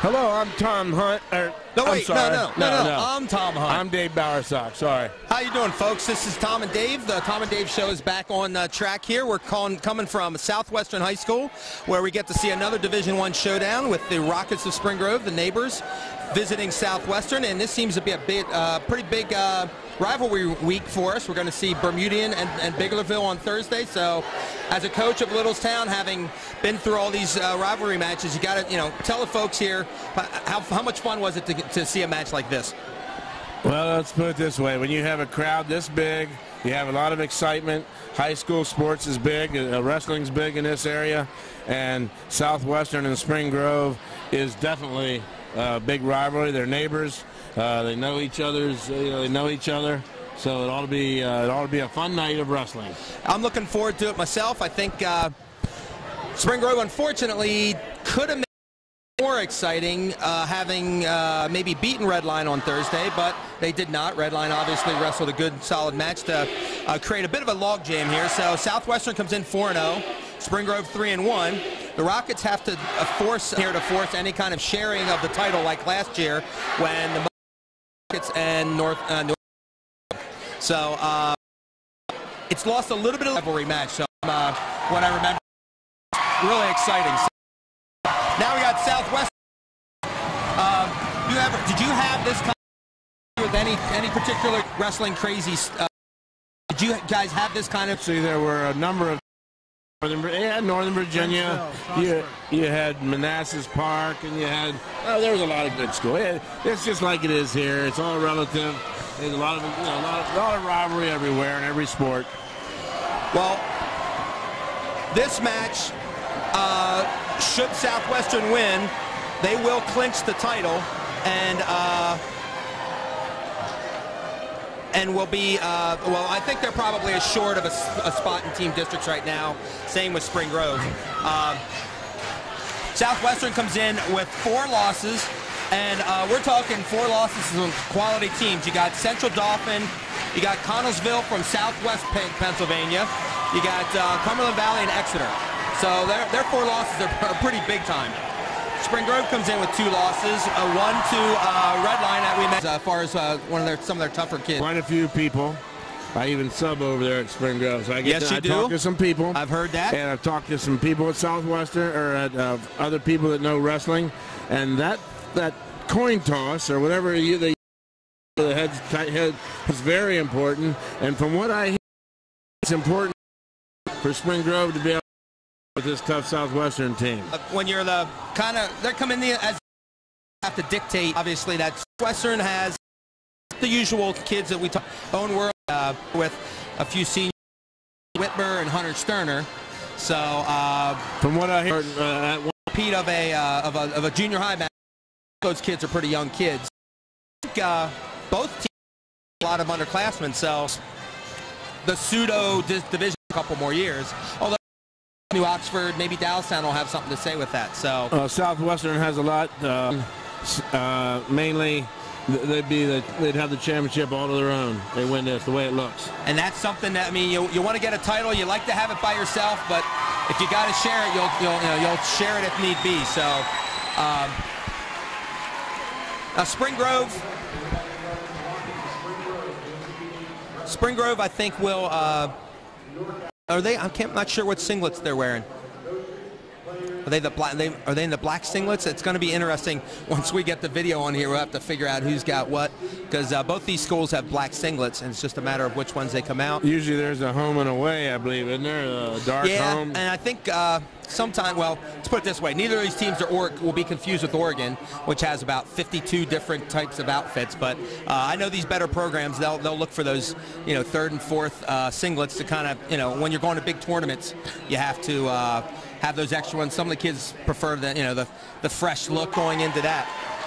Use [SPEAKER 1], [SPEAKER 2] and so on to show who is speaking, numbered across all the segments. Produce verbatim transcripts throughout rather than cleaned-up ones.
[SPEAKER 1] Hello, I'm Tom Hunt. Er,
[SPEAKER 2] No,
[SPEAKER 1] I'm
[SPEAKER 2] wait, no,
[SPEAKER 1] sorry.
[SPEAKER 2] no, no, no, no. I'm Tom Hunt.
[SPEAKER 1] I'm Dave Bowersock. Sorry.
[SPEAKER 2] How you doing, folks? This is Tom and Dave. The Tom and Dave show is back on uh, track here. We're calling, coming from Southwestern High School, where we get to see another Division One showdown with the Rockets of Spring Grove, the neighbors, visiting Southwestern. And this seems to be a bit, uh, pretty big uh, rivalry week for us. We're going to see Bermudian and, and Biglerville on Thursday. So, as a coach of Littlestown, having been through all these uh, rivalry matches, you got to, you know, tell the folks here how, how much fun was it to, to see a match like this?
[SPEAKER 1] Well, let's put it this way. When you have a crowd this big, you have a lot of excitement. High school sports is big. Uh, wrestling's big in this area. And Southwestern and Spring Grove is definitely a big rivalry. They're neighbors. Uh, they know each other's. You know, they know each other. So it ought to be. Uh, it ought to be a fun night of wrestling.
[SPEAKER 2] I'm looking forward to it myself. I think uh, Spring Grove, unfortunately, could have made it more exciting, uh, having uh, maybe beaten Redline on Thursday, but they did not. Redline obviously wrestled a good, solid match to uh, create a bit of a logjam here. So Southwestern comes in four and oh. Spring Grove three and one. The Rockets have to uh, force here to force any kind of sharing of the title like last year when the Rockets and North. Uh, North so uh, it's lost a little bit of rivalry match. So uh, what I remember, really exciting. So now we got Southwest. Uh, you ever, did you have this kind of with any any particular wrestling crazy? Uh, did you guys have this kind of?
[SPEAKER 1] See, there were a number of Northern, yeah, Northern Virginia. You you had Manassas Park, and you had oh, there was a lot of good schools. Yeah, it's just like it is here. It's all relative. There's a lot of you know, a lot of, a lot of rivalry everywhere in every sport.
[SPEAKER 2] Well, this match, uh, should Southwestern win, they will clinch the title, and uh, and will be, uh, well, I think they're probably as short of a, a spot in team districts right now. Same with Spring Grove. Uh, Southwestern comes in with four losses, and uh, we're talking four losses from quality teams. You got Central Dauphin, you got Connellsville from Southwest Pennsylvania, you got uh, Cumberland Valley and Exeter. So their, their four losses are pretty big time. Spring Grove comes in with two losses, uh, one to uh, Redline that we met, uh, as far as uh, one of their some of their tougher kids.
[SPEAKER 1] Quite a few people. I even sub over there at Spring Grove, so I get
[SPEAKER 2] yes,
[SPEAKER 1] to,
[SPEAKER 2] you
[SPEAKER 1] I
[SPEAKER 2] do.
[SPEAKER 1] talk to some people.
[SPEAKER 2] I've heard that,
[SPEAKER 1] and I've talked to some people at Southwestern or at uh, other people that know wrestling, and that that coin toss or whatever you they the head tight head is very important. And from what I hear, it's important for Spring Grove to be able with this tough Southwestern team.
[SPEAKER 2] When you're the kind of, they're coming in as have to dictate, obviously, that Southwestern has the usual kids that we talk, Owen World, uh, with a few seniors, Whitmer and Hunter Sterner. So, uh,
[SPEAKER 1] from what I heard, uh, at one
[SPEAKER 2] repeat of a, uh, of a, of a junior high match, those kids are pretty young kids. I think, uh, both teams have a lot of underclassmen, so the pseudo division a couple more years. Although New Oxford, maybe Dallastown will have something to say with that. So
[SPEAKER 1] uh, Southwestern has a lot. Uh, uh, mainly, they'd be the, they'd have the championship all to their own. They win this the way it looks.
[SPEAKER 2] And that's something that I mean, you you want to get a title, you like to have it by yourself, but if you got to share it, you'll you'll you know, you'll share it if need be. So, um, now Spring Grove, Spring Grove, I think will. Uh, Are they? I can't, I'm not sure what singlets they're wearing. Are they the black? They, are they in the black singlets? It's going to be interesting once we get the video on here. We'll have to figure out who's got what, because uh, both these schools have black singlets, and it's just a matter of which ones they come out.
[SPEAKER 1] Usually there's a home and away, I believe, isn't there? A dark
[SPEAKER 2] yeah,
[SPEAKER 1] home.
[SPEAKER 2] and I think uh, sometime. Well, let's put it this way: neither of these teams are or will be confused with Oregon, which has about fifty-two different types of outfits. But uh, I know these better programs, they'll they'll look for those, you know, third and fourth uh, singlets to kind of, you know, when you're going to big tournaments, you have to uh, have those extra ones. Some of the kids prefer the, you know, the the fresh look going into that.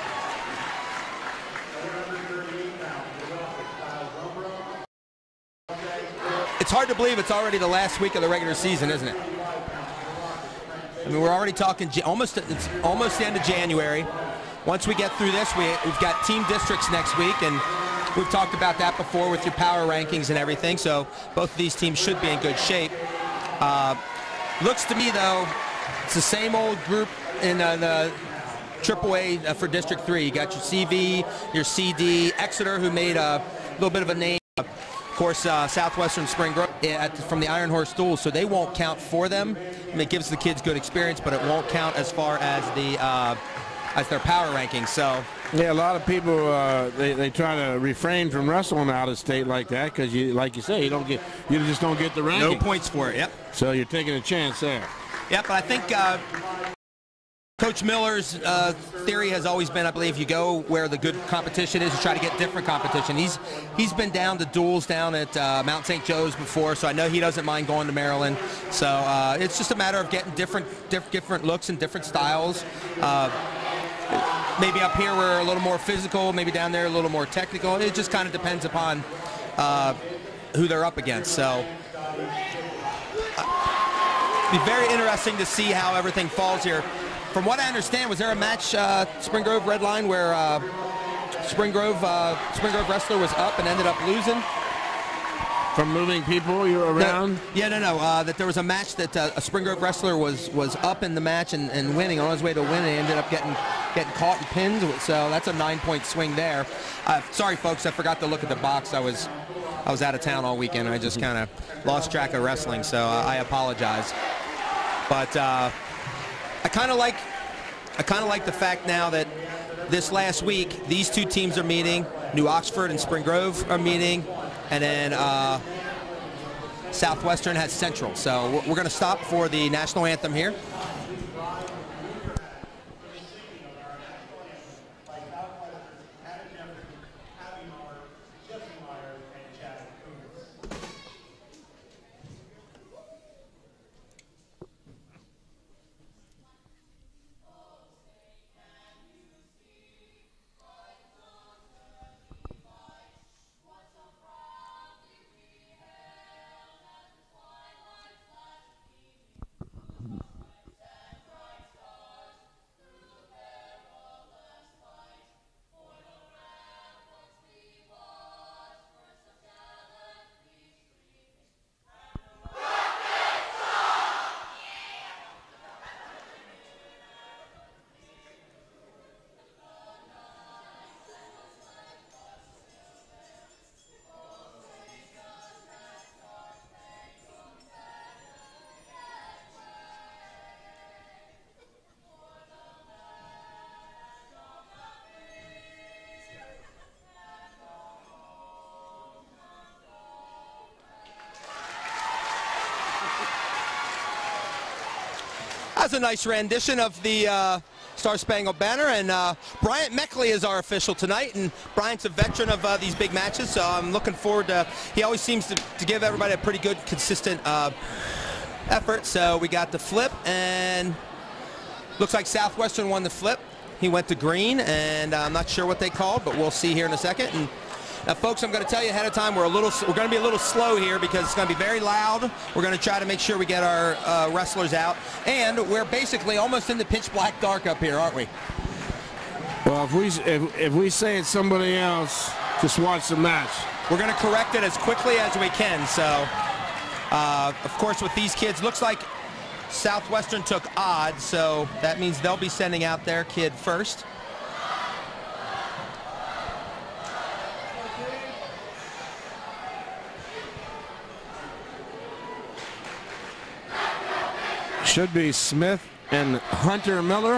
[SPEAKER 2] It's hard to believe it's already the last week of the regular season, isn't it? I mean, we're already talking almost, it's almost the end of January. Once we get through this, we, we've got team districts next week, and we've talked about that before with your power rankings and everything, so both of these teams should be in good shape. Uh, looks to me, though, it's the same old group in uh, the triple A uh, for District three. You got your C V, your C D, Exeter, who made a little bit of a name. Of course, uh, Southwestern Spring Grove at, from the Iron Horse Duels, so they won't count for them. I mean, it gives the kids good experience, but it won't count as far as the uh, as their power rankings. So.
[SPEAKER 1] Yeah, a lot of people uh, they they try to refrain from wrestling out of state like that because you, like you say, you don't get you just don't get the rankings.
[SPEAKER 2] No points for it. Yep.
[SPEAKER 1] So you're taking a chance there.
[SPEAKER 2] Yep, but I think uh, Coach Miller's uh, theory has always been, I believe, you go where the good competition is, you try to get different competition. He's he's been down to duels down at uh, Mount Saint Joe's before, so I know he doesn't mind going to Maryland. So uh, it's just a matter of getting different diff different looks and different styles. Uh, Maybe up here we're a little more physical, maybe down there a little more technical. It just kind of depends upon uh, who they're up against. So uh, be very interesting to see how everything falls here. From what I understand, was there a match, uh, Spring Grove Red Line, where uh, Spring Grove uh, Spring Grove wrestler was up and ended up losing?
[SPEAKER 1] From moving people you're around?
[SPEAKER 2] No, yeah, no, no. Uh, that there was a match that uh, a Spring Grove wrestler was was up in the match and, and winning, on his way to win, and ended up getting getting caught and pinned. So that's a nine-point swing there. Uh, sorry, folks, I forgot to look at the box. I was I was out of town all weekend. I just kind of lost track of wrestling, so uh, I apologize. But uh, I kind of like I kind of like the fact now that this last week these two teams are meeting. New Oxford and Spring Grove are meeting. And then uh, Southwestern has Central. So we're going to stop for the national anthem here. That's a nice rendition of the uh, Star Spangled Banner, and uh, Bryant Meckley is our official tonight, and Bryant's a veteran of uh, these big matches, so I'm looking forward to, he always seems to, to give everybody a pretty good, consistent uh, effort. So we got the flip, and looks like Southwestern won the flip. He went to green, and I'm not sure what they called, but we'll see here in a second. And now, folks, I'm going to tell you ahead of time, we're a little, we're going to be a little slow here because it's going to be very loud. We're going to try to make sure we get our uh, wrestlers out, and we're basically almost in the pitch black dark up here, aren't we?
[SPEAKER 1] Well, if we if, if we say it's somebody else, just watch the match.
[SPEAKER 2] We're going to correct it as quickly as we can. So, uh, of course, with these kids, looks like Southwestern took odd, so that means they'll be sending out their kid first.
[SPEAKER 1] Should be Smith and Hunter Miller.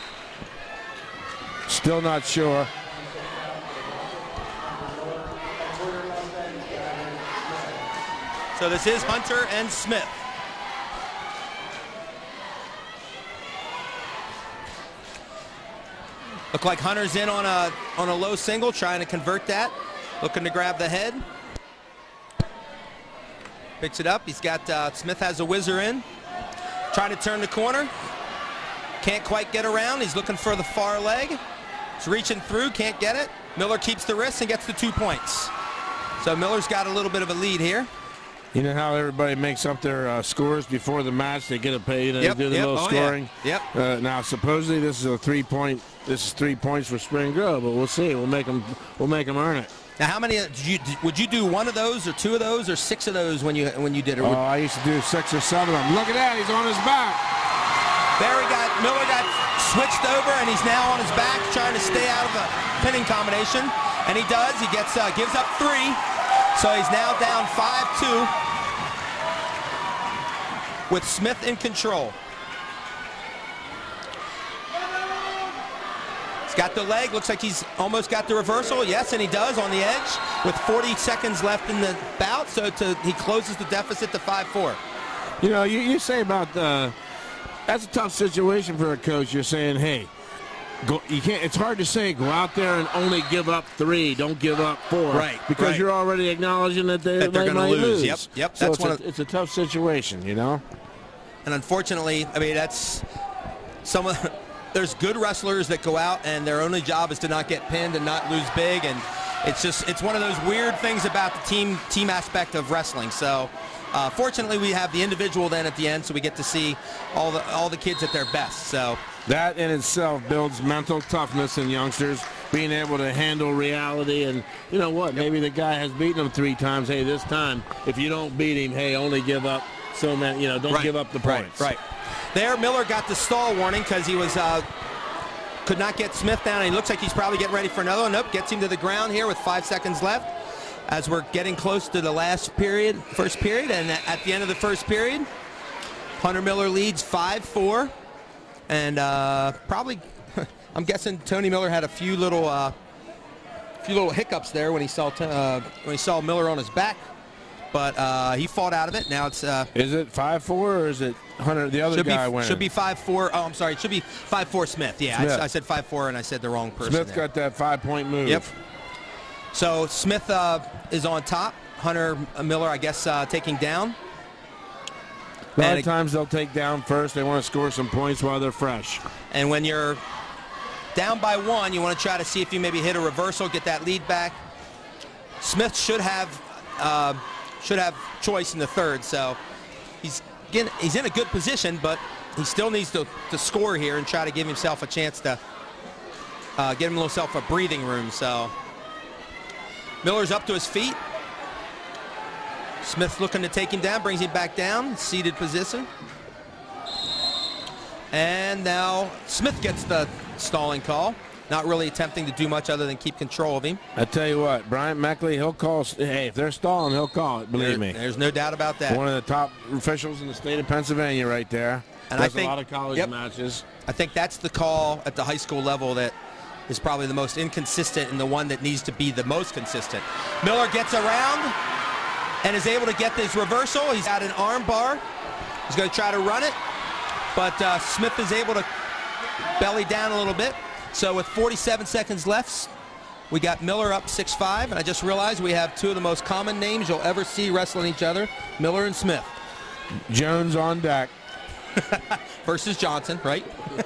[SPEAKER 1] Still not sure.
[SPEAKER 2] So this is Hunter and Smith. Look like Hunter's in on a on a low single, trying to convert that. Looking to grab the head. Picks it up. He's got uh, Smith has a whizzer in. Trying to turn the corner. Can't quite get around. He's looking for the far leg. He's reaching through, can't get it. Miller keeps the wrist and gets the two points. So Miller's got a little bit of a lead here.
[SPEAKER 1] You know how everybody makes up their uh, scores before the match? They get a pay, they
[SPEAKER 2] yep,
[SPEAKER 1] do the
[SPEAKER 2] yep,
[SPEAKER 1] little
[SPEAKER 2] oh
[SPEAKER 1] scoring.
[SPEAKER 2] Yeah. Yep.
[SPEAKER 1] Uh, now, supposedly this is a three-point. This is three points for Spring Grove, but we'll see. We'll make them. We'll make them earn it.
[SPEAKER 2] Now, how many? Did you, would you do one of those, or two of those, or six of those when you when you did it?
[SPEAKER 1] Oh, I used to do six or seven of them. Look at that. He's on his back.
[SPEAKER 2] There he got, Miller got switched over, and he's now on his back trying to stay out of a pinning combination. And he does. He gets uh, gives up three. So he's now down five two with Smith in control. He's got the leg. Looks like he's almost got the reversal. Yes, and he does on the edge with forty seconds left in the bout. So to, he closes the deficit to five four.
[SPEAKER 1] You know, you, you say about the, that's a tough situation for a coach. You're saying, hey, go, you can't. It's hard to say go out there and only give up three. Don't give up four.
[SPEAKER 2] Right.
[SPEAKER 1] Because
[SPEAKER 2] right.
[SPEAKER 1] you're already acknowledging that, they,
[SPEAKER 2] that they're
[SPEAKER 1] they
[SPEAKER 2] going
[SPEAKER 1] might
[SPEAKER 2] to lose.
[SPEAKER 1] lose.
[SPEAKER 2] Yep. Yep.
[SPEAKER 1] So
[SPEAKER 2] That's
[SPEAKER 1] it's,
[SPEAKER 2] one
[SPEAKER 1] a,
[SPEAKER 2] of,
[SPEAKER 1] it's a tough situation, you know.
[SPEAKER 2] And unfortunately, I mean, that's some of. There's good wrestlers that go out and their only job is to not get pinned and not lose big, and it's just it's one of those weird things about the team team aspect of wrestling. So uh, fortunately, we have the individual then at the end, so we get to see all the all the kids at their best. So
[SPEAKER 1] that in itself builds mental toughness in youngsters, being able to handle reality. And you know what? Yep. Maybe the guy has beaten him three times. Hey, this time, if you don't beat him, hey, only give up so many. You know, don't
[SPEAKER 2] right.
[SPEAKER 1] give up the points.
[SPEAKER 2] Right. right. There, Miller got the stall warning because he was uh, could not get Smith down. And he looks like he's probably getting ready for another one. Nope, gets him to the ground here with five seconds left as we're getting close to the last period, first period. And at the end of the first period, Hunter Miller leads five four. And uh, probably, I'm guessing Tony Miller had a few little, uh, few little hiccups there when he saw uh, when he saw Miller on his back. But uh, he fought out of it. Now it's. Uh,
[SPEAKER 1] is it five four or is it Hunter, the other guy
[SPEAKER 2] be,
[SPEAKER 1] winning?
[SPEAKER 2] Should be five four. Oh, I'm sorry. It should be five four Smith. Yeah, Smith. I, I said five four and I said the wrong person.
[SPEAKER 1] Smith
[SPEAKER 2] there.
[SPEAKER 1] got that five-point move.
[SPEAKER 2] Yep. So Smith uh, is on top. Hunter Miller, I guess, uh, taking down.
[SPEAKER 1] A lot
[SPEAKER 2] and
[SPEAKER 1] of times they'll take down first. They want to score some points while they're fresh.
[SPEAKER 2] And when you're down by one, you want to try to see if you maybe hit a reversal, get that lead back. Smith should have uh, should have choice in the third, so he's again, he's in a good position, but he still needs to, to score here and try to give himself a chance to uh, give himself a breathing room. So Miller's up to his feet. Smith looking to take him down, brings him back down, seated position. And now Smith gets the stalling call. Not really attempting to do much other than keep control of him.
[SPEAKER 1] I tell you what, Bryant Meckley, he'll call. Hey, if they're stalling, he'll call it. Believe
[SPEAKER 2] there,
[SPEAKER 1] me.
[SPEAKER 2] There's no doubt about that.
[SPEAKER 1] One of the top officials in the state of Pennsylvania, right there.
[SPEAKER 2] And
[SPEAKER 1] Does
[SPEAKER 2] I think
[SPEAKER 1] a lot of college
[SPEAKER 2] yep,
[SPEAKER 1] matches.
[SPEAKER 2] I think that's the call at the high school level that is probably the most inconsistent and the one that needs to be the most consistent. Miller gets around and is able to get this reversal. He's got an arm bar. He's going to try to run it, but uh, Smith is able to belly down a little bit. So with forty-seven seconds left, we got Miller up six five, and I just realized we have two of the most common names you'll ever see wrestling each other, Miller and Smith.
[SPEAKER 1] Jones on deck.
[SPEAKER 2] Versus Johnson, right?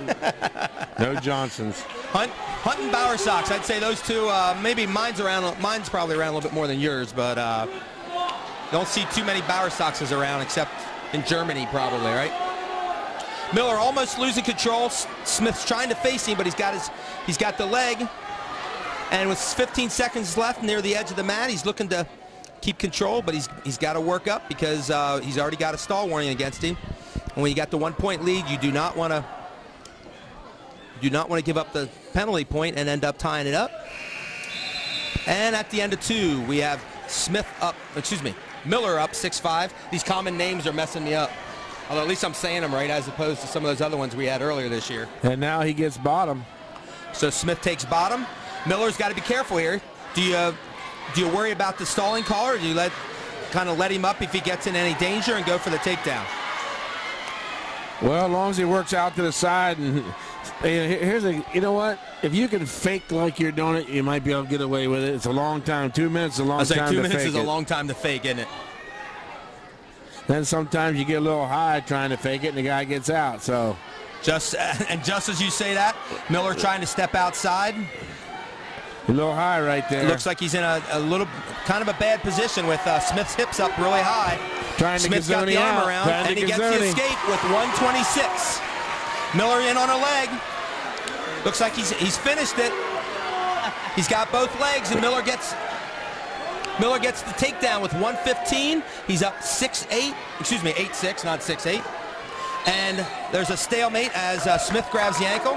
[SPEAKER 1] No Johnsons.
[SPEAKER 2] Hunt, Hunt and Bowersox. I'd say those two. Uh, maybe mine's around. Mine's probably around a little bit more than yours, but uh, don't see too many Bowersoxes around except in Germany, probably, right? Miller almost losing control. Smith's trying to face him, but he's got his, he's got the leg. And with fifteen seconds left near the edge of the mat, he's looking to keep control, but he's he's got to work up because uh, he's already got a stall warning against him. And when you got the one-point lead, you do not want to do not want to give up the penalty point and end up tying it up. And at the end of two, we have Smith up. Excuse me, Miller up six five. These common names are messing me up. Although at least I'm saying them right, as opposed to some of those other ones we had earlier this year.
[SPEAKER 1] And now he gets bottom.
[SPEAKER 2] So Smith takes bottom. Miller's got to be careful here. Do you do you worry about the stalling call, or do you let kind of let him up if he gets in any danger and go for the takedown?
[SPEAKER 1] Well, as long as he works out to the side, and here's a, you know what? If you can fake like you're doing it, you might be able to get away with it. It's a long time. Two minutes is a long
[SPEAKER 2] I was
[SPEAKER 1] time
[SPEAKER 2] like, two
[SPEAKER 1] to
[SPEAKER 2] minutes
[SPEAKER 1] fake
[SPEAKER 2] is a
[SPEAKER 1] it.
[SPEAKER 2] long time to fake, isn't it?
[SPEAKER 1] Then sometimes you get a little high trying to fake it, and the guy gets out. So,
[SPEAKER 2] just and just as you say that, Miller trying to step outside.
[SPEAKER 1] A little high right there.
[SPEAKER 2] Looks like he's in a, a little kind of a bad position with uh, Smith's hips up really high.
[SPEAKER 1] Trying to
[SPEAKER 2] Smith's got the arm
[SPEAKER 1] out.
[SPEAKER 2] around,
[SPEAKER 1] Trying
[SPEAKER 2] and he gets
[SPEAKER 1] Gazzoni.
[SPEAKER 2] the escape with one twenty-six. Miller in on a leg. Looks like he's he's finished it. He's got both legs, and Miller gets Miller gets the takedown with one fifteen. He's up six eight. Excuse me, eight six, not six eight. And there's a stalemate as uh, Smith grabs the ankle.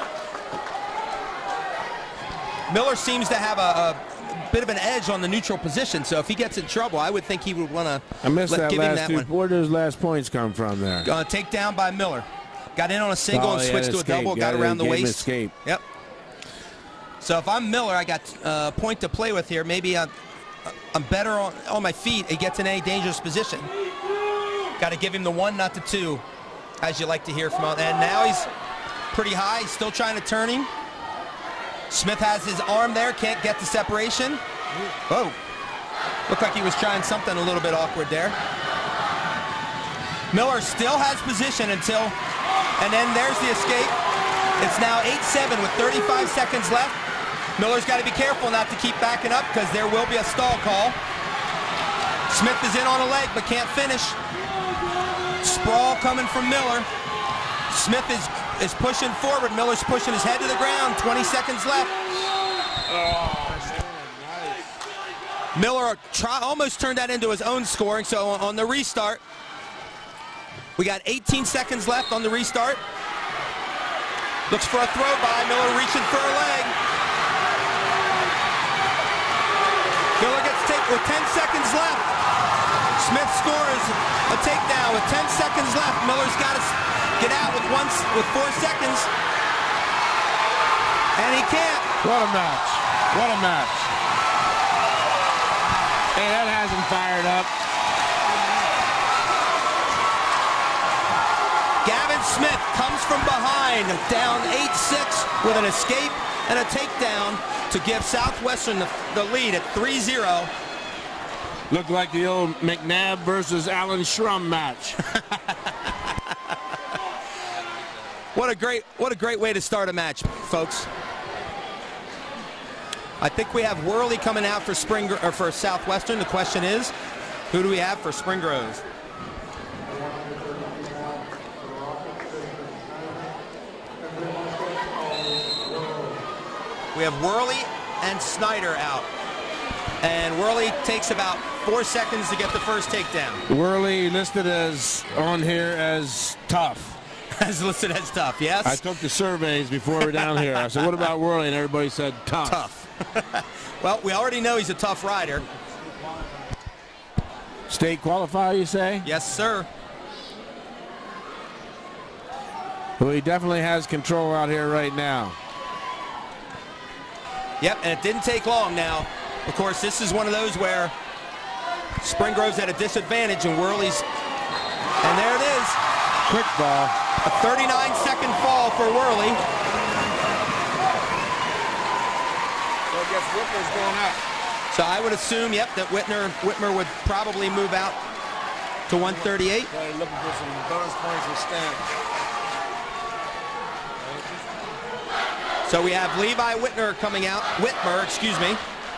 [SPEAKER 2] Miller seems to have a, a bit of an edge on the neutral position, so if he gets in trouble, I would think he would want to
[SPEAKER 1] I missed that
[SPEAKER 2] give him
[SPEAKER 1] last
[SPEAKER 2] that
[SPEAKER 1] two.
[SPEAKER 2] one.
[SPEAKER 1] Where did those last points come from there?
[SPEAKER 2] Uh, takedown by Miller. Got in on a single
[SPEAKER 1] Oh,
[SPEAKER 2] and
[SPEAKER 1] he
[SPEAKER 2] switched
[SPEAKER 1] had
[SPEAKER 2] to a
[SPEAKER 1] escape.
[SPEAKER 2] double,
[SPEAKER 1] Got
[SPEAKER 2] got
[SPEAKER 1] it,
[SPEAKER 2] around the
[SPEAKER 1] gave him
[SPEAKER 2] waist.
[SPEAKER 1] escape.
[SPEAKER 2] Yep. So if I'm Miller, I got a uh, point to play with here. Maybe I'm, I'm better on, on my feet. He gets in a dangerous position. Got to give him the one, not the two, as you like to hear from him. And now he's pretty high. He's still trying to turn him. Smith has his arm there, can't get the separation. Whoa. Looked like he was trying something a little bit awkward there. Miller still has position until, and then there's the escape. It's now eight seven with thirty-five seconds left. Miller's got to be careful not to keep backing up because there will be a stall call. Smith is in on a leg but can't finish. Sprawl coming from Miller. Smith is, is pushing forward. Miller's pushing his head to the ground. twenty seconds left.
[SPEAKER 1] Oh, nice.
[SPEAKER 2] Miller try, almost turned that into his own scoring, so on, on the restart, we got eighteen seconds left on the restart. Looks for a throw by, Miller reaching for a leg. Miller gets taken with ten seconds left. Smith scores a takedown with ten seconds left. Miller's got to get out with one, with four seconds. And he can't.
[SPEAKER 1] What a match. What a match. Hey, that hasn't fired up.
[SPEAKER 2] Gavin Smith comes from behind, down eight six with an escape and a takedown to give Southwestern the, the lead at three zero.
[SPEAKER 1] Looked like the old McNabb versus Alan Shrum match.
[SPEAKER 2] What a great, what a great way to start a match, folks. I think we have Worley coming out for Spring or for Southwestern. The question is, who do we have for Spring Grove? We have Worley and Snyder out. And Worley takes about four seconds to get the first takedown.
[SPEAKER 1] Worley listed as on here as tough.
[SPEAKER 2] As listed as tough, yes?
[SPEAKER 1] I took the surveys before we were down here. I said, what about Worley? And everybody said tough.
[SPEAKER 2] Tough. Well, we already know he's a tough rider.
[SPEAKER 1] State qualifier, you say?
[SPEAKER 2] Yes, sir.
[SPEAKER 1] Well, he definitely has control out here right now.
[SPEAKER 2] Yep, and it didn't take long now. Of course, this is one of those where Spring Grove's at a disadvantage and Worley's, and there it is.
[SPEAKER 1] Quick ball.
[SPEAKER 2] A thirty-nine second fall for Worley.
[SPEAKER 1] So I guess Whitmer's going up.
[SPEAKER 2] So I would assume, yep, that Whitmer, Whitmer would probably move out to one thirty-eight.
[SPEAKER 1] Probably looking for some bonus points with Stanton.
[SPEAKER 2] So we have Levi Whitmer coming out, Whitmer, excuse me,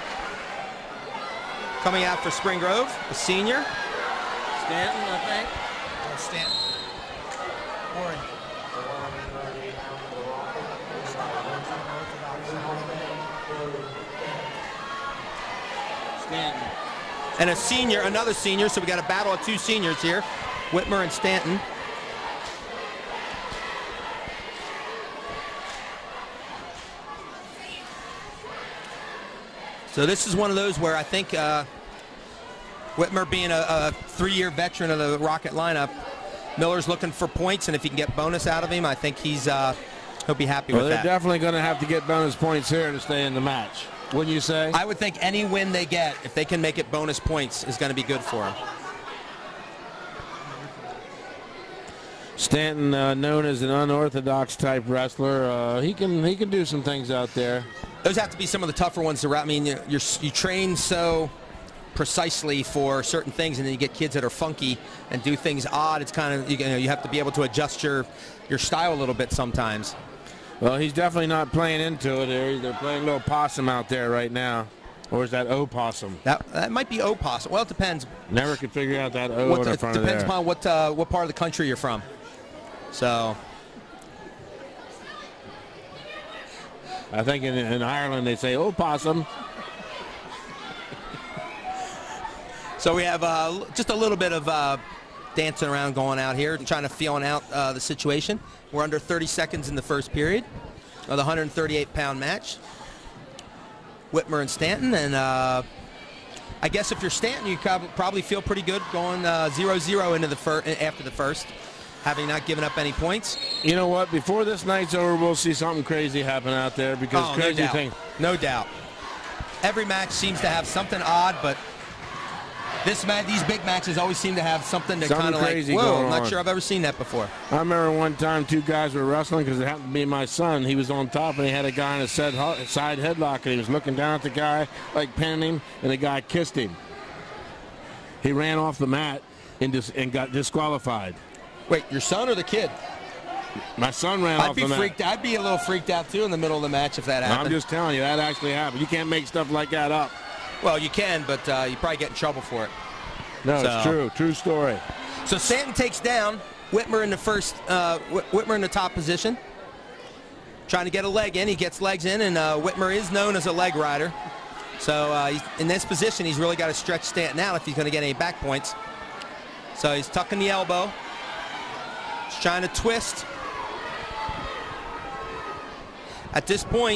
[SPEAKER 2] coming out for Spring Grove, the senior.
[SPEAKER 1] Stanton, I think.
[SPEAKER 2] Oh, Stanton. Warren.
[SPEAKER 1] Stanton.
[SPEAKER 2] And a senior, another senior, so we got a battle of two seniors here, Whitmer and Stanton. So this is one of those where I think uh, Whitmer being a, a three-year veteran of the Rocket lineup, Miller's looking for points, and if he can get bonus out of him, I think he's uh, he'll be happy
[SPEAKER 1] Well,
[SPEAKER 2] with
[SPEAKER 1] they're
[SPEAKER 2] that.
[SPEAKER 1] definitely going to have to get bonus points here to stay in the match. Wouldn't you say?
[SPEAKER 2] I would think any win they get, if they can make it bonus points, is going to be good for them.
[SPEAKER 1] Stanton, uh, known as an unorthodox type wrestler, uh, he can he can do some things out there.
[SPEAKER 2] Those have to be some of the tougher ones to route. I mean, you're, you're, you train so precisely for certain things, and then you get kids that are funky and do things odd. It's kind of, you know, you have to be able to adjust your your style a little bit sometimes.
[SPEAKER 1] Well, he's definitely not playing into it here. They're playing a little possum out there right now. Or is that opossum?
[SPEAKER 2] That that might be opossum. Well, it depends.
[SPEAKER 1] Never could figure out that O
[SPEAKER 2] What,
[SPEAKER 1] in the
[SPEAKER 2] it
[SPEAKER 1] front of
[SPEAKER 2] depends
[SPEAKER 1] there.
[SPEAKER 2] upon what uh, what part of the country you're from. So
[SPEAKER 1] I think in, in Ireland they say opossum.
[SPEAKER 2] So we have uh, just a little bit of uh, dancing around going out here and trying to feeling out uh, the situation. We're under thirty seconds in the first period of the one thirty-eight pound match. Whitmer and Stanton, and uh, I guess if you're Stanton, you probably feel pretty good going zero zero uh, into the fir after the first, having not given up any points.
[SPEAKER 1] You know what? Before this night's over, we'll see something crazy happen out there because
[SPEAKER 2] oh,
[SPEAKER 1] crazy
[SPEAKER 2] no
[SPEAKER 1] thing.
[SPEAKER 2] No doubt. Every match seems to have something odd, but this match, these big matches always seem to have something to kind of like, whoa, I'm not on. sure I've ever seen that before.
[SPEAKER 1] I remember one time two guys were wrestling because it happened to be my son. He was on top and he had a guy in a side headlock and he was looking down at the guy, like pinning him, and the guy kissed him. He ran off the mat and, dis and got disqualified.
[SPEAKER 2] Wait, your son or the kid?
[SPEAKER 1] My son ran
[SPEAKER 2] I'd
[SPEAKER 1] off
[SPEAKER 2] be
[SPEAKER 1] the
[SPEAKER 2] freaked,
[SPEAKER 1] mat.
[SPEAKER 2] I'd be a little freaked out, too, in the middle of the match if that happened.
[SPEAKER 1] I'm just telling you, that actually happened. You can't make stuff like that up.
[SPEAKER 2] Well, you can, but uh, you probably get in trouble for it.
[SPEAKER 1] No,
[SPEAKER 2] so.
[SPEAKER 1] It's true. True story.
[SPEAKER 2] So Stanton takes down Whitmer in the first, uh, Whitmer in the top position. Trying to get a leg in. He gets legs in, and uh, Whitmer is known as a leg rider. So uh, he's, in this position, he's really got to stretch Stanton out if he's going to get any back points. So he's tucking the elbow. He's trying to twist. At this point,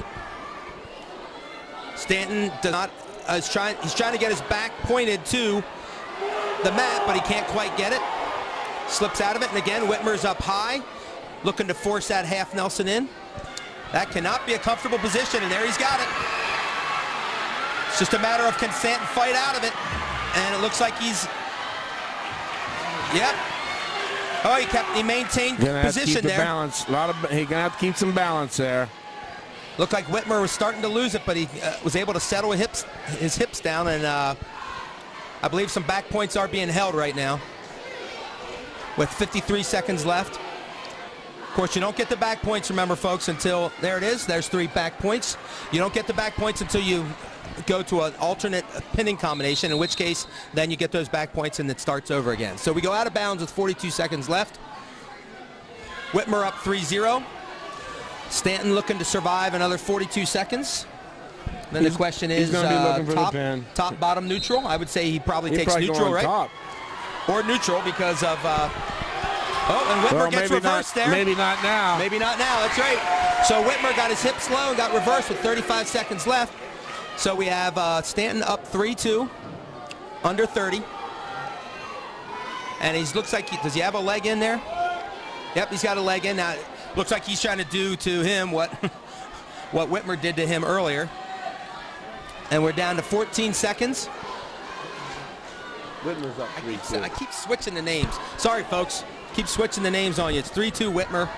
[SPEAKER 2] Stanton does not, uh, is trying, he's trying to get his back pointed to the mat, but he can't quite get it. Slips out of it, and again, Whitmer's up high, looking to force that half Nelson in. That cannot be a comfortable position, and there he's got it. It's just a matter of can Stanton fight out of it, and it looks like he's, yep. Oh, he kept, he maintained
[SPEAKER 1] gonna have
[SPEAKER 2] position
[SPEAKER 1] to keep the
[SPEAKER 2] there.
[SPEAKER 1] Balance. A lot of, he's gonna have to keep some balance there.
[SPEAKER 2] Looked like Whitmer was starting to lose it, but he uh, was able to settle his hips, his hips down, and uh, I believe some back points are being held right now with fifty-three seconds left. Of course, you don't get the back points, remember, folks, until, there it is, there's three back points. You don't get the back points until you go to an alternate pinning combination, in which case, then you get those back points and it starts over again. So we go out of bounds with forty-two seconds left. Whitmer up three zero. Stanton looking to survive another forty-two seconds. Then
[SPEAKER 1] he's,
[SPEAKER 2] the question is, uh, top, top, bottom, neutral. I would say he probably
[SPEAKER 1] He'd
[SPEAKER 2] takes
[SPEAKER 1] probably
[SPEAKER 2] neutral, right?
[SPEAKER 1] Top.
[SPEAKER 2] Or neutral because of, uh, oh, and Whitmer
[SPEAKER 1] well,
[SPEAKER 2] gets reversed
[SPEAKER 1] not,
[SPEAKER 2] there.
[SPEAKER 1] Maybe not now.
[SPEAKER 2] Maybe not now, that's right. So Whitmer got his hips low and got reversed with thirty-five seconds left. So we have uh, Stanton up three two, under thirty. And he looks like, he, does he have a leg in there? Yep, he's got a leg in. Now, looks like he's trying to do to him what, what Whitmer did to him earlier. And we're down to fourteen seconds.
[SPEAKER 1] Whitmer's up three two.
[SPEAKER 2] I, I keep switching the names. Sorry, folks. Keep switching the names on you. It's three two Whitmer.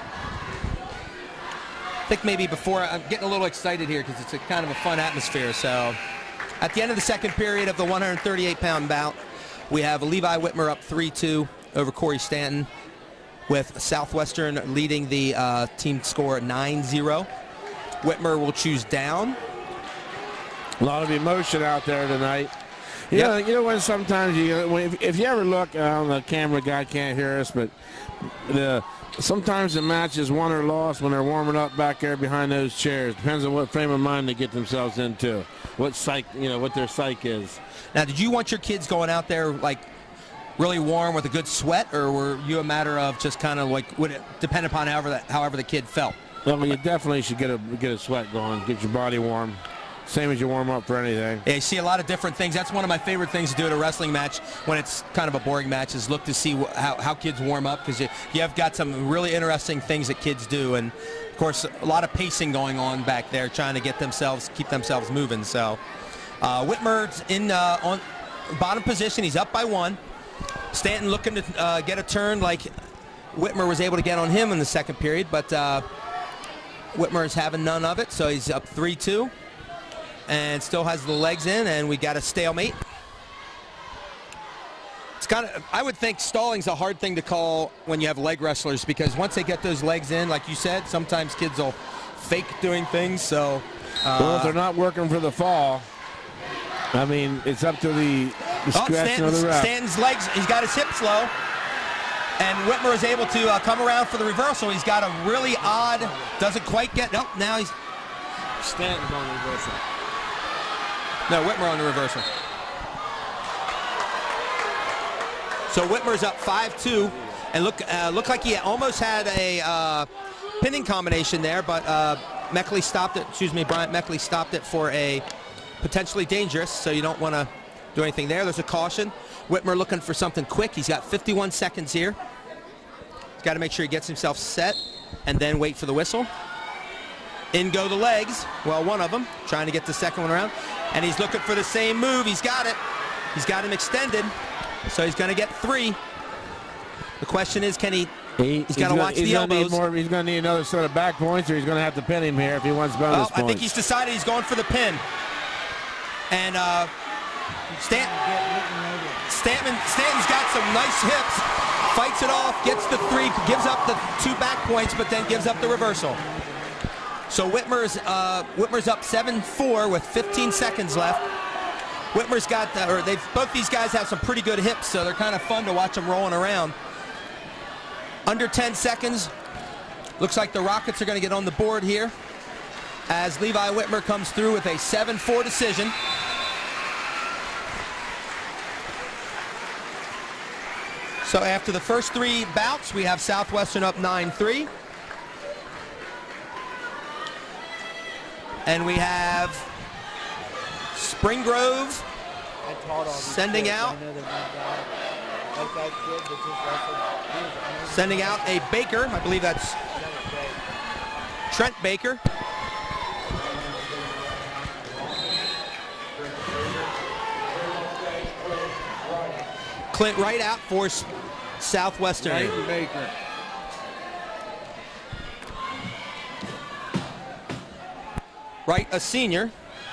[SPEAKER 2] I think maybe before, I'm getting a little excited here because it's a kind of a fun atmosphere. So at the end of the second period of the one thirty-eight pound bout, we have Levi Whitmer up three two over Corey Stanton, with Southwestern leading the uh, team score nine zero. Whitmer will choose down.
[SPEAKER 1] A lot of emotion out there tonight. You,
[SPEAKER 2] yep.
[SPEAKER 1] know, you know when sometimes you, if, if you ever look on the camera, God can't hear us, but the sometimes the match is won or lost when they're warming up back there behind those chairs. Depends on what frame of mind they get themselves into, what psych, you know, what their psych is.
[SPEAKER 2] Now, did you want your kids going out there like really warm with a good sweat, or were you a matter of just kind of like, would it depend upon however that, however the kid felt?
[SPEAKER 1] Well, you definitely should get a get a sweat going, get your body warm. Same as you warm up for anything.
[SPEAKER 2] Yeah, you see a lot of different things. That's one of my favorite things to do at a wrestling match when it's kind of a boring match, is look to see how, how kids warm up, because you, you have got some really interesting things that kids do. And, of course, a lot of pacing going on back there, trying to get themselves, keep themselves moving. So uh, Whitmer's in uh, on bottom position. He's up by one. Stanton looking to uh, get a turn like Whitmer was able to get on him in the second period, but uh, Whitmer is having none of it, so he's up three two. And still has the legs in, and we got a stalemate. It's kind of, I would think stalling's a hard thing to call when you have leg wrestlers, because once they get those legs in, like you said, sometimes kids will fake doing things. So, uh,
[SPEAKER 1] well, if they're not working for the fall, I mean, it's up to the discretion
[SPEAKER 2] oh,
[SPEAKER 1] of the ref.
[SPEAKER 2] Stanton's legs, he's got his hips low, and Whitmer is able to uh, come around for the reversal. He's got a really odd, doesn't quite get, nope, now he's.
[SPEAKER 1] Stanton's on the reversal.
[SPEAKER 2] No, Whitmer on the reversal. So So Whitmer's up five two, and look, uh, looked like he almost had a uh, pinning combination there, but uh, Meckley stopped it. Excuse me, Bryant Meckley stopped it for a potentially dangerous. So you don't want to do anything there. There's a caution. Whitmer looking for something quick. He's got fifty-one seconds here. He's got to make sure he gets himself set and then wait for the whistle. In go the legs. Well, one of them trying to get the second one around, and he's looking for the same move. He's got it. He's got him extended, so he's going to get three. The question is, can he? he he's got to watch
[SPEAKER 1] he's
[SPEAKER 2] the
[SPEAKER 1] gonna
[SPEAKER 2] elbows.
[SPEAKER 1] Need more, he's going to need another set of back points, or he's going to have to pin him here if he wants bonus
[SPEAKER 2] oh,
[SPEAKER 1] points.
[SPEAKER 2] I think he's decided he's going for the pin. And uh, Stan Stanton, Stanton's got some nice hips. Fights it off, gets the three, gives up the two back points, but then gives up the reversal. So Whitmer's uh, Whitmer's up seven four with fifteen seconds left. Whitmer's got, the, or they've both these guys have some pretty good hips, so they're kind of fun to watch them rolling around. Under ten seconds. Looks like the Rockets are going to get on the board here as Levi Whitmer comes through with a seven four decision. So after the first three bouts, we have Southwestern up nine three. And we have Spring Grove sending out sending out a Baker. I believe that's Trent Baker. Clint Wright out for Southwestern.
[SPEAKER 3] Thank you, Baker.
[SPEAKER 2] Wright, a senior.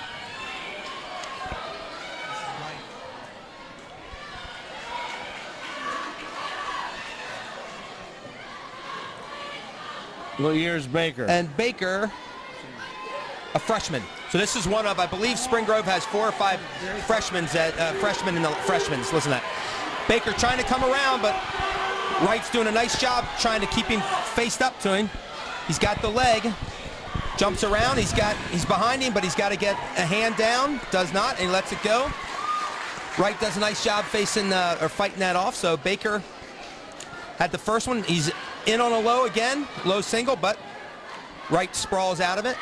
[SPEAKER 1] What year's Baker?
[SPEAKER 2] And Baker, a freshman. So this is one of, I believe Spring Grove has four or five freshmen at uh, freshmen in the freshmen. Listen to that. Baker trying to come around, but Wright's doing a nice job trying to keep him faced up to him. He's got the leg, jumps around. He's got, he's behind him, but he's got to get a hand down. Does not, and he lets it go. Wright does a nice job facing uh, or fighting that off. So Baker had the first one. He's in on a low again, low single, but Wright sprawls out of it.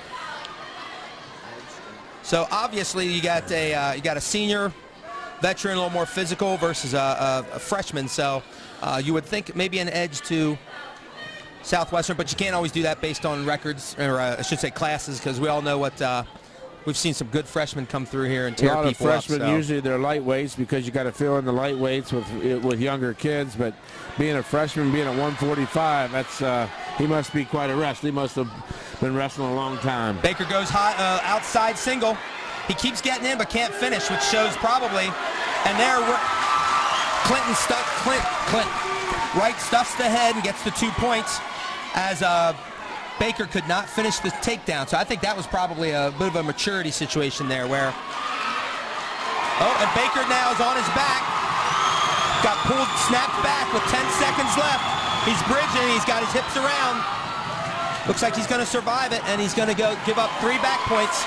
[SPEAKER 2] So obviously you got a uh, you got a senior veteran, a little more physical versus a, a, a freshman. So uh, you would think maybe an edge to Southwestern, but you can't always do that based on records, or uh, I should say classes, because we all know what uh, we've seen some good freshmen come through here and tear
[SPEAKER 1] people up. A lot of freshmen,
[SPEAKER 2] up, so.
[SPEAKER 1] usually they're lightweights because you got to fill in the lightweights with with younger kids. But being a freshman, being at one forty-five, that's uh, he must be quite a wrestler. He must have been wrestling a long time.
[SPEAKER 2] Baker goes high, uh, outside single. He keeps getting in but can't finish, which shows probably. And there, Clinton stuck. Clint, Clint, Wright stuffs the head and gets the two points as uh, Baker could not finish the takedown. So I think that was probably a bit of a maturity situation there where. Oh, and Baker now is on his back. Got pulled, snapped back with ten seconds left. He's bridging. He's got his hips around. Looks like he's going to survive it, and he's going to go give up three back points.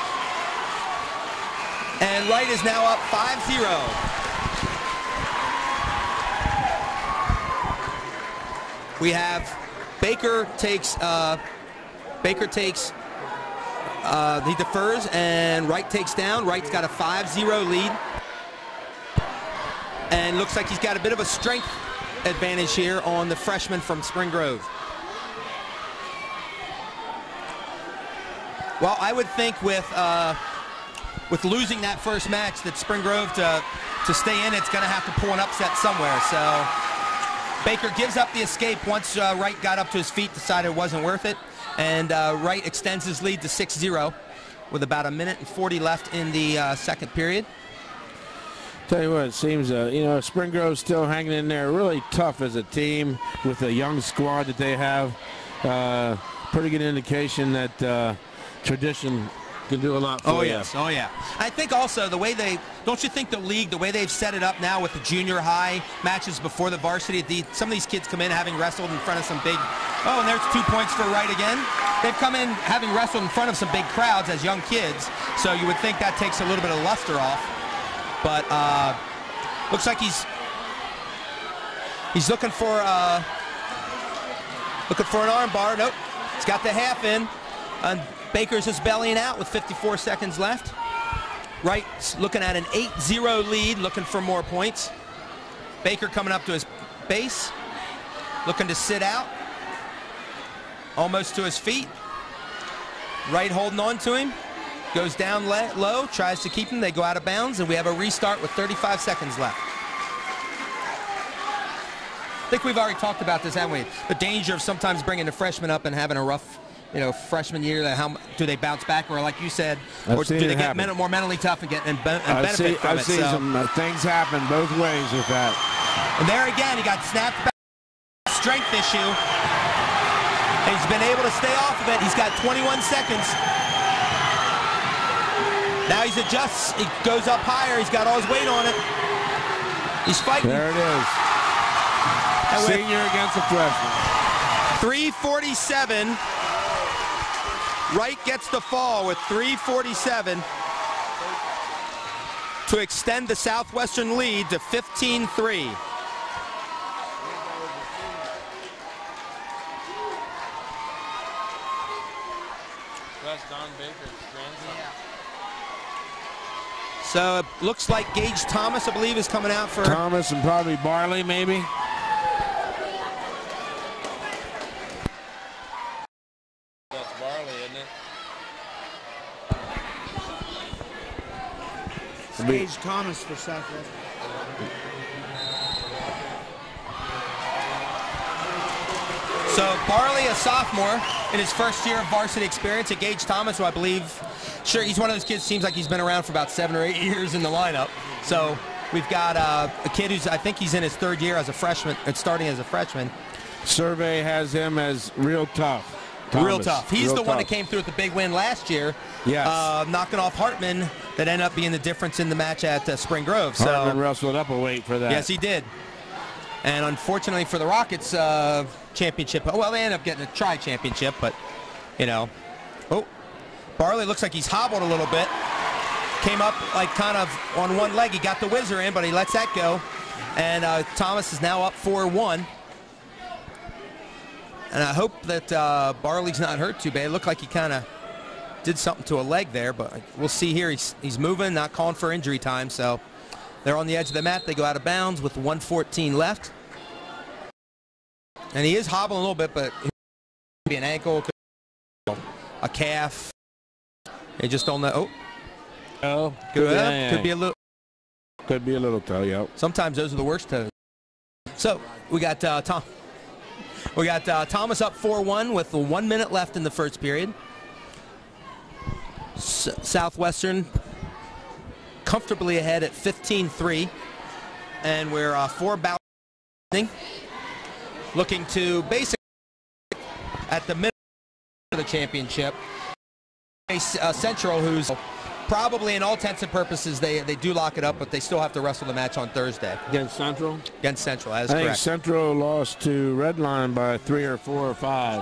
[SPEAKER 2] And Wright is now up five zero. We have Baker takes uh, Baker takes uh, he defers, and Wright takes down. Wright's got a five zero lead, and looks like he's got a bit of a strength advantage here on the freshman from Spring Grove. Well, I would think with uh, with losing that first match that Spring Grove to to stay in, it's going to have to pull an upset somewhere. So Baker gives up the escape once uh, Wright got up to his feet, decided it wasn't worth it, and uh, Wright extends his lead to six zero with about a minute and forty left in the uh, second period.
[SPEAKER 1] Tell you what, it seems uh, you know Spring Grove's still hanging in there, really tough as a team with the young squad that they have. Uh, pretty good indication that uh, tradition can do a lot for
[SPEAKER 2] oh,
[SPEAKER 1] you.
[SPEAKER 2] yes. Oh, yeah. I think also the way they, don't you think the league, the way they've set it up now with the junior high matches before the varsity, the, some of these kids come in having wrestled in front of some big, oh, and there's two points for Wright again. They've come in having wrestled in front of some big crowds as young kids, so you would think that takes a little bit of luster off. But uh, looks like he's He's looking for uh, looking for an arm bar. Nope. He's got the half in. And Baker's just bellying out with fifty-four seconds left. Wright looking at an eight zero lead, looking for more points. Baker coming up to his base, looking to sit out. Almost to his feet. Wright holding on to him. Goes down low, tries to keep him. They go out of bounds, and we have a restart with thirty-five seconds left. I think we've already talked about this, haven't we? The danger of sometimes bringing the freshmen up and having a rough, you know, freshman year. That how do they bounce back, or like you said,
[SPEAKER 1] I've
[SPEAKER 2] or do they get
[SPEAKER 1] happen.
[SPEAKER 2] men more mentally tough and get and, be and
[SPEAKER 1] I've
[SPEAKER 2] benefit
[SPEAKER 1] seen,
[SPEAKER 2] from
[SPEAKER 1] I've
[SPEAKER 2] it?
[SPEAKER 1] seen
[SPEAKER 2] So.
[SPEAKER 1] some uh, things happen both ways with that.
[SPEAKER 2] And there again, he got snapped back. Strength issue. He's been able to stay off of it. He's got twenty-one seconds. Now he's adjusts. He goes up higher. He's got all his weight on it. He's fighting.
[SPEAKER 1] There it is. Senior against a freshman.
[SPEAKER 2] three forty-seven. Wright gets the fall with three forty-seven to extend the Southwestern lead to fifteen three.
[SPEAKER 1] That's Don Baker's grandson.
[SPEAKER 2] So it looks like Gage Thomas, I believe, is coming out for...
[SPEAKER 1] Thomas and probably Barley, maybe. That's Barley, isn't it?
[SPEAKER 3] Gage Thomas for Southwest.
[SPEAKER 2] So Barley, a sophomore, in his first year of varsity experience at Gage Thomas, who I believe, sure, he's one of those kids, seems like he's been around for about seven or eight years in the lineup. So we've got uh, a kid who's, I think he's in his third year as a freshman, and starting as a freshman.
[SPEAKER 1] Survey has him as real tough. Thomas.
[SPEAKER 2] Real tough. He's
[SPEAKER 1] Real
[SPEAKER 2] the
[SPEAKER 1] tough.
[SPEAKER 2] one that came through with the big win last year,
[SPEAKER 1] Yes.
[SPEAKER 2] uh, knocking off Hartman, that ended up being the difference in the match at uh, Spring Grove. So,
[SPEAKER 1] Hartman wrestled up a weight for that.
[SPEAKER 2] yes, he did. And unfortunately for the Rockets, uh, championship, well, they ended up getting a tri-championship, but, you know. Oh, Barley looks like he's hobbled a little bit. Came up like kind of on one leg. He got the whizzer in, but he lets that go. And uh, Thomas is now up four one. And I hope that uh, Barley's not hurt too bad. It looked like he kind of did something to a leg there, but we'll see here. He's, he's moving, not calling for injury time. So they're on the edge of the mat. They go out of bounds with one fourteen left. And he is hobbling a little bit, but it could be an ankle, could be a calf. They just don't know. Oh,
[SPEAKER 1] Oh,
[SPEAKER 2] could,
[SPEAKER 1] could,
[SPEAKER 2] uh,
[SPEAKER 1] be,
[SPEAKER 2] could be a little.
[SPEAKER 1] could be a little toe, yep.
[SPEAKER 2] Sometimes those are the worst toes. So we got uh, Tom. We got uh, Thomas up four one with one minute left in the first period. S Southwestern comfortably ahead at fifteen three, and we're uh, four bouts looking to basically at the middle of the championship. A uh, Central, who's probably in all intents and purposes, they they do lock it up, but they still have to wrestle the match on Thursday
[SPEAKER 1] Against Central?
[SPEAKER 2] against Central. That is
[SPEAKER 1] I think
[SPEAKER 2] correct.
[SPEAKER 1] Central lost to Redline by three or four or five.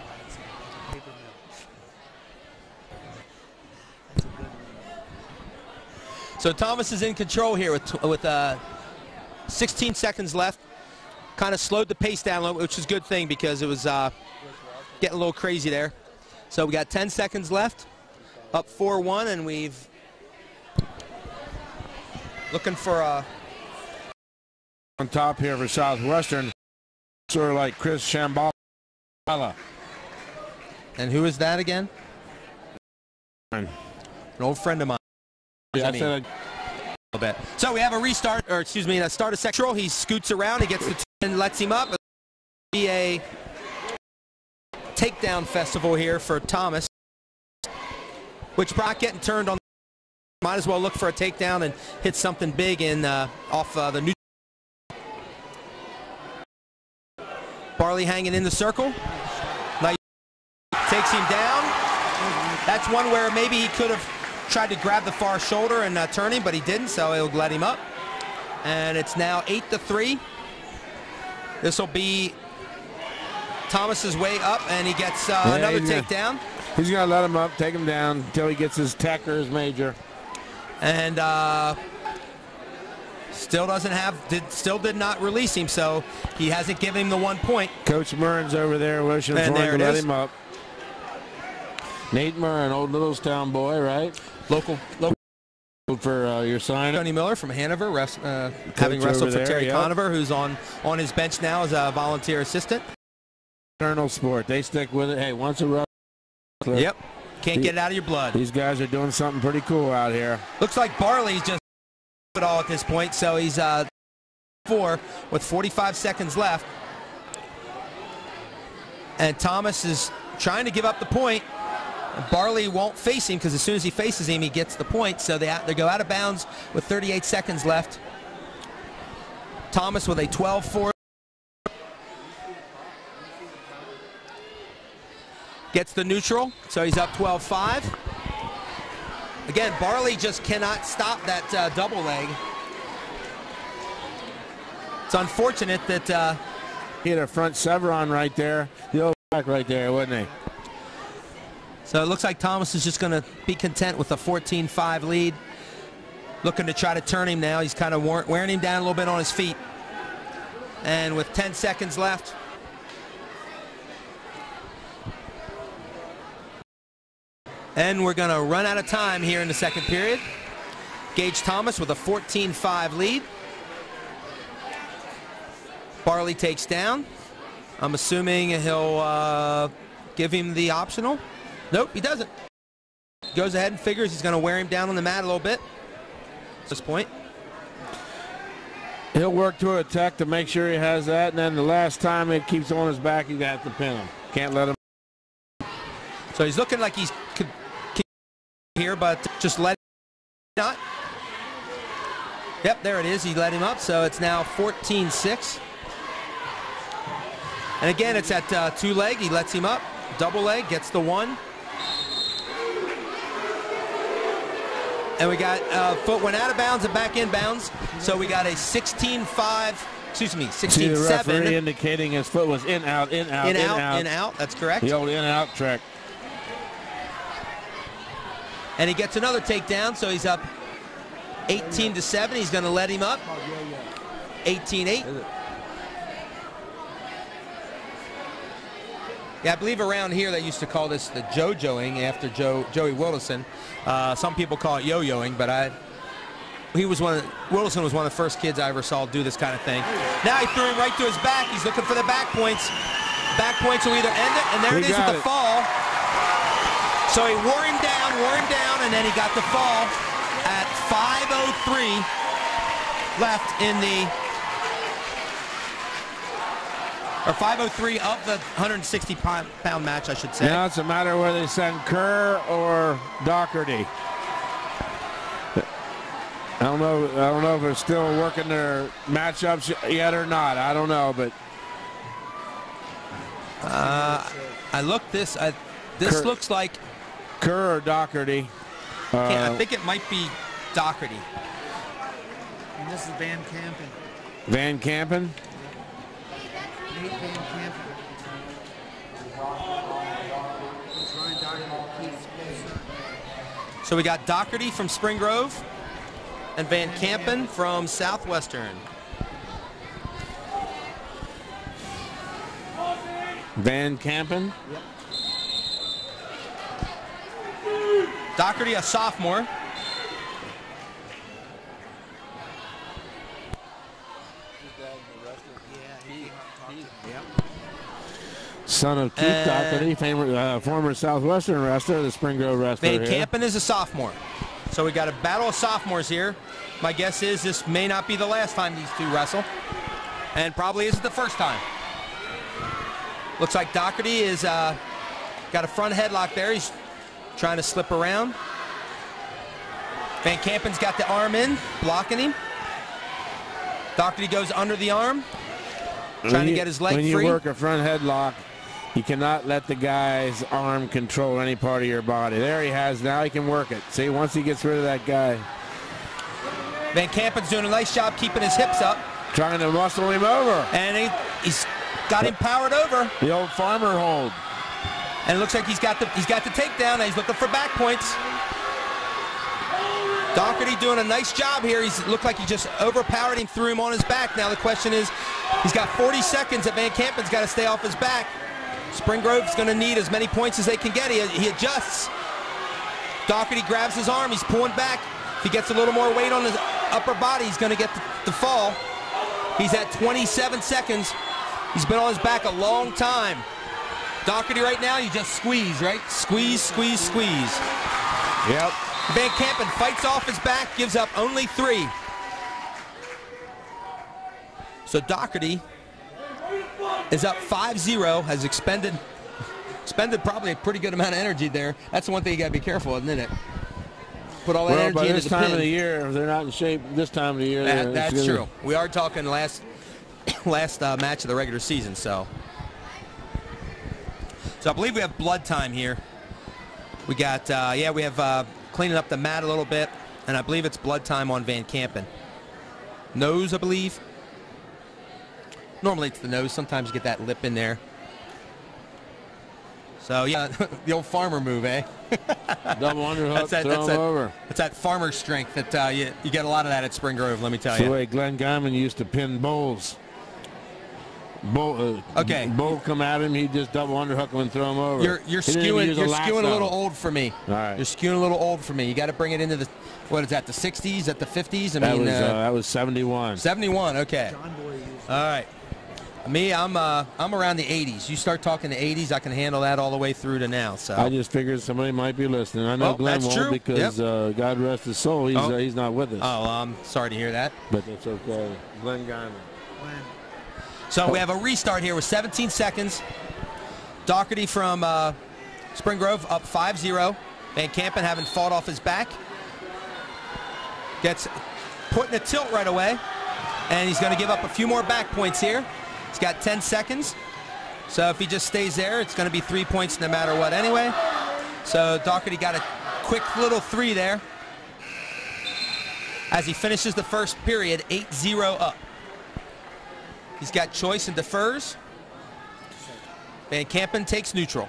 [SPEAKER 2] So Thomas is in control here with with uh, sixteen seconds left. Kind of slowed the pace down a little, which is a good thing because it was uh, getting a little crazy there. So we got ten seconds left, up four one, and we've looking for a
[SPEAKER 1] On top here for Southwestern, sort of like Chris Shambhala.
[SPEAKER 2] and who is that again? An old friend of mine.
[SPEAKER 1] Yeah, I
[SPEAKER 2] I mean,
[SPEAKER 1] said
[SPEAKER 2] a little bit. So we have a restart, or excuse me, a start of sectional. He scoots around, he gets the two and lets him up. It'll be a takedown festival here for Thomas, which Brock getting turned on. Might as well look for a takedown and hit something big in uh, off uh, the new. Barley hanging in the circle. Nice. Takes him down. That's one where maybe he could have tried to grab the far shoulder and uh, turn him, but he didn't, so he'll let him up. And it's now eight to three. This will be Thomas's way up, and he gets uh,
[SPEAKER 1] Yeah,
[SPEAKER 2] another
[SPEAKER 1] he's gonna-
[SPEAKER 2] takedown.
[SPEAKER 1] he's going to let him up, take him down until he gets his tech or his major.
[SPEAKER 2] And uh, Still doesn't have, did, still did not release him, so he hasn't given him the one point.
[SPEAKER 1] Coach Murren's over there wishing
[SPEAKER 2] And
[SPEAKER 1] for
[SPEAKER 2] there
[SPEAKER 1] him to
[SPEAKER 2] it
[SPEAKER 1] let
[SPEAKER 2] is.
[SPEAKER 1] him up. Nate Murren, old Littlestown boy, right?
[SPEAKER 2] Local, local.
[SPEAKER 1] For uh, your sign.
[SPEAKER 2] Tony Miller from Hanover, rest, uh, having wrestled for
[SPEAKER 1] there,
[SPEAKER 2] Terry
[SPEAKER 1] yep.
[SPEAKER 2] Conover, who's on, on his bench now as a volunteer assistant.
[SPEAKER 1] Eternal sport. They stick with it. Hey, once a wrestler.
[SPEAKER 2] Yep. Can't
[SPEAKER 1] the,
[SPEAKER 2] get it out of your blood.
[SPEAKER 1] These guys are doing something pretty cool out here.
[SPEAKER 2] Looks like Barley's just it all at this point, so he's uh, four with forty-five seconds left. And Thomas is trying to give up the point. Barley won't face him because as soon as he faces him, he gets the point. So they, they go out of bounds with thirty-eight seconds left. Thomas with a twelve four. Gets the neutral, so he's up twelve five. Again, Barley just cannot stop that uh, double leg. It's unfortunate that... Uh,
[SPEAKER 1] he had a front Severon right there. The old back right there, wasn't he?
[SPEAKER 2] So it looks like Thomas is just going to be content with a fourteen five lead. Looking to try to turn him now. He's kind of wearing him down a little bit on his feet. And with ten seconds left. And we're going to run out of time here in the second period. Gage Thomas with a fourteen five lead. Barley takes down. I'm assuming he'll uh, give him the optional. Nope, he doesn't. Goes ahead and figures he's going to wear him down on the mat a little bit at this point.
[SPEAKER 1] He'll work to attack to make sure he has that, and then the last time it keeps on his back, he's got to pin him. Can't let him.
[SPEAKER 2] So he's looking like he's here, but just let him not. Yep, there it is. He let him up, so it's now fourteen six. And again, it's at uh, two leg. He lets him up. Double leg, gets the one. And we got uh, foot went out of bounds and back in bounds. So we got a sixteen five, excuse me, sixteen seven.
[SPEAKER 1] See the referee indicating his foot was in, out, in, out,
[SPEAKER 2] in,
[SPEAKER 1] in,
[SPEAKER 2] out,
[SPEAKER 1] out.
[SPEAKER 2] in, out. That's correct.
[SPEAKER 1] The old in, out trick.
[SPEAKER 2] And he gets another takedown, so he's up eighteen to seven. He's going to let him up. eighteen eight. Yeah, I believe around here they used to call this the JoJoing after Joe Joey Wilson. Uh, some people call it yo-yoing, but I he was one of Wilson was one of the first kids I ever saw do this kind of thing. Now he threw him right to his back. He's looking for the back points. Back points will either end it, and there
[SPEAKER 1] We
[SPEAKER 2] it is with the
[SPEAKER 1] it.
[SPEAKER 2] fall. So he wore him down, wore him down, and then he got the fall at five oh three left in the, or five oh three of the one hundred sixty pound match, I should say.
[SPEAKER 1] Now it's a matter whether they send Kerr or Doherty. I don't know. I don't know if they're still working their matchups yet or not. I don't know, but
[SPEAKER 2] uh, I looked this. I, this
[SPEAKER 1] Kerr.
[SPEAKER 2] looks like.
[SPEAKER 1] Kerr or Doherty. Uh,
[SPEAKER 2] I think it might be Doherty.
[SPEAKER 3] And this is Van Campen.
[SPEAKER 1] Van Campen.
[SPEAKER 3] Nate Van Campen. It's Ryan Doherty, Keith's son.
[SPEAKER 2] So we got Doherty from Spring Grove and Van Campen from Southwestern.
[SPEAKER 1] Van Campen.
[SPEAKER 3] Yep.
[SPEAKER 2] Doherty, a sophomore.
[SPEAKER 1] Son of Keith
[SPEAKER 2] Uh,
[SPEAKER 1] Doherty, favorite, uh, former Southwestern wrestler, the Spring Grove wrestler
[SPEAKER 2] Van
[SPEAKER 1] here.
[SPEAKER 2] Campen is a sophomore. So we got a battle of sophomores here. My guess is this may not be the last time these two wrestle. And probably isn't the first time. Looks like Doherty is uh, got a front headlock there. He's trying to slip around. Van Campen's got the arm in, blocking him. Doherty goes under the arm, trying
[SPEAKER 1] When
[SPEAKER 2] to
[SPEAKER 1] you-
[SPEAKER 2] get his leg
[SPEAKER 1] when
[SPEAKER 2] free.
[SPEAKER 1] you work a front headlock, you cannot let the guy's arm control any part of your body. There he has. Now he can work it. See, once he gets rid of that guy.
[SPEAKER 2] Van Campen's doing a nice job keeping his hips up.
[SPEAKER 1] Trying to muscle him over.
[SPEAKER 2] And he, he's got him powered over.
[SPEAKER 1] The old farmer hold.
[SPEAKER 2] And it looks like he's got the he's got the takedown. He's looking for back points. Doherty doing a nice job here. He's looked like he just overpowered him, threw him on his back. Now the question is, he's got forty seconds that Van Kampen's got to stay off his back. Spring Grove's going to need as many points as they can get. He, he adjusts. Doherty grabs his arm. He's pulling back. If he gets a little more weight on his upper body, he's going to get the, the fall. He's at twenty-seven seconds. He's been on his back a long time. Doherty right now, you just squeeze, right? Squeeze, squeeze, squeeze.
[SPEAKER 1] Yep.
[SPEAKER 2] Van Kampen fights off his back, gives up only three. So Doherty is up five zero, has expended, expended probably a pretty good amount of energy there. That's the one thing you got to be careful of, isn't it? Put all that
[SPEAKER 1] well,
[SPEAKER 2] energy
[SPEAKER 1] by
[SPEAKER 2] into
[SPEAKER 1] this
[SPEAKER 2] the
[SPEAKER 1] time
[SPEAKER 2] pin.
[SPEAKER 1] of the year, they're not in shape this time of the year.
[SPEAKER 2] That, that's
[SPEAKER 1] gonna...
[SPEAKER 2] true. We are talking last, last uh, match of the regular season, so. So I believe we have blood time here. We got, uh, yeah, we have uh, cleaning up the mat a little bit, and I believe it's blood time on Van Kampen. Nose, I believe. Normally it's the nose. Sometimes you get that lip in there. So yeah, the old farmer move, eh?
[SPEAKER 1] Double underhook,
[SPEAKER 2] that's that,
[SPEAKER 1] throw
[SPEAKER 2] that's
[SPEAKER 1] him
[SPEAKER 2] that,
[SPEAKER 1] over.
[SPEAKER 2] That's that farmer strength that uh, you, you get a lot of that at Spring Grove, let me tell
[SPEAKER 1] That's
[SPEAKER 2] you.
[SPEAKER 1] the way Glenn Guyman used to pin bowls. Bowl, uh,
[SPEAKER 2] okay.
[SPEAKER 1] Bowl come at him, he'd just double underhook him and throw him over.
[SPEAKER 2] You're, you're
[SPEAKER 1] He didn't even
[SPEAKER 2] skewing.
[SPEAKER 1] use
[SPEAKER 2] You're
[SPEAKER 1] a
[SPEAKER 2] skewing a
[SPEAKER 1] lasso.
[SPEAKER 2] little old for me.
[SPEAKER 1] All right.
[SPEAKER 2] You're skewing a little old for me. You got to bring it into the, what is that? The sixties, at the fifties? I
[SPEAKER 1] That
[SPEAKER 2] mean,
[SPEAKER 1] was
[SPEAKER 2] uh,
[SPEAKER 1] uh, that was seventy-one.
[SPEAKER 2] seventy-one. Okay.
[SPEAKER 3] John Boy used
[SPEAKER 2] All right. Me, I'm uh, I'm around the eighties. You start talking the eighties, I can handle that all the way through to now. So
[SPEAKER 1] I just figured somebody might be listening. I know
[SPEAKER 2] Well,
[SPEAKER 1] Glenn
[SPEAKER 2] that's
[SPEAKER 1] won't
[SPEAKER 2] true.
[SPEAKER 1] because
[SPEAKER 2] Yep.
[SPEAKER 1] uh, God rest his soul, he's
[SPEAKER 2] Oh.
[SPEAKER 1] uh, he's not with us.
[SPEAKER 2] Oh, I'm sorry to hear that.
[SPEAKER 1] But that's okay. Glenn Guyman.
[SPEAKER 3] Glenn.
[SPEAKER 2] So we have a restart here with seventeen seconds. Doherty from uh, Spring Grove up five zero. Van Kampen having fought off his back. Gets put in a tilt right away. And he's going to give up a few more back points here. He's got ten seconds. So if he just stays there, it's going to be three points no matter what anyway. So Doherty got a quick little three there. As he finishes the first period, eight zero up. He's got choice and defers. Van Kampen takes neutral.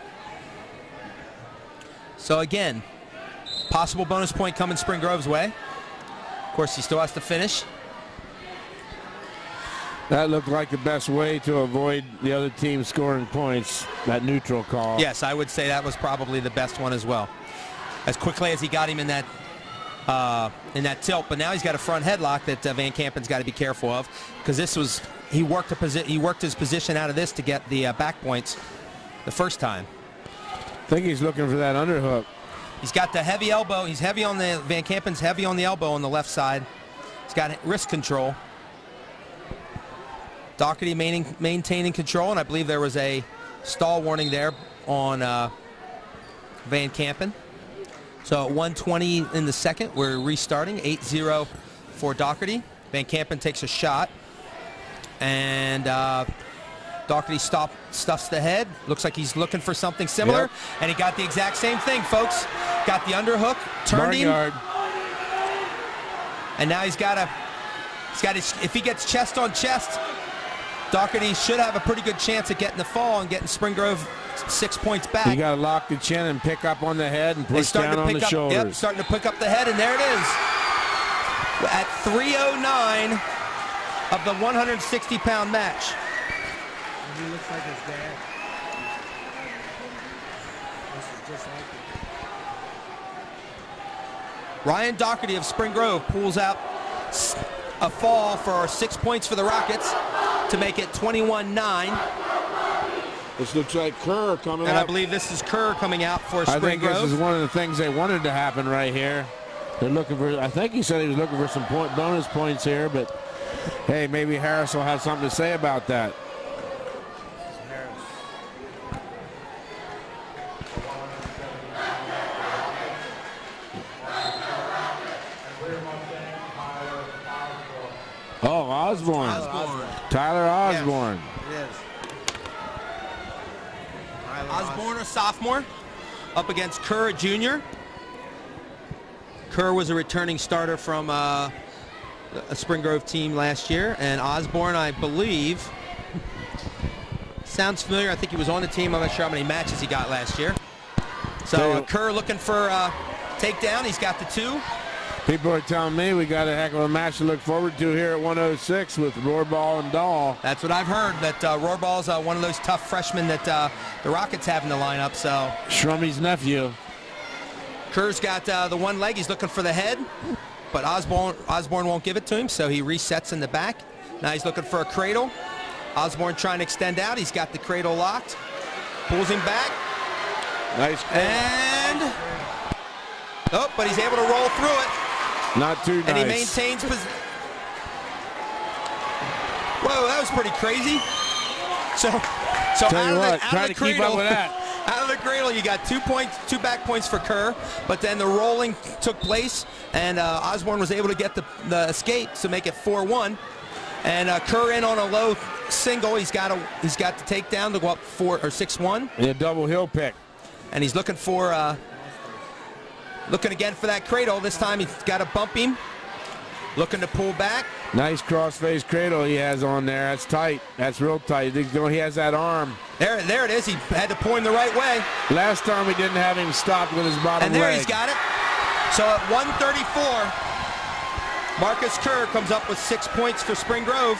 [SPEAKER 2] So again, possible bonus point coming Spring Grove's way. Of course, he still has to finish.
[SPEAKER 1] That looked like the best way to avoid the other team scoring points, that neutral call.
[SPEAKER 2] Yes, I would say that was probably the best one as well. As quickly as he got him in that uh, in that tilt, but now he's got a front headlock that uh, Van Kampen's got to be careful of, because this was he worked a posi he worked his position out of this to get the uh, back points the first time.
[SPEAKER 1] I think he's looking for that underhook.
[SPEAKER 2] He's got the heavy elbow. He's heavy on the Van Kampen's heavy on the elbow on the left side. He's got wrist control. Doherty maintaining, maintaining control, and I believe there was a stall warning there on uh, Van Kampen. So at one twenty in the second, we're restarting, eight zero for Doherty. Van Kampen takes a shot, and uh, Doherty stop, stuffs the head. Looks like he's looking for something similar,
[SPEAKER 1] Yep.
[SPEAKER 2] and he got the exact same thing, folks. Got the underhook, turned him,
[SPEAKER 1] Barnyard.
[SPEAKER 2] and now he's got a, he's got his, if he gets chest on chest, Doherty should have a pretty good chance at getting the fall and getting Spring Grove six points back.
[SPEAKER 1] You got to lock the chin and pick up on the head and
[SPEAKER 2] They're
[SPEAKER 1] push
[SPEAKER 2] starting
[SPEAKER 1] down
[SPEAKER 2] to
[SPEAKER 1] on
[SPEAKER 2] pick
[SPEAKER 1] the
[SPEAKER 2] up,
[SPEAKER 1] shoulders.
[SPEAKER 2] Yep, starting to pick up the head, and there it is. At three oh nine of the one hundred sixty pound match.
[SPEAKER 3] He looks like his dad. This is just like him.
[SPEAKER 2] Ryan Doherty of Spring Grove pulls out a fall for six points for the Rockets to make it twenty-one nine.
[SPEAKER 1] This looks like Kerr coming
[SPEAKER 2] And
[SPEAKER 1] up.
[SPEAKER 2] I believe this is Kerr coming out for
[SPEAKER 1] I
[SPEAKER 2] Spring
[SPEAKER 1] think
[SPEAKER 2] Grove.
[SPEAKER 1] this is one of the things they wanted to happen right here. They're looking for, I think he said he was looking for some point, bonus points here, but hey, maybe Harris will have something to say about that. Oh, Osborne.
[SPEAKER 2] Osborne.
[SPEAKER 1] Tyler Osborne.
[SPEAKER 3] It is. Tyler
[SPEAKER 2] Osborne, a sophomore, up against Kerr, a junior. Kerr was a returning starter from uh, a Spring Grove team last year, and Osborne, I believe, sounds familiar. I think he was on the team. I'm not sure how many matches he got last year. So uh, Kerr looking for uh, takedown. He's got the two.
[SPEAKER 1] People are telling me we got a heck of a match to look forward to here at one oh six with Rohrbal and Dahl.
[SPEAKER 2] That's what I've heard, that uh, Rohrball's uh, one of those tough freshmen that uh, the Rockets have in the lineup. So
[SPEAKER 1] Shrumy's nephew.
[SPEAKER 2] Kerr's got uh, the one leg. He's looking for the head, but Osborne, Osborne won't give it to him, so he resets in the back. Now he's looking for a cradle. Osborne trying to extend out. He's got the cradle locked. Pulls him back.
[SPEAKER 1] Nice.
[SPEAKER 2] And, oh, but he's able to roll through it.
[SPEAKER 1] Not too nice.
[SPEAKER 2] And he maintains position. Whoa, that was pretty crazy. So, so
[SPEAKER 1] Tell
[SPEAKER 2] out
[SPEAKER 1] you
[SPEAKER 2] of,
[SPEAKER 1] what,
[SPEAKER 2] the, out
[SPEAKER 1] try
[SPEAKER 2] of the
[SPEAKER 1] to keep
[SPEAKER 2] cradle,
[SPEAKER 1] up with that.
[SPEAKER 2] out of the cradle, you got two points, two back points for Kerr, but then the rolling took place, and uh, Osborne was able to get the, the escape to make it four one. And uh, Kerr in on a low single. He's got a he's got the takedown to go up four or six one.
[SPEAKER 1] And a double heel pick.
[SPEAKER 2] And he's looking for uh, looking again for that cradle. This time he's got to bump him. Looking to pull back.
[SPEAKER 1] Nice cross-face cradle he has on there. That's tight. That's real tight. He's going, he has that arm.
[SPEAKER 2] There, there it is. He had to pull him the right way.
[SPEAKER 1] Last time we didn't have him stopped with his bottom
[SPEAKER 2] And there
[SPEAKER 1] leg.
[SPEAKER 2] he's got it. So at one thirty-four, Marcus Kerr comes up with six points for Spring Grove.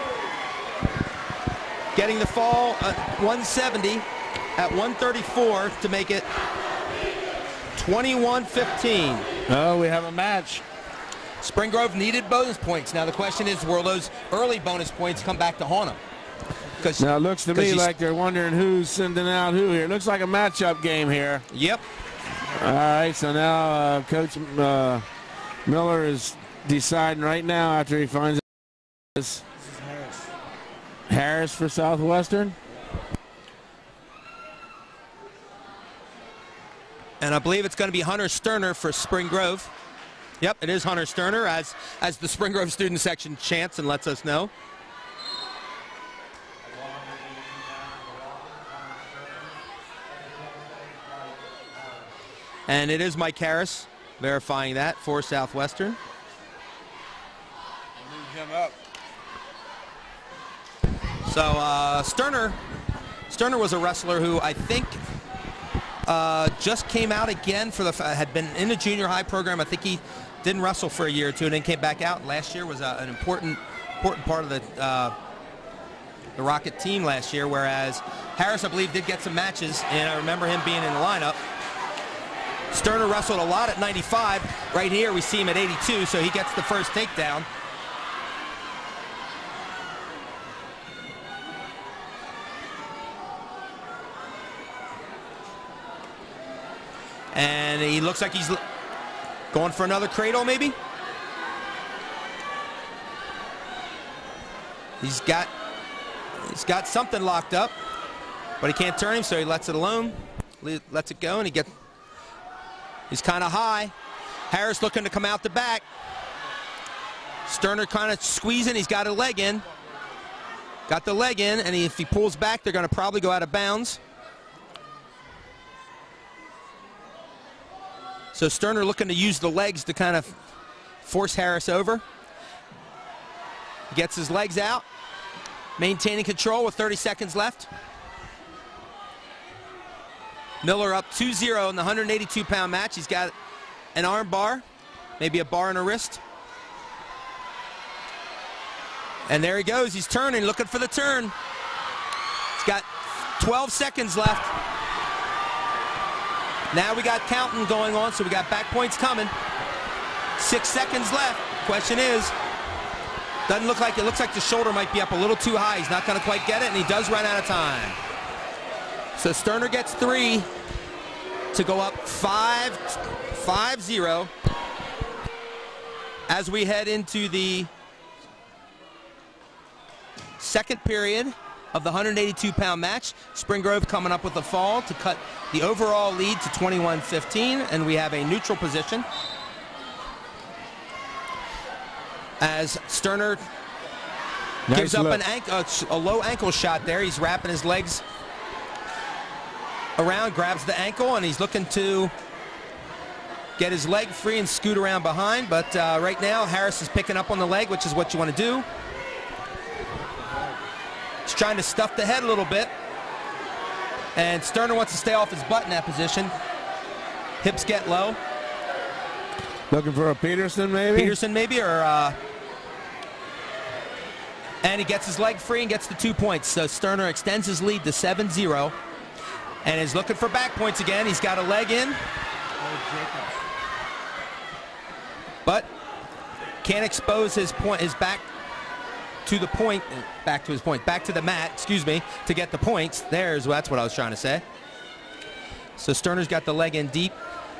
[SPEAKER 2] Getting the fall at one seventy at one thirty-four to make it twenty-one fifteen.
[SPEAKER 1] Oh, we have a match.
[SPEAKER 2] Spring Grove needed bonus points. Now the question is, will those early bonus points come back to haunt them?
[SPEAKER 1] Now it looks to me like they're wondering who's sending out who here. It looks like a matchup game here.
[SPEAKER 2] Yep.
[SPEAKER 1] All right, so now uh, Coach uh, Miller is deciding right now after he finds this. Harris. Harris for Southwestern.
[SPEAKER 2] And I believe it's going to be Hunter Sterner for Spring Grove. Yep, it is Hunter Sterner, as as the Spring Grove student section chants and lets us know. And it is Mike Harris verifying that for Southwestern.
[SPEAKER 1] Move him up.
[SPEAKER 2] So uh, Sterner, Sterner was a wrestler who I think uh, just came out again for the had been in the junior high program. I think he didn't wrestle for a year or two and then came back out. Last year was uh, an important important part of the uh, the Rocket team last year. Whereas Harris, I believe, did get some matches, and I remember him being in the lineup. Sterner wrestled a lot at ninety-five. Right here we see him at eighty-two, so he gets the first takedown. And he looks like he's going for another cradle, maybe. He's got he's got something locked up, but he can't turn him, so he lets it alone. Lets it go, and he gets. He's kind of high. Harris looking to come out the back. Sterner kind of squeezing. He's got a leg in. Got the leg in, and he, if he pulls back, they're going to probably go out of bounds. So Sterner looking to use the legs to kind of force Harris over. Gets his legs out. Maintaining control with thirty seconds left. Miller up two zero in the one eighty-two pound match. He's got an arm bar, maybe a bar in a wrist. And there he goes. He's turning, looking for the turn. He's got twelve seconds left. Now we got counting going on, so we got back points coming. Six seconds left. Question is, doesn't look like it. Looks like the shoulder might be up a little too high. He's not going to quite get it, and he does run out of time. So Sterner gets three to go up five, five zero as we head into the second period of the one eighty-two pound match. Spring Grove coming up with a fall to cut the overall lead to twenty-one fifteen, and we have a neutral position as Sterner
[SPEAKER 1] nice
[SPEAKER 2] gives up
[SPEAKER 1] look.
[SPEAKER 2] an ankle, a low ankle shot there. He's wrapping his legs around, grabs the ankle, and he's looking to get his leg free and scoot around behind. But uh, right now, Harris is picking up on the leg, which is what you want to do. He's trying to stuff the head a little bit. And Sterner wants to stay off his butt in that position. Hips get low.
[SPEAKER 1] Looking for a Peterson, maybe?
[SPEAKER 2] Peterson, maybe, or... Uh, and he gets his leg free and gets the two points. So Sterner extends his lead to seven zero. And is looking for back points again. He's got a leg in. But can't expose his point, his back to the point, back to his point, back to the mat, excuse me, to get the points. There's, that's what I was trying to say. So Sterner's got the leg in deep.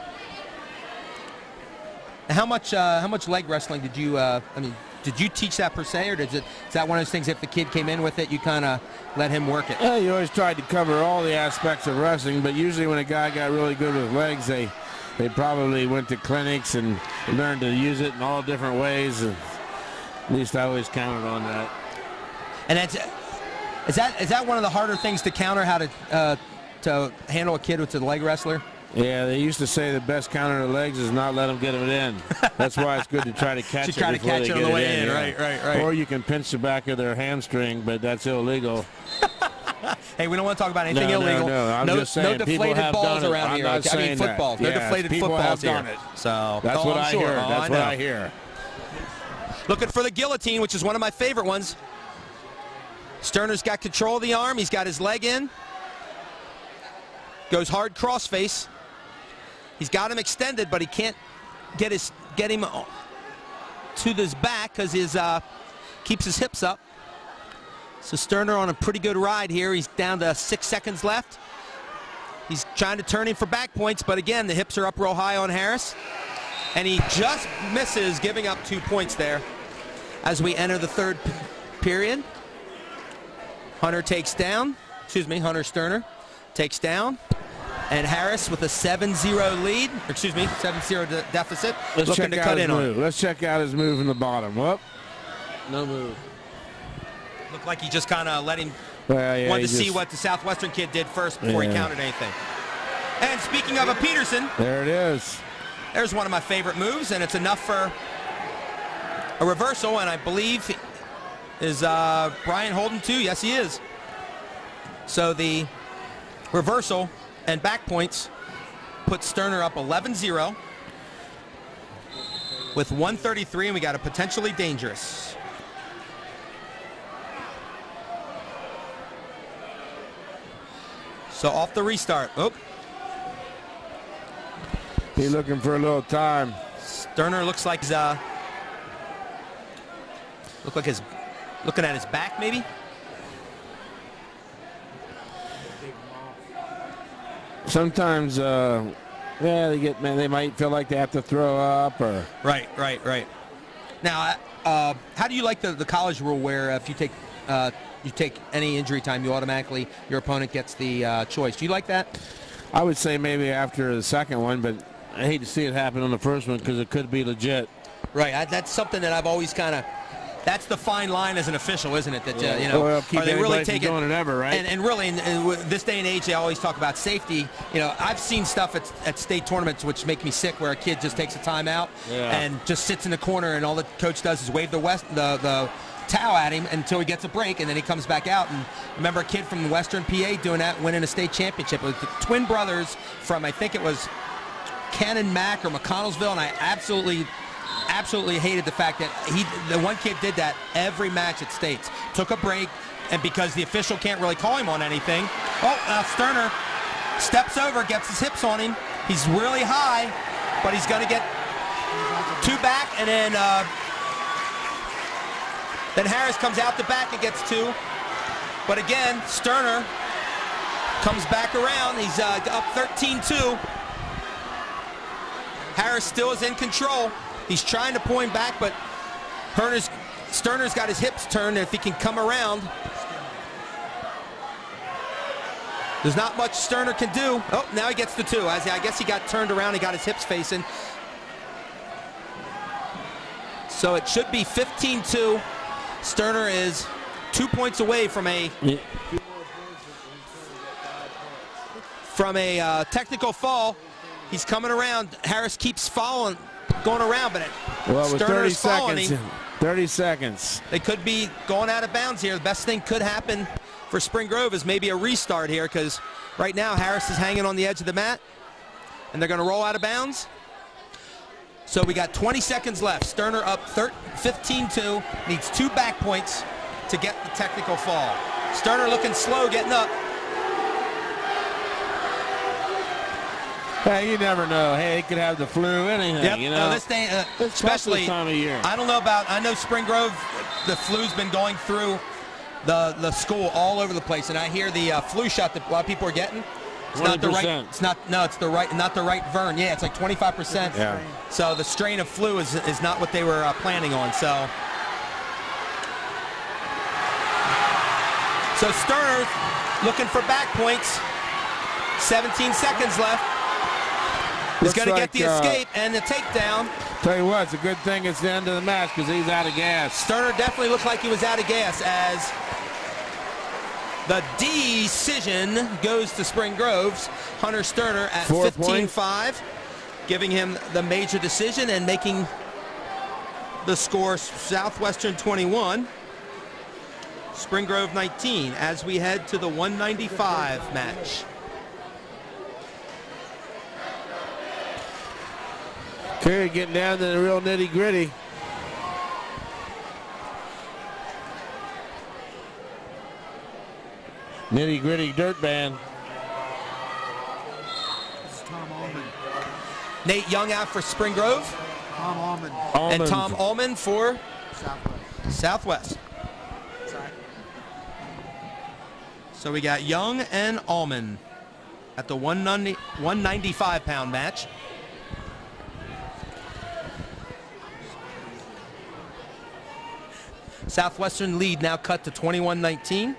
[SPEAKER 2] How much, uh, how much leg wrestling did you, uh, I mean, did you teach that per se, or did it, is that one of those things, if the kid came in with it, you kind of let him work it?
[SPEAKER 1] Yeah, you always tried to cover all the aspects of wrestling, but usually when a guy got really good with legs, they they probably went to clinics and learned to use it in all different ways. And at least I always counted on that.
[SPEAKER 2] And that's, is that is that one of the harder things to counter, how to uh, to handle a kid with a leg wrestler?
[SPEAKER 1] Yeah, they used to say the best counter of legs is not let them get it in. That's why it's good to try to catch
[SPEAKER 2] to
[SPEAKER 1] it
[SPEAKER 2] try to
[SPEAKER 1] before
[SPEAKER 2] catch
[SPEAKER 1] they
[SPEAKER 2] it
[SPEAKER 1] get
[SPEAKER 2] on the
[SPEAKER 1] it
[SPEAKER 2] way
[SPEAKER 1] in.
[SPEAKER 2] in.
[SPEAKER 1] Yeah.
[SPEAKER 2] Right, right, right.
[SPEAKER 1] Or you can pinch the back of their hamstring, but that's illegal.
[SPEAKER 2] Hey, we don't want to talk about anything
[SPEAKER 1] no,
[SPEAKER 2] illegal.
[SPEAKER 1] No, no, I'm
[SPEAKER 2] no,
[SPEAKER 1] just saying,
[SPEAKER 2] no
[SPEAKER 1] people
[SPEAKER 2] deflated
[SPEAKER 1] have
[SPEAKER 2] balls
[SPEAKER 1] done it.
[SPEAKER 2] around
[SPEAKER 1] I'm
[SPEAKER 2] here.
[SPEAKER 1] not
[SPEAKER 2] I
[SPEAKER 1] saying
[SPEAKER 2] mean,
[SPEAKER 1] that.
[SPEAKER 2] footballs. No
[SPEAKER 1] Yes,
[SPEAKER 2] deflated
[SPEAKER 1] people
[SPEAKER 2] footballs
[SPEAKER 1] have done
[SPEAKER 2] here.
[SPEAKER 1] it.
[SPEAKER 2] So
[SPEAKER 1] that's
[SPEAKER 2] oh,
[SPEAKER 1] what
[SPEAKER 2] I'm
[SPEAKER 1] I
[SPEAKER 2] sure.
[SPEAKER 1] hear.
[SPEAKER 2] Oh,
[SPEAKER 1] That's
[SPEAKER 2] I
[SPEAKER 1] what
[SPEAKER 2] know.
[SPEAKER 1] I hear.
[SPEAKER 2] Looking for the guillotine, which is one of my favorite ones. Sterner's got control of the arm. He's got his leg in. Goes hard crossface. He's got him extended, but he can't get his get him to his back because his uh, keeps his hips up. So Sterner on a pretty good ride here. He's down to six seconds left. He's trying to turn him for back points, but again, the hips are up real high on Harris. And he just misses, giving up two points there as we enter the third period. Hunter takes down, excuse me, Hunter Sterner takes down. And Harris with a seven zero lead, or excuse me, seven zero de deficit,
[SPEAKER 1] Let's
[SPEAKER 2] looking
[SPEAKER 1] check
[SPEAKER 2] to
[SPEAKER 1] out
[SPEAKER 2] cut
[SPEAKER 1] his
[SPEAKER 2] in on
[SPEAKER 1] move.
[SPEAKER 2] it.
[SPEAKER 1] Let's check out his move in the bottom. Whoop. No move.
[SPEAKER 2] Looked like he just kind of let him,
[SPEAKER 1] Well, yeah,
[SPEAKER 2] wanted to
[SPEAKER 1] he
[SPEAKER 2] see
[SPEAKER 1] just-
[SPEAKER 2] what the Southwestern kid did first before
[SPEAKER 1] Yeah.
[SPEAKER 2] he counted anything. And speaking of a Peterson,
[SPEAKER 1] There it is.
[SPEAKER 2] there's one of my favorite moves, and it's enough for a reversal, and I believe is uh, Brian Holden too? Yes, he is. So the reversal and back points put Sterner up eleven zero with one thirty-three, and we got a potentially dangerous. So off the restart. Oh,
[SPEAKER 1] He's looking for a little time.
[SPEAKER 2] Sterner looks like he's uh, look like his looking at his back maybe.
[SPEAKER 1] Sometimes, uh, yeah, they get man. They might feel like they have to throw up, or
[SPEAKER 2] Right, right, right. Now, uh, how do you like the, the college rule where if you take uh, you take any injury time, you automatically your opponent gets the uh, choice? Do you like that?
[SPEAKER 1] I would say maybe after the second one, but I hate to see it happen on the first one because it could be legit.
[SPEAKER 2] Right. I, that's something that I've always kind of. That's the fine line as an official, isn't it? That uh, you know,
[SPEAKER 1] Well, keep
[SPEAKER 2] are they
[SPEAKER 1] anybody
[SPEAKER 2] really
[SPEAKER 1] from
[SPEAKER 2] taking
[SPEAKER 1] doing it ever, right?
[SPEAKER 2] And, and really, in, in this day and age, they always talk about safety. You know, I've seen stuff at, at state tournaments which make me sick, where a kid just takes a timeout
[SPEAKER 1] Yeah.
[SPEAKER 2] and just sits in the corner, and all the coach does is wave the west the the towel at him until he gets a break, and then he comes back out. And remember a kid from Western P A doing that, winning a state championship. It was the twin brothers from, I think it was Cannon Mac or McConnellsville, and I absolutely. Absolutely hated the fact that he, the one kid did that every match at States. Took a break, and because the official can't really call him on anything, oh, now Sterner steps over, gets his hips on him. He's really high, but he's going to get two back, and then uh, then Harris comes out the back and gets two. But again, Sterner comes back around. He's uh, up thirteen two. Harris still is in control. He's trying to point back, but Herner's, Sterner's got his hips turned, and if he can come around, there's not much Sterner can do. Oh, now he gets the two. As I guess he got turned around, he got his hips facing. So it should be fifteen two. Sterner is two points away from a
[SPEAKER 1] Yeah.
[SPEAKER 2] from a uh, technical fall. He's coming around. Harris keeps following. Going around, but it,
[SPEAKER 1] Well, with thirty
[SPEAKER 2] Sterner's following
[SPEAKER 1] seconds,
[SPEAKER 2] him.
[SPEAKER 1] thirty seconds.
[SPEAKER 2] They could be going out of bounds here. The best thing could happen for Spring Grove is maybe a restart here, because right now Harris is hanging on the edge of the mat, and they're going to roll out of bounds. So we got twenty seconds left. Sterner up fifteen two. Needs two back points to get the technical fall. Sterner looking slow getting up.
[SPEAKER 1] Hey, you never know. Hey, he could have the flu, anything,
[SPEAKER 2] Yep.
[SPEAKER 1] you know.
[SPEAKER 2] No, this day, uh,
[SPEAKER 1] It's
[SPEAKER 2] especially
[SPEAKER 1] this time of year.
[SPEAKER 2] I don't know about. I know Spring Grove, the flu's been going through the the school all over the place, and I hear the uh, flu shot that a lot of people are getting. It's not the right.
[SPEAKER 1] twenty percent.
[SPEAKER 2] It's not. No, it's the right. Not the right Vern. Yeah, it's like twenty-five percent.
[SPEAKER 1] Yeah.
[SPEAKER 2] So the strain of flu is is not what they were uh, planning on. So. So Sterner looking for back points. seventeen seconds left. He's
[SPEAKER 1] Looks
[SPEAKER 2] going to
[SPEAKER 1] like,
[SPEAKER 2] get the
[SPEAKER 1] uh,
[SPEAKER 2] escape and the takedown.
[SPEAKER 1] Tell you what, it's a good thing it's the end of the match because he's out of gas.
[SPEAKER 2] Sterner definitely looked like he was out of gas as the decision goes to Spring Grove's Hunter Sterner at fifteen five, giving him the major decision and making the score Southwestern twenty-one, Spring Grove nineteen, as we head to the one ninety-five match.
[SPEAKER 1] Kerry getting down to the real nitty gritty. Nitty gritty dirt band.
[SPEAKER 3] This is Tom Allman.
[SPEAKER 2] Nate Young out for Spring Grove.
[SPEAKER 3] Tom Allman.
[SPEAKER 1] Almond.
[SPEAKER 2] And Tom Allman for
[SPEAKER 3] Southwest.
[SPEAKER 2] Southwest.
[SPEAKER 3] Sorry.
[SPEAKER 2] So we got Young and Allman at the one ninety-five pound match. Southwestern lead now cut to twenty-one nineteen.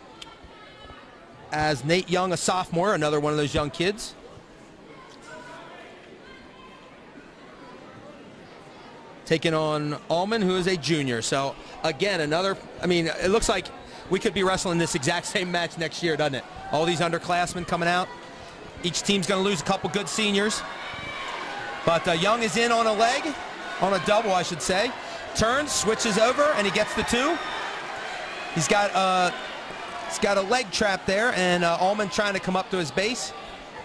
[SPEAKER 2] As Nate Young, a sophomore, another one of those young kids, taking on Allman, who is a junior. So again, another, I mean, it looks like we could be wrestling this exact same match next year, doesn't it? All these underclassmen coming out. Each team's going to lose a couple good seniors. But uh, Young is in on a leg, on a double, I should say. Turns, switches over, and he gets the two. He's got, uh, he's got a leg trap there, and uh, Allman trying to come up to his base.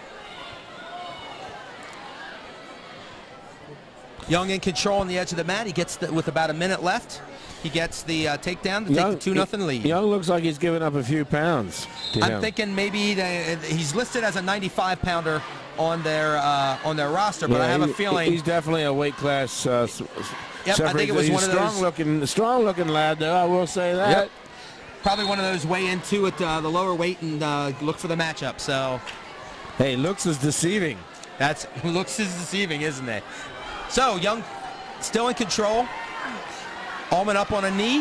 [SPEAKER 2] Young in control on the edge of the mat. He gets the, with about a minute left. He gets the uh, takedown to
[SPEAKER 1] Young,
[SPEAKER 2] take the two nothing lead.
[SPEAKER 1] Young looks like he's giving up a few pounds. to
[SPEAKER 2] I'm
[SPEAKER 1] him.
[SPEAKER 2] thinking maybe they, he's listed as a ninety-five pounder on their uh, on their roster, but
[SPEAKER 1] Yeah,
[SPEAKER 2] I have
[SPEAKER 1] he-
[SPEAKER 2] a feeling.
[SPEAKER 1] he's definitely a weight class. Uh, s-
[SPEAKER 2] Yep, I think it was
[SPEAKER 1] he's
[SPEAKER 2] one of
[SPEAKER 1] strong
[SPEAKER 2] those-
[SPEAKER 1] looking, strong looking lad. Though I will say that.
[SPEAKER 2] Yep. Probably one of those weigh into at uh, the lower weight and uh, look for the matchup. So
[SPEAKER 1] Hey, looks is deceiving.
[SPEAKER 2] that's looks is deceiving, isn't it? So Young still in control. Allman up on a knee.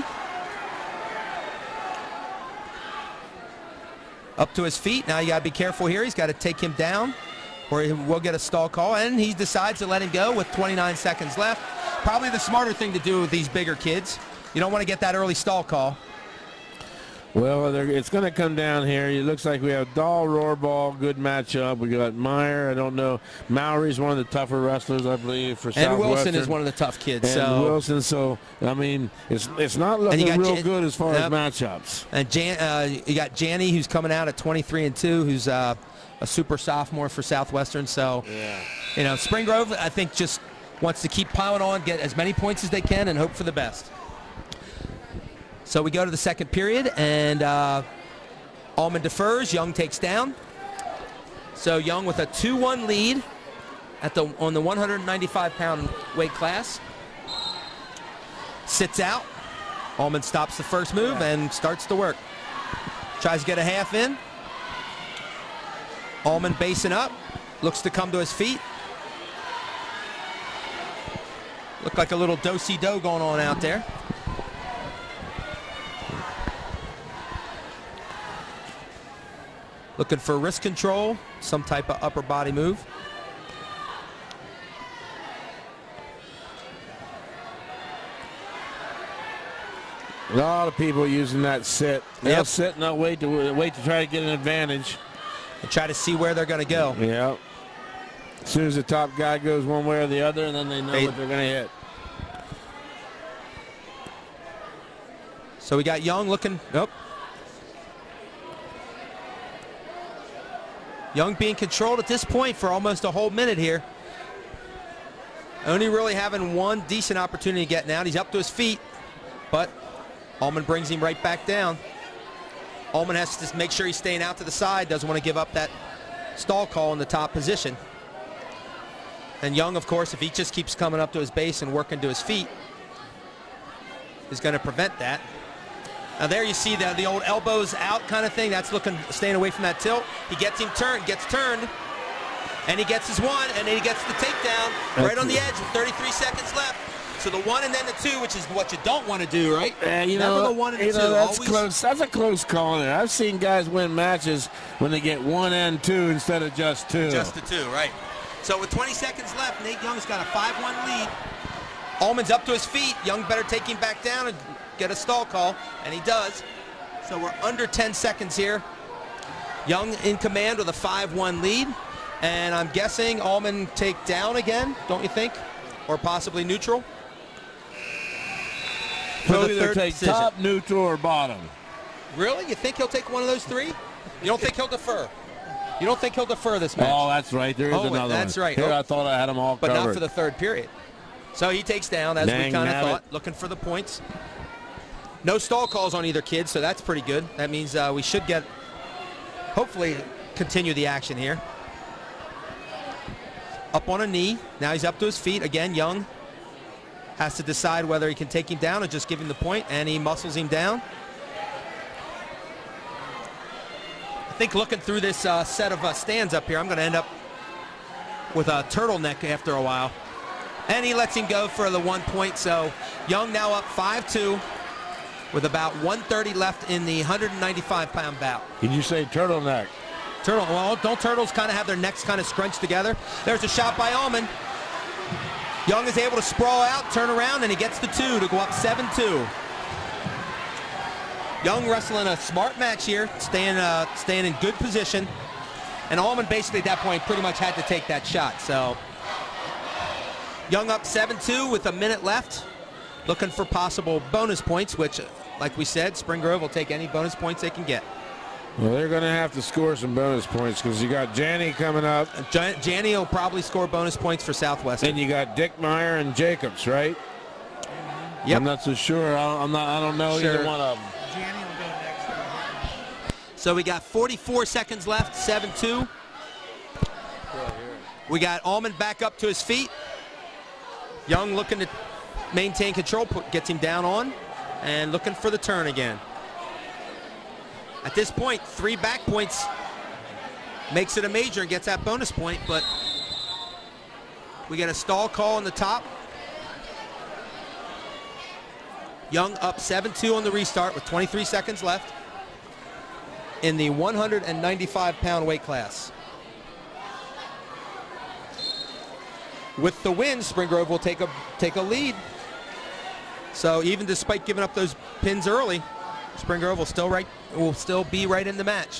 [SPEAKER 2] Up to his feet. Now you got to be careful here. He's got to take him down or he will get a stall call. And he decides to let him go with twenty-nine seconds left. Probably the smarter thing to do with these bigger kids. You don't want to get that early stall call.
[SPEAKER 1] Well, they're- it's going to come down here. It looks like we have Dahl, Rohrball, good matchup. We got Meyer. I don't know. Mowry's one of the tougher wrestlers, I believe, for
[SPEAKER 2] And
[SPEAKER 1] Southwestern.
[SPEAKER 2] Wilson is one of the tough kids.
[SPEAKER 1] And
[SPEAKER 2] so
[SPEAKER 1] Wilson. So I mean, it's it's not
[SPEAKER 2] And
[SPEAKER 1] looking
[SPEAKER 2] you got
[SPEAKER 1] real
[SPEAKER 2] Jan-
[SPEAKER 1] good as far
[SPEAKER 2] Yep.
[SPEAKER 1] as matchups.
[SPEAKER 2] And Jan, uh, you got Janney, who's coming out at twenty-three and two, who's uh, a super sophomore for Southwestern. So,
[SPEAKER 1] Yeah.
[SPEAKER 2] you know, Spring Grove, I think, just wants to keep piling on, get as many points as they can, and hope for the best. So we go to the second period, and uh, Allman defers. Young takes down. So Young with a two one lead at the on the one ninety-five pound weight class. Sits out. Allman stops the first move and starts to work. Tries to get a half in. Allman basing up. Looks to come to his feet. Looked like a little do-si-do going on out there. Looking for wrist control, some type of upper body move.
[SPEAKER 1] A lot of people using that sit. They'll
[SPEAKER 2] Yep.
[SPEAKER 1] sit and they'll wait to wait to try to get an advantage.
[SPEAKER 2] And try to see where they're going to go.
[SPEAKER 1] Yeah. As soon as the top guy goes one way or the other, and then they know
[SPEAKER 2] They-
[SPEAKER 1] what they're going to hit.
[SPEAKER 2] So we got Young looking. Nope. Young being controlled at this point for almost a whole minute here. Only really having one decent opportunity getting out. He's up to his feet, but Allman brings him right back down. Allman has to just make sure he's staying out to the side, doesn't want to give up that stall call in the top position. And Young, of course, if he just keeps coming up to his base and working to his feet, is going to prevent that. Now there you see the, the old elbows out kind of thing. That's looking, staying away from that tilt. He gets him turned, gets turned, and he gets his one, and then he gets the takedown
[SPEAKER 1] That's
[SPEAKER 2] right on the edge with thirty-three seconds left. So the one and then the two, which is what you don't want to do, right?
[SPEAKER 1] Uh, you
[SPEAKER 2] Never
[SPEAKER 1] know,
[SPEAKER 2] the one and the
[SPEAKER 1] you
[SPEAKER 2] two.
[SPEAKER 1] know, that's
[SPEAKER 2] Always
[SPEAKER 1] close. That's a close call there. I've seen guys win matches when they get one and two instead of just two.
[SPEAKER 2] just the two, right? So with twenty seconds left, Nate Young's got a five one lead. Allman's up to his feet. Young better take him back down and get a stall call, and he does. So we're under ten seconds here. Young in command with a five one lead. And I'm guessing Allman take down again, don't you think? Or possibly neutral? For
[SPEAKER 1] He'll
[SPEAKER 2] the
[SPEAKER 1] either
[SPEAKER 2] third
[SPEAKER 1] take
[SPEAKER 2] decision.
[SPEAKER 1] top, neutral, or bottom.
[SPEAKER 2] Really? You think he'll take one of those three? You don't think he'll defer? You don't think he'll defer this match?
[SPEAKER 1] Oh, that's right. There is
[SPEAKER 2] Oh,
[SPEAKER 1] another
[SPEAKER 2] that's
[SPEAKER 1] one.
[SPEAKER 2] right.
[SPEAKER 1] Here,
[SPEAKER 2] Oh.
[SPEAKER 1] I thought I had them all
[SPEAKER 2] but
[SPEAKER 1] covered.
[SPEAKER 2] not for the third period. So he takes down, as
[SPEAKER 1] Dang
[SPEAKER 2] we kind of
[SPEAKER 1] nabbit.
[SPEAKER 2] thought, looking for the points. No stall calls on either kid, so that's pretty good. That means uh, we should get, hopefully, continue the action here. Up on a knee. Now he's up to his feet. Again, Young has to decide whether he can take him down or just give him the point, and he muscles him down. I think looking through this uh, set of uh, stands up here, I'm going to end up with a turtleneck after a while. And he lets him go for the one point. So Young now up five two with about one thirty left in the one ninety-five pound bout.
[SPEAKER 1] Did you say turtleneck?
[SPEAKER 2] Turtle, well, don't turtles kind of have their necks kind of scrunched together? There's a shot by Allman. Young is able to sprawl out, turn around, and he gets the two to go up seven two. Young wrestling a smart match here, staying, uh, staying in good position. And Allman basically at that point pretty much had to take that shot. So Young up seven two with a minute left, looking for possible bonus points, which, like we said, Spring Grove will take any bonus points they can get.
[SPEAKER 1] Well, they're going to have to score some bonus points because you got Janney coming up.
[SPEAKER 2] Jan Janney will probably score bonus points for Southwestern.
[SPEAKER 1] And you got Dick Meyer and Jacobs, right?
[SPEAKER 2] Yep.
[SPEAKER 1] I'm not so sure. I don't, I'm not. I don't know
[SPEAKER 2] Sure.
[SPEAKER 1] either one of them.
[SPEAKER 3] Janney will go next.
[SPEAKER 2] So we got forty-four seconds left, seven two. We got Allman back up to his feet. Young looking to maintain control, put, gets him down on, and looking for the turn again. At this point, three back points makes it a major and gets that bonus point, but we get a stall call on the top. Young up seven two on the restart with twenty-three seconds left in the one ninety-five pound weight class. With the win, Spring Grove will take a take a lead. So even despite giving up those pins early, Spring Grove will still right will still be right in the match.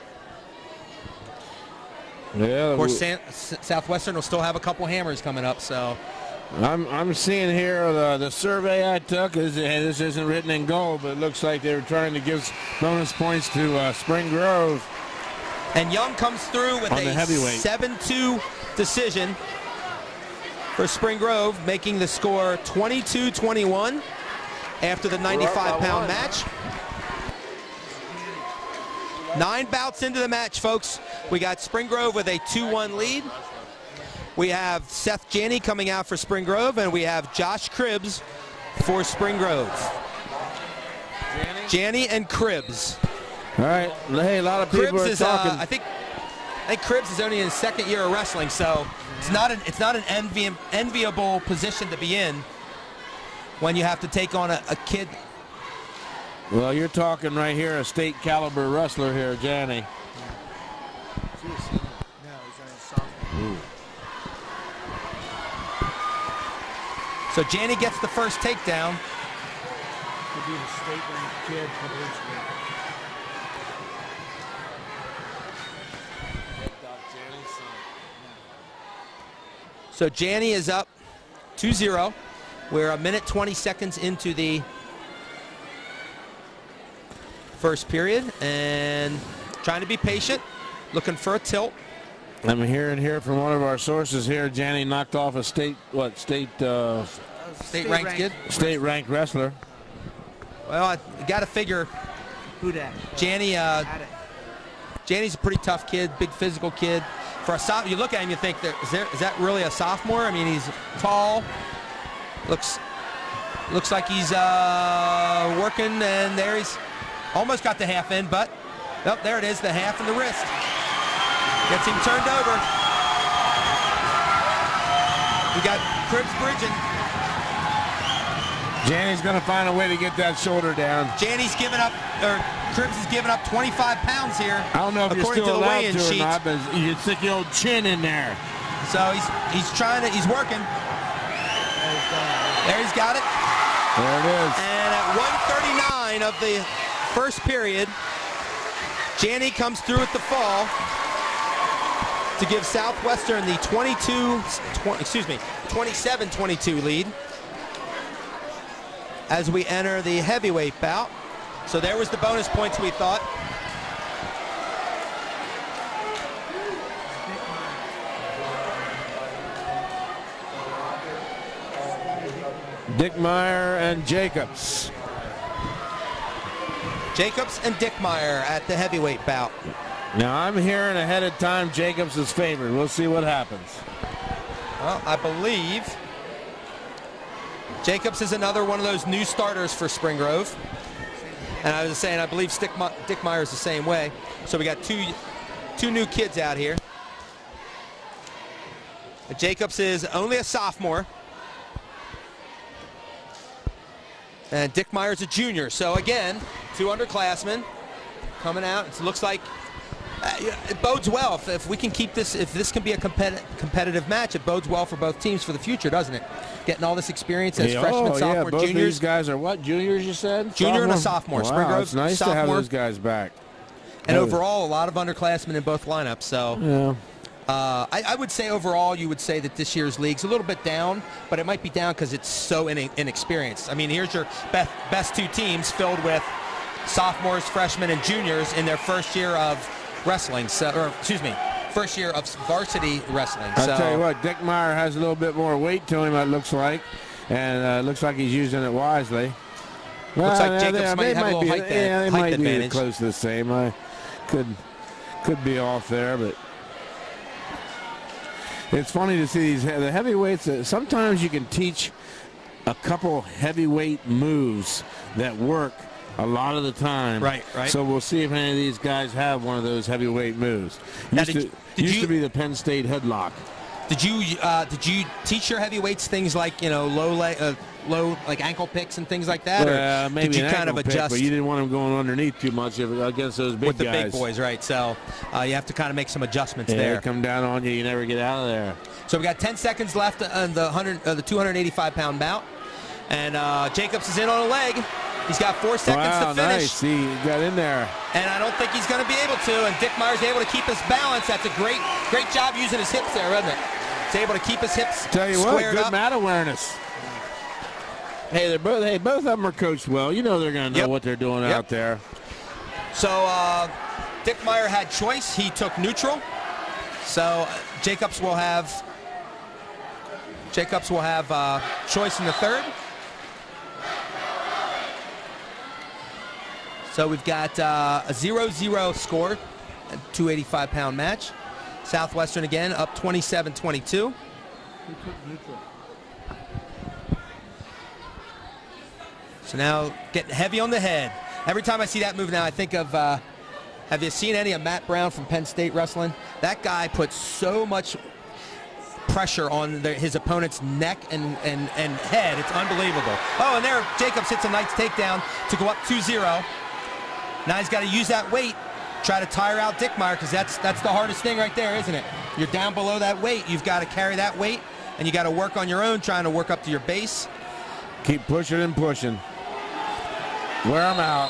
[SPEAKER 1] Yeah.
[SPEAKER 2] Of course, San, Southwestern will still have a couple hammers coming up. So
[SPEAKER 1] I'm I'm seeing here the the survey I took is hey, this isn't written in gold, but it looks like they were trying to give bonus points to uh, Spring Grove.
[SPEAKER 2] And Young comes through with
[SPEAKER 1] On the
[SPEAKER 2] a
[SPEAKER 1] heavyweight.
[SPEAKER 2] seven two decision for Spring Grove, making the score twenty-two twenty-one after the ninety-five pound match. Nine bouts into the match, folks. We got Spring Grove with a two one lead. We have Seth Janney coming out for Spring Grove, and we have Josh Cribbs for Spring Grove. Janney and Cribbs.
[SPEAKER 1] All right. Hey, a lot of people
[SPEAKER 2] Cribbs
[SPEAKER 1] are
[SPEAKER 2] is,
[SPEAKER 1] talking.
[SPEAKER 2] uh, I think, I think Cribbs is only in his second year of wrestling, so it's not an it's not an envi enviable position to be in when you have to take on a, a kid.
[SPEAKER 1] Well, you're talking right here, a state caliber wrestler here, Janney.
[SPEAKER 3] No, he's on his sophomore.
[SPEAKER 2] So Janney gets the first takedown.
[SPEAKER 3] Could be the state-ranked kid a couple weeks ago.
[SPEAKER 2] So Janney is up two zero. We're a minute twenty seconds into the first period, and trying to be patient, looking for a tilt.
[SPEAKER 1] I'm hearing here from one of our sources here, Janny knocked off a state, what, state, uh,
[SPEAKER 2] State ranked kid.
[SPEAKER 1] state ranked wrestler.
[SPEAKER 2] Well, I got to figure.
[SPEAKER 3] Who that?
[SPEAKER 2] Janny, uh,
[SPEAKER 3] Had it.
[SPEAKER 2] Janny's a pretty tough kid, big physical kid. For a soph, you look at him, you think, that, is, there, is that really a sophomore? I mean, he's tall, looks looks like he's uh, working, and there he's almost got the half in, but oh, there it is, the half in the wrist. Gets him turned over. We got Cribbs bridging.
[SPEAKER 1] Janny's going to find a way to get that shoulder down.
[SPEAKER 2] Janny's giving up, or Cribbs is giving up twenty-five pounds here.
[SPEAKER 1] I don't know if
[SPEAKER 2] according
[SPEAKER 1] you're still
[SPEAKER 2] to the
[SPEAKER 1] allowed
[SPEAKER 2] weigh-in
[SPEAKER 1] to or
[SPEAKER 2] sheet.
[SPEAKER 1] not, but you stick your old chin in there.
[SPEAKER 2] So he's he's trying to, he's working. There he's got it.
[SPEAKER 1] There it is.
[SPEAKER 2] And at one thirty-nine of the first period, Janny comes through with the fall to give Southwestern the twenty-two, twenty, excuse me, twenty-seven twenty-two lead as we enter the heavyweight bout. So there was the bonus points we thought.
[SPEAKER 1] Dickmeyer and Jacobs.
[SPEAKER 2] Jacobs and Dickmeyer at the heavyweight bout.
[SPEAKER 1] Now I'm hearing ahead of time Jacobs is favored. We'll see what happens.
[SPEAKER 2] Well, I believe Jacobs is another one of those new starters for Spring Grove. And I was saying, I believe Dickmeyer is the same way. So we got two, two new kids out here. But Jacobs is only a sophomore. And Dickmeyer's a junior. So again, two underclassmen coming out. It looks like uh, it bodes well. If, if we can keep this, if this can be a competi competitive match, it bodes well for both teams for the future, doesn't it? Getting all this experience as
[SPEAKER 1] Yeah,
[SPEAKER 2] freshmen,
[SPEAKER 1] oh,
[SPEAKER 2] sophomore,
[SPEAKER 1] yeah, both
[SPEAKER 2] juniors.
[SPEAKER 1] Of these guys are what? Juniors, you said?
[SPEAKER 2] Junior and a sophomore.
[SPEAKER 1] Wow,
[SPEAKER 2] Spring Grove,
[SPEAKER 1] it's nice
[SPEAKER 2] sophomore.
[SPEAKER 1] to have those guys back.
[SPEAKER 2] And
[SPEAKER 1] That
[SPEAKER 2] overall, a lot of underclassmen in both lineups. So
[SPEAKER 1] Yeah.
[SPEAKER 2] uh, I, I would say overall, you would say that this year's league's a little bit down, but it might be down because it's so in inexperienced. I mean, here's your best, best two teams filled with sophomores, freshmen, and juniors in their first year of wrestling. So, or excuse me, first year of varsity wrestling.
[SPEAKER 1] I'll
[SPEAKER 2] so,
[SPEAKER 1] tell you what, Dickmeyer has a little bit more weight to him, it looks like. And uh, looks like he's using it wisely.
[SPEAKER 2] Looks like
[SPEAKER 1] Well,
[SPEAKER 2] Jacobs
[SPEAKER 1] they,
[SPEAKER 2] might
[SPEAKER 1] they
[SPEAKER 2] have a little
[SPEAKER 1] be,
[SPEAKER 2] height,
[SPEAKER 1] yeah, they
[SPEAKER 2] height
[SPEAKER 1] might
[SPEAKER 2] advantage.
[SPEAKER 1] be close to the same. I could could be off there, but it's funny to see these the heavyweights. Uh, sometimes you can teach a couple heavyweight moves that work a lot of the time.
[SPEAKER 2] Right, right.
[SPEAKER 1] So we'll see if any of these guys have one of those heavyweight moves.
[SPEAKER 2] Now,
[SPEAKER 1] Used,
[SPEAKER 2] did
[SPEAKER 1] to,
[SPEAKER 2] you- did
[SPEAKER 1] used
[SPEAKER 2] you-
[SPEAKER 1] to be the Penn State headlock.
[SPEAKER 2] Did you uh, did you teach your heavyweights things like you know low leg, uh, low like ankle picks and things like that,
[SPEAKER 1] Uh,
[SPEAKER 2] or
[SPEAKER 1] maybe
[SPEAKER 2] did you
[SPEAKER 1] an
[SPEAKER 2] kind of
[SPEAKER 1] ankle pick,
[SPEAKER 2] adjust
[SPEAKER 1] but you didn't want them going underneath too much if, against those big
[SPEAKER 2] with the
[SPEAKER 1] guys.
[SPEAKER 2] big boys, right? So uh, you have to kind of make some adjustments
[SPEAKER 1] Yeah,
[SPEAKER 2] there.
[SPEAKER 1] they come down on you, you never get out of there.
[SPEAKER 2] So we got ten seconds left on the one hundred, uh, the two eighty-five pound bout, and uh, Jacobs is in on a leg. He's got four seconds
[SPEAKER 1] Wow,
[SPEAKER 2] to finish,
[SPEAKER 1] nice. He got in there.
[SPEAKER 2] and I don't think he's going to be able to. And Dickmeyer's able to keep his balance. That's a great, great job using his hips there, isn't it? He's able to keep his hips
[SPEAKER 1] Tell you what,
[SPEAKER 2] squared
[SPEAKER 1] good
[SPEAKER 2] up.
[SPEAKER 1] mat awareness. Hey, they're both. Hey, both of them are coached well. You know they're going to know
[SPEAKER 2] Yep.
[SPEAKER 1] what they're doing
[SPEAKER 2] Yep.
[SPEAKER 1] out there.
[SPEAKER 2] So uh, Dickmeyer had choice. He took neutral. So uh, Jacobs will have Jacobs will have uh, choice in the third. So we've got uh, a zero zero score, a two eighty-five pound match. Southwestern again up twenty-seven twenty-two. So now getting heavy on the head. Every time I see that move now, I think of, uh, have you seen any of Matt Brown from Penn State wrestling? That guy puts so much pressure on the, his opponent's neck and, and, and head. It's unbelievable. Oh, and there Jacobs hits a nice takedown to go up two zero. Now he's got to use that weight, try to tire out Dickmeyer, because that's, that's the hardest thing right there, isn't it? You're down below that weight. You've got to carry that weight, and you got to work on your own, trying to work up to your base.
[SPEAKER 1] Keep pushing and pushing. Wear them out.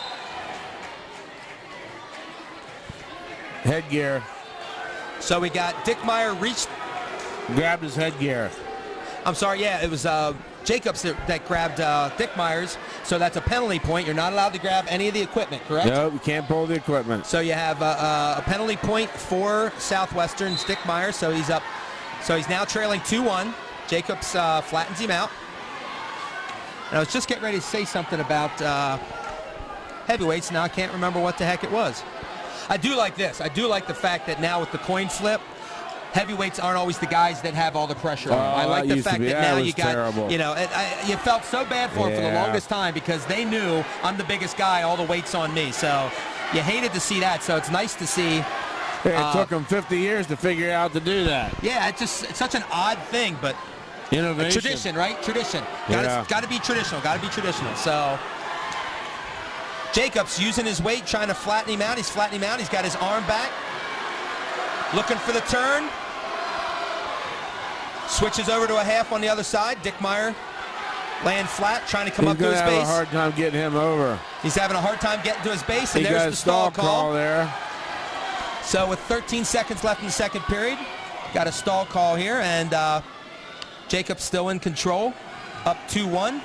[SPEAKER 1] Headgear.
[SPEAKER 2] So we got Dickmeyer reached.
[SPEAKER 1] Grabbed his headgear.
[SPEAKER 2] I'm sorry, yeah, it was uh, Jacobs that, that grabbed uh, Dick Myers, so that's a penalty point. You're not allowed to grab any of the equipment, correct?
[SPEAKER 1] No, you can't pull the equipment.
[SPEAKER 2] So you have uh, a penalty point for Southwestern's Dick Myers, so he's up. So he's now trailing two one. Jacobs uh, flattens him out. And I was just getting ready to say something about uh, heavyweights. Now I can't remember what the heck it was. I do like this. I do like the fact that now with the coin flip, heavyweights aren't always the guys that have all the pressure on them.
[SPEAKER 1] Oh,
[SPEAKER 2] I like the fact that,
[SPEAKER 1] that
[SPEAKER 2] now
[SPEAKER 1] was
[SPEAKER 2] you got,
[SPEAKER 1] terrible.
[SPEAKER 2] you know, it, I, you felt so bad for him
[SPEAKER 1] yeah.
[SPEAKER 2] for the longest time because they knew I'm the biggest guy, all the weight's on me. So you hated to see that. So it's nice to see.
[SPEAKER 1] It
[SPEAKER 2] uh,
[SPEAKER 1] took them fifty years to figure out to do that.
[SPEAKER 2] Yeah, it's just it's such an odd thing, but
[SPEAKER 1] Innovation.
[SPEAKER 2] tradition, right? Tradition. Got
[SPEAKER 1] Yeah.
[SPEAKER 2] got to be traditional. Got to be traditional. So Jacobs using his weight, trying to flatten him out. He's flattening him out. He's got his arm back, looking for the turn. Switches over to a half on the other side. Dick Meyer laying flat, trying to come
[SPEAKER 1] He's
[SPEAKER 2] up to his
[SPEAKER 1] gonna have
[SPEAKER 2] base.
[SPEAKER 1] a hard time getting him over.
[SPEAKER 2] He's having a hard time getting to his base, and
[SPEAKER 1] He
[SPEAKER 2] there's
[SPEAKER 1] got a
[SPEAKER 2] the stall,
[SPEAKER 1] stall
[SPEAKER 2] call.
[SPEAKER 1] call there.
[SPEAKER 2] So with thirteen seconds left in the second period, got a stall call here, and uh, Jacobs still in control, up two one.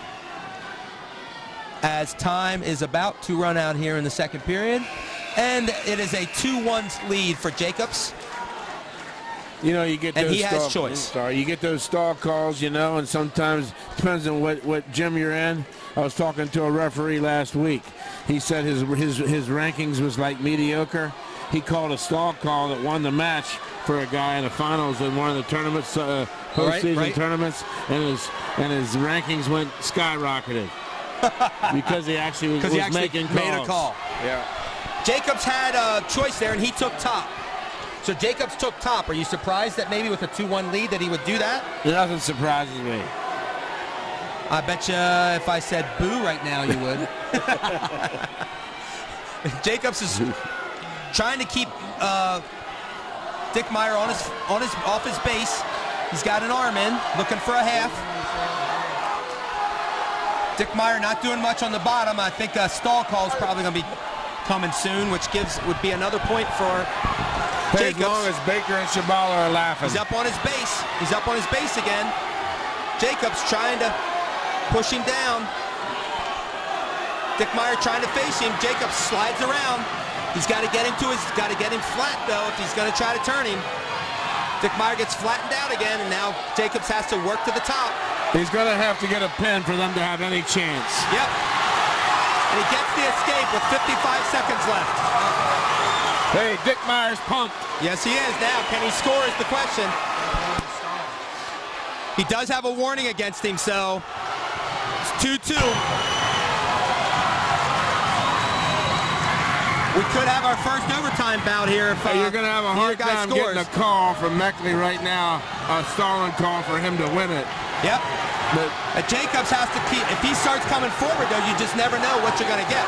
[SPEAKER 2] As time is about to run out here in the second period, and it is a two one lead for Jacobs.
[SPEAKER 1] You know, you get
[SPEAKER 2] And
[SPEAKER 1] those
[SPEAKER 2] he has
[SPEAKER 1] stall,
[SPEAKER 2] choice.
[SPEAKER 1] Sorry, you get those stall calls, you know, and sometimes depends on what, what gym you're in. I was talking to a referee last week. He said his his his rankings was like mediocre. He called a stall call that won the match for a guy in the finals in one of the tournaments, uh, postseason
[SPEAKER 2] right, right.
[SPEAKER 1] tournaments, and his and his rankings went skyrocketed because he actually was, was
[SPEAKER 2] he actually
[SPEAKER 1] making calls.
[SPEAKER 2] made a call.
[SPEAKER 1] Yeah.
[SPEAKER 2] Jacobs had a choice there, and he took top. So Jacobs took top. Are you surprised that maybe with a two one lead that he would do that?
[SPEAKER 1] Nothing surprises me.
[SPEAKER 2] I bet you if I said boo right now, you would. Jacobs is trying to keep uh, Dick Meyer on his on his off his base. He's got an arm in, looking for a half. Dick Meyer not doing much on the bottom. I think a stall call is probably going to be coming soon, which gives would be another point for
[SPEAKER 1] Hey, as
[SPEAKER 2] Jacobs.
[SPEAKER 1] long as Baker and Shabala are laughing.
[SPEAKER 2] He's up on his base. He's up on his base again. Jacobs trying to push him down. Dick Meyer trying to face him. Jacobs slides around. He's got to get him to his. Got to get him flat though if he's going to try to turn him. Dick Meyer gets flattened out again, and now Jacobs has to work to the top.
[SPEAKER 1] He's going to have to get a pin for them to have any chance.
[SPEAKER 2] Yep. And he gets the escape with fifty-five seconds left.
[SPEAKER 1] Hey, Dick Meyer's pumped.
[SPEAKER 2] Yes, he is now. Can he score is the question. He does have a warning against him, so it's two two. We could have our first overtime bout here if uh,
[SPEAKER 1] Hey, you're going to have a hard
[SPEAKER 2] either guy
[SPEAKER 1] time
[SPEAKER 2] scores.
[SPEAKER 1] getting a call from Meckley right now, a stalling call for him to win it.
[SPEAKER 2] Yep.
[SPEAKER 1] But
[SPEAKER 2] And Jacobs has to keep, if he starts coming forward, though, you just never know what you're going to get.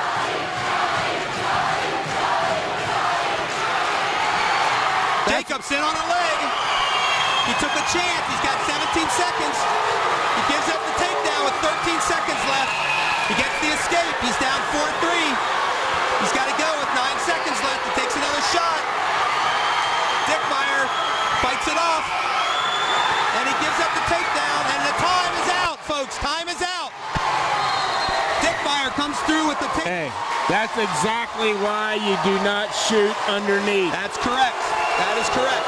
[SPEAKER 2] Jacobs in on a leg. He took a chance. He's got seventeen seconds. He gives up the takedown with thirteen seconds left. He gets the escape. He's down four three. He's got to go with nine seconds left. He takes another shot. Dick Meyer fights it off. And he gives up the takedown. And the time is out, folks. Time is out. Dick Meyer comes through with the takedown.
[SPEAKER 1] hey, that's exactly why you do not shoot underneath.
[SPEAKER 2] That's correct. That is correct.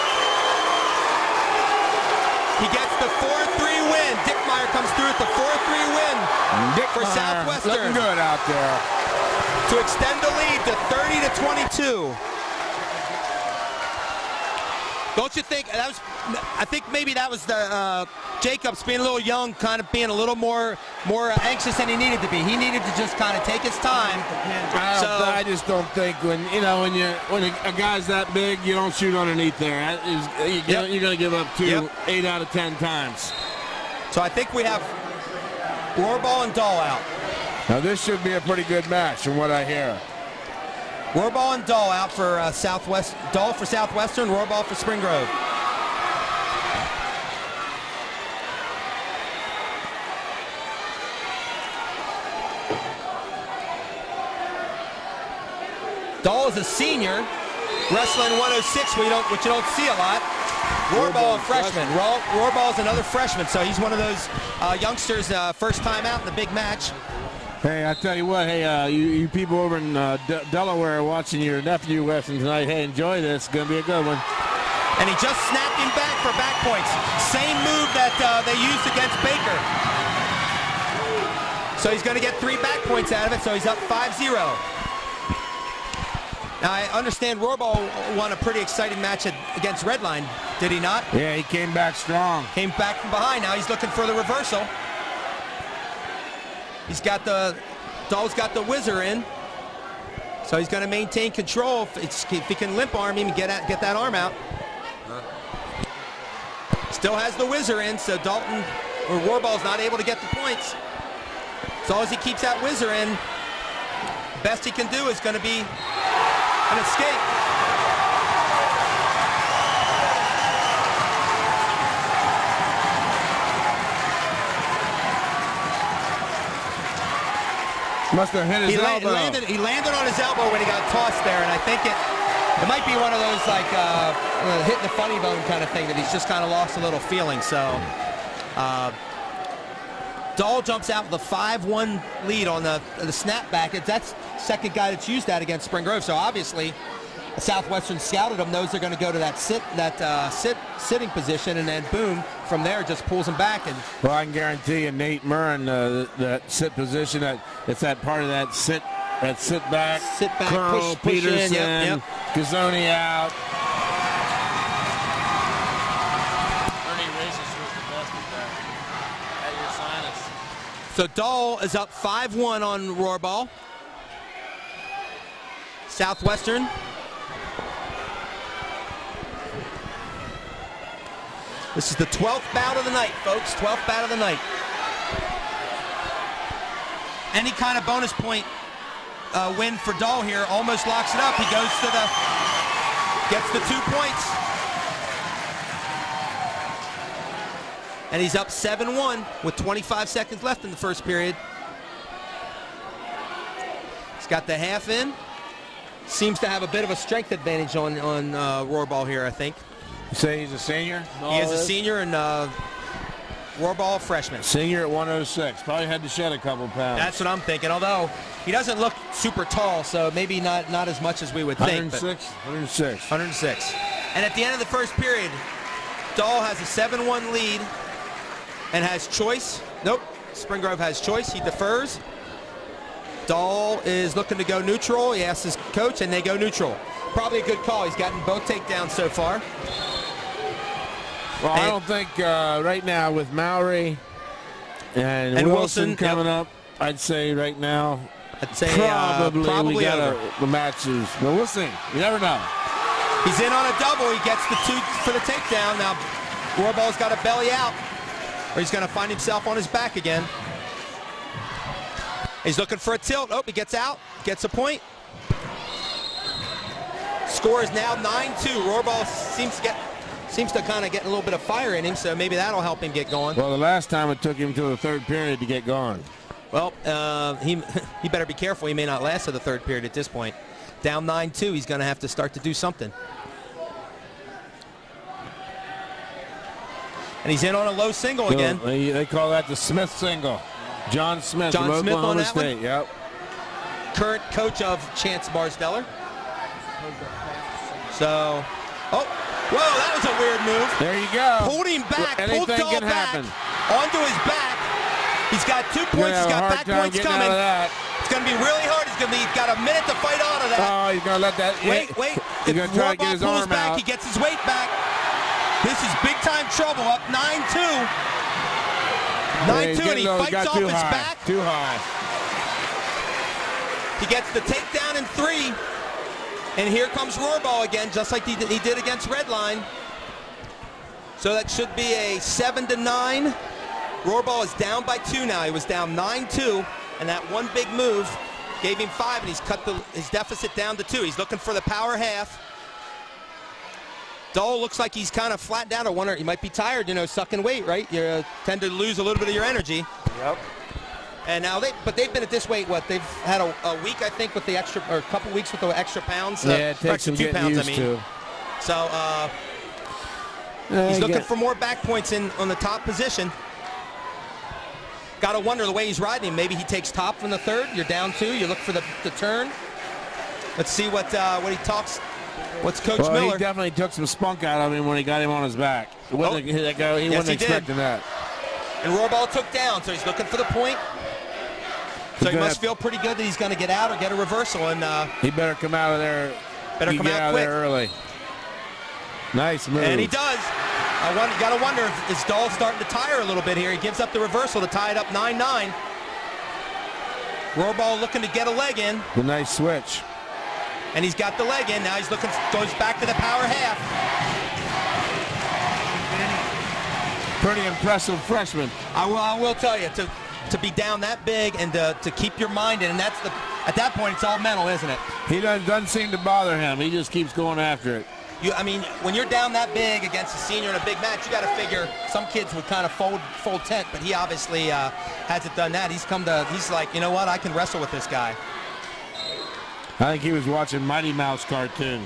[SPEAKER 2] He gets the four three win. Dick Meyer comes through with the four three win
[SPEAKER 1] Dick
[SPEAKER 2] for
[SPEAKER 1] Meyer
[SPEAKER 2] Southwestern
[SPEAKER 1] looking good out there.
[SPEAKER 2] to extend the lead to thirty to twenty-two. Don't you think that was? I think maybe that was the uh, Jacobs being a little young, kind of being a little more more anxious than he needed to be. He needed to just kind of take his time.
[SPEAKER 1] I, don't,
[SPEAKER 2] So-
[SPEAKER 1] I just don't think when you know when you when a, a guy's that big, you don't shoot underneath there. That is, you,
[SPEAKER 2] Yep.
[SPEAKER 1] You're going to give up two,
[SPEAKER 2] Yep.
[SPEAKER 1] eight out of ten times.
[SPEAKER 2] So I think we have Rohrbal and Dahl out.
[SPEAKER 1] Now this should be a pretty good match, from what I hear.
[SPEAKER 2] Rohrbal and Dahl out for uh, Southwest. Dahl for Southwestern, Rohrbal for Spring Grove. Dahl is a senior, wrestling one oh six, we don't, which you don't see a lot. Rohrbal, a freshman. Rohr, Rohrbal is another freshman, so he's one of those uh, youngsters, uh, first time out in the big match.
[SPEAKER 1] Hey, I tell you what, hey, uh, you, you people over in uh, De Delaware watching your nephew wrestling tonight, hey, enjoy this. It's going to be a good one.
[SPEAKER 2] And he just snapped him back for back points. Same move that uh, they used against Baker. So he's going to get three back points out of it, so he's up five zero. Now, I understand Rohrbal won a pretty exciting match at, against Redline, did he not?
[SPEAKER 1] Yeah, he came back strong.
[SPEAKER 2] Came back from behind. Now he's looking for the reversal. He's got the, Dahl's got the whizzer in. So he's going to maintain control. If, it's, if he can limp arm him and get, at, get that arm out. Still has the whizzer in, so Dalton, or Rohrbal's not able to get the points. As long as he keeps that whizzer in, best he can do is going to be an escape.
[SPEAKER 1] Must have hit his
[SPEAKER 2] he
[SPEAKER 1] elbow.
[SPEAKER 2] La landed, he landed on his elbow when he got tossed there, and I think it it might be one of those like uh, uh, hitting the funny bone kind of thing that he's just kind of lost a little feeling. So uh, Dahl jumps out with a five one lead on the the snapback. That's second guy that's used that against Spring Grove. So obviously, Southwestern scouted him, knows they're going to go to that sit that uh, sit sitting position, and then boom, from there just pulls him back. And
[SPEAKER 1] well, I can guarantee you, Nate Murren, uh, that sit position, that it's that part of that sit, that sit back,
[SPEAKER 2] sit back,
[SPEAKER 1] curl,
[SPEAKER 2] push, push
[SPEAKER 1] Peterson,
[SPEAKER 2] in, yep, yep.
[SPEAKER 1] Gazzoni out.
[SPEAKER 4] Ernie Races was the best at that. At your sinus.
[SPEAKER 2] So Dahl is up five one on Rohrbal. Southwestern. This is the twelfth bout of the night, folks. twelfth bout of the night. Any kind of bonus point uh, win for Dahl here almost locks it up. He goes to the, gets the two points. And he's up seven one with twenty-five seconds left in the first period. He's got the half in. Seems to have a bit of a strength advantage on, on uh, Rohrbal here, I think.
[SPEAKER 1] You say he's a senior?
[SPEAKER 2] He is a senior, and uh, Rohrbal a freshman.
[SPEAKER 1] Senior at one oh six. Probably had to shed a couple pounds.
[SPEAKER 2] That's what I'm thinking, although he doesn't look super tall, so maybe not, not as much as we would think.
[SPEAKER 1] one oh six? one oh six.
[SPEAKER 2] one oh six. And at the end of the first period, Dahl has a seven one lead and has choice. Nope, Spring Grove has choice. He defers. Dahl is looking to go neutral. He asks his coach, and they go neutral. Probably a good call. He's gotten both takedowns so far.
[SPEAKER 1] Well, and I don't think uh, right now with Mowry and,
[SPEAKER 2] and
[SPEAKER 1] Wilson,
[SPEAKER 2] Wilson
[SPEAKER 1] coming
[SPEAKER 2] yep.
[SPEAKER 1] up, I'd say right now
[SPEAKER 2] I'd say
[SPEAKER 1] probably,
[SPEAKER 2] uh, probably
[SPEAKER 1] we got
[SPEAKER 2] over.
[SPEAKER 1] a, the matches. But we'll see. You never know.
[SPEAKER 2] He's in on a double. He gets the two for the takedown. Now, Rohrbal's got a belly out, or he's going to find himself on his back again. He's looking for a tilt. Oh, he gets out, gets a point. Score is now nine two. Rohrbal seems to get, seems to kind of get a little bit of fire in him, so maybe that'll help him get going.
[SPEAKER 1] Well, the last time it took him to the third period to get going.
[SPEAKER 2] Well, uh, he he better be careful. He may not last to the third period at this point. Down nine two, he's going to have to start to do something. And he's in on a low single
[SPEAKER 1] So
[SPEAKER 2] again.
[SPEAKER 1] They, they call that the Smith single. John Smith
[SPEAKER 2] John
[SPEAKER 1] from
[SPEAKER 2] Smith
[SPEAKER 1] Oklahoma
[SPEAKER 2] on that
[SPEAKER 1] State.
[SPEAKER 2] one?
[SPEAKER 1] Yep.
[SPEAKER 2] Current coach of Chance Barsteller. So, oh, whoa, that was a weird move.
[SPEAKER 1] There you go.
[SPEAKER 2] Pulled him back,
[SPEAKER 1] Anything
[SPEAKER 2] pulled Dahl
[SPEAKER 1] can
[SPEAKER 2] back
[SPEAKER 1] happen.
[SPEAKER 2] onto his back. He's got two
[SPEAKER 1] He's
[SPEAKER 2] points.
[SPEAKER 1] gonna
[SPEAKER 2] He's
[SPEAKER 1] have a
[SPEAKER 2] got
[SPEAKER 1] hard
[SPEAKER 2] back
[SPEAKER 1] time
[SPEAKER 2] points
[SPEAKER 1] getting
[SPEAKER 2] coming.
[SPEAKER 1] out of that.
[SPEAKER 2] It's going to be really hard. He's going to be he's got a minute to fight out of that.
[SPEAKER 1] Oh, he's going to let that.
[SPEAKER 2] Wait, wait.
[SPEAKER 1] He's going to try to
[SPEAKER 2] Rohrbal
[SPEAKER 1] get his
[SPEAKER 2] pulls
[SPEAKER 1] arm
[SPEAKER 2] back,
[SPEAKER 1] out.
[SPEAKER 2] he gets his weight back. This is big time trouble. Up nine two. nine two, and he
[SPEAKER 1] low.
[SPEAKER 2] fights
[SPEAKER 1] got
[SPEAKER 2] off
[SPEAKER 1] too
[SPEAKER 2] his
[SPEAKER 1] high.
[SPEAKER 2] back.
[SPEAKER 1] Too high.
[SPEAKER 2] He gets the takedown in three. And here comes Rohrbal again, just like he did, he did against Redline. So that should be a seven to nine. Rohrbal is down by two now. He was down nine two, and that one big move gave him five, and he's cut the, his deficit down to two. He's looking for the power half. Dahl looks like he's kind of flat down. I wonder, he might be tired, you know, sucking weight, right? You uh, tend to lose a little bit of your energy.
[SPEAKER 1] Yep.
[SPEAKER 2] And now they, but they've been at this weight. What they've had a, a week, I think, with the extra, or a couple weeks with the extra pounds.
[SPEAKER 1] Yeah,
[SPEAKER 2] uh,
[SPEAKER 1] it takes
[SPEAKER 2] extra
[SPEAKER 1] some
[SPEAKER 2] two
[SPEAKER 1] getting
[SPEAKER 2] pounds,
[SPEAKER 1] used
[SPEAKER 2] I mean.
[SPEAKER 1] to.
[SPEAKER 2] So, uh,
[SPEAKER 1] Uh,
[SPEAKER 2] He's looking
[SPEAKER 1] get-
[SPEAKER 2] for more back points in on the top position. Got to wonder the way he's riding him. Maybe he takes top from the third. You're down two. You look for the, the turn. Let's see what uh, what he talks. What's Coach
[SPEAKER 1] well,
[SPEAKER 2] Miller?
[SPEAKER 1] he definitely took some spunk out of him when he got him on his back. He wasn't,
[SPEAKER 2] Oh.
[SPEAKER 1] that guy, he
[SPEAKER 2] Yes,
[SPEAKER 1] wasn't
[SPEAKER 2] he did.
[SPEAKER 1] expecting that.
[SPEAKER 2] And Rohrbal took down, so he's looking for the point. So he
[SPEAKER 1] gonna
[SPEAKER 2] must
[SPEAKER 1] have-
[SPEAKER 2] feel pretty good that he's going to get out or get a reversal. And uh,
[SPEAKER 1] He better come out of there.
[SPEAKER 2] Better
[SPEAKER 1] he
[SPEAKER 2] come
[SPEAKER 1] get
[SPEAKER 2] out
[SPEAKER 1] out
[SPEAKER 2] quick.
[SPEAKER 1] of there early. Nice move.
[SPEAKER 2] and he does. I wonder, got to wonder if is Dahl starting to tire a little bit here. He gives up the reversal to tie it up nine nine. Rohrbal looking to get a leg in,
[SPEAKER 1] The nice switch.
[SPEAKER 2] and he's got the leg in. Now he's looking, goes back to the power half.
[SPEAKER 1] Pretty impressive freshman.
[SPEAKER 2] I will, I will tell you, to to be down that big and to, to keep your mind in, and that's the at that point it's all mental, isn't it?
[SPEAKER 1] He doesn't, doesn't seem to bother him. He just keeps going after it.
[SPEAKER 2] You, I mean, when you're down that big against a senior in a big match, you got to figure some kids would kind of fold fold tent, but he obviously uh, hasn't done that. He's come to, he's like, you know what, I can wrestle with this guy.
[SPEAKER 1] I think he was watching Mighty Mouse cartoons.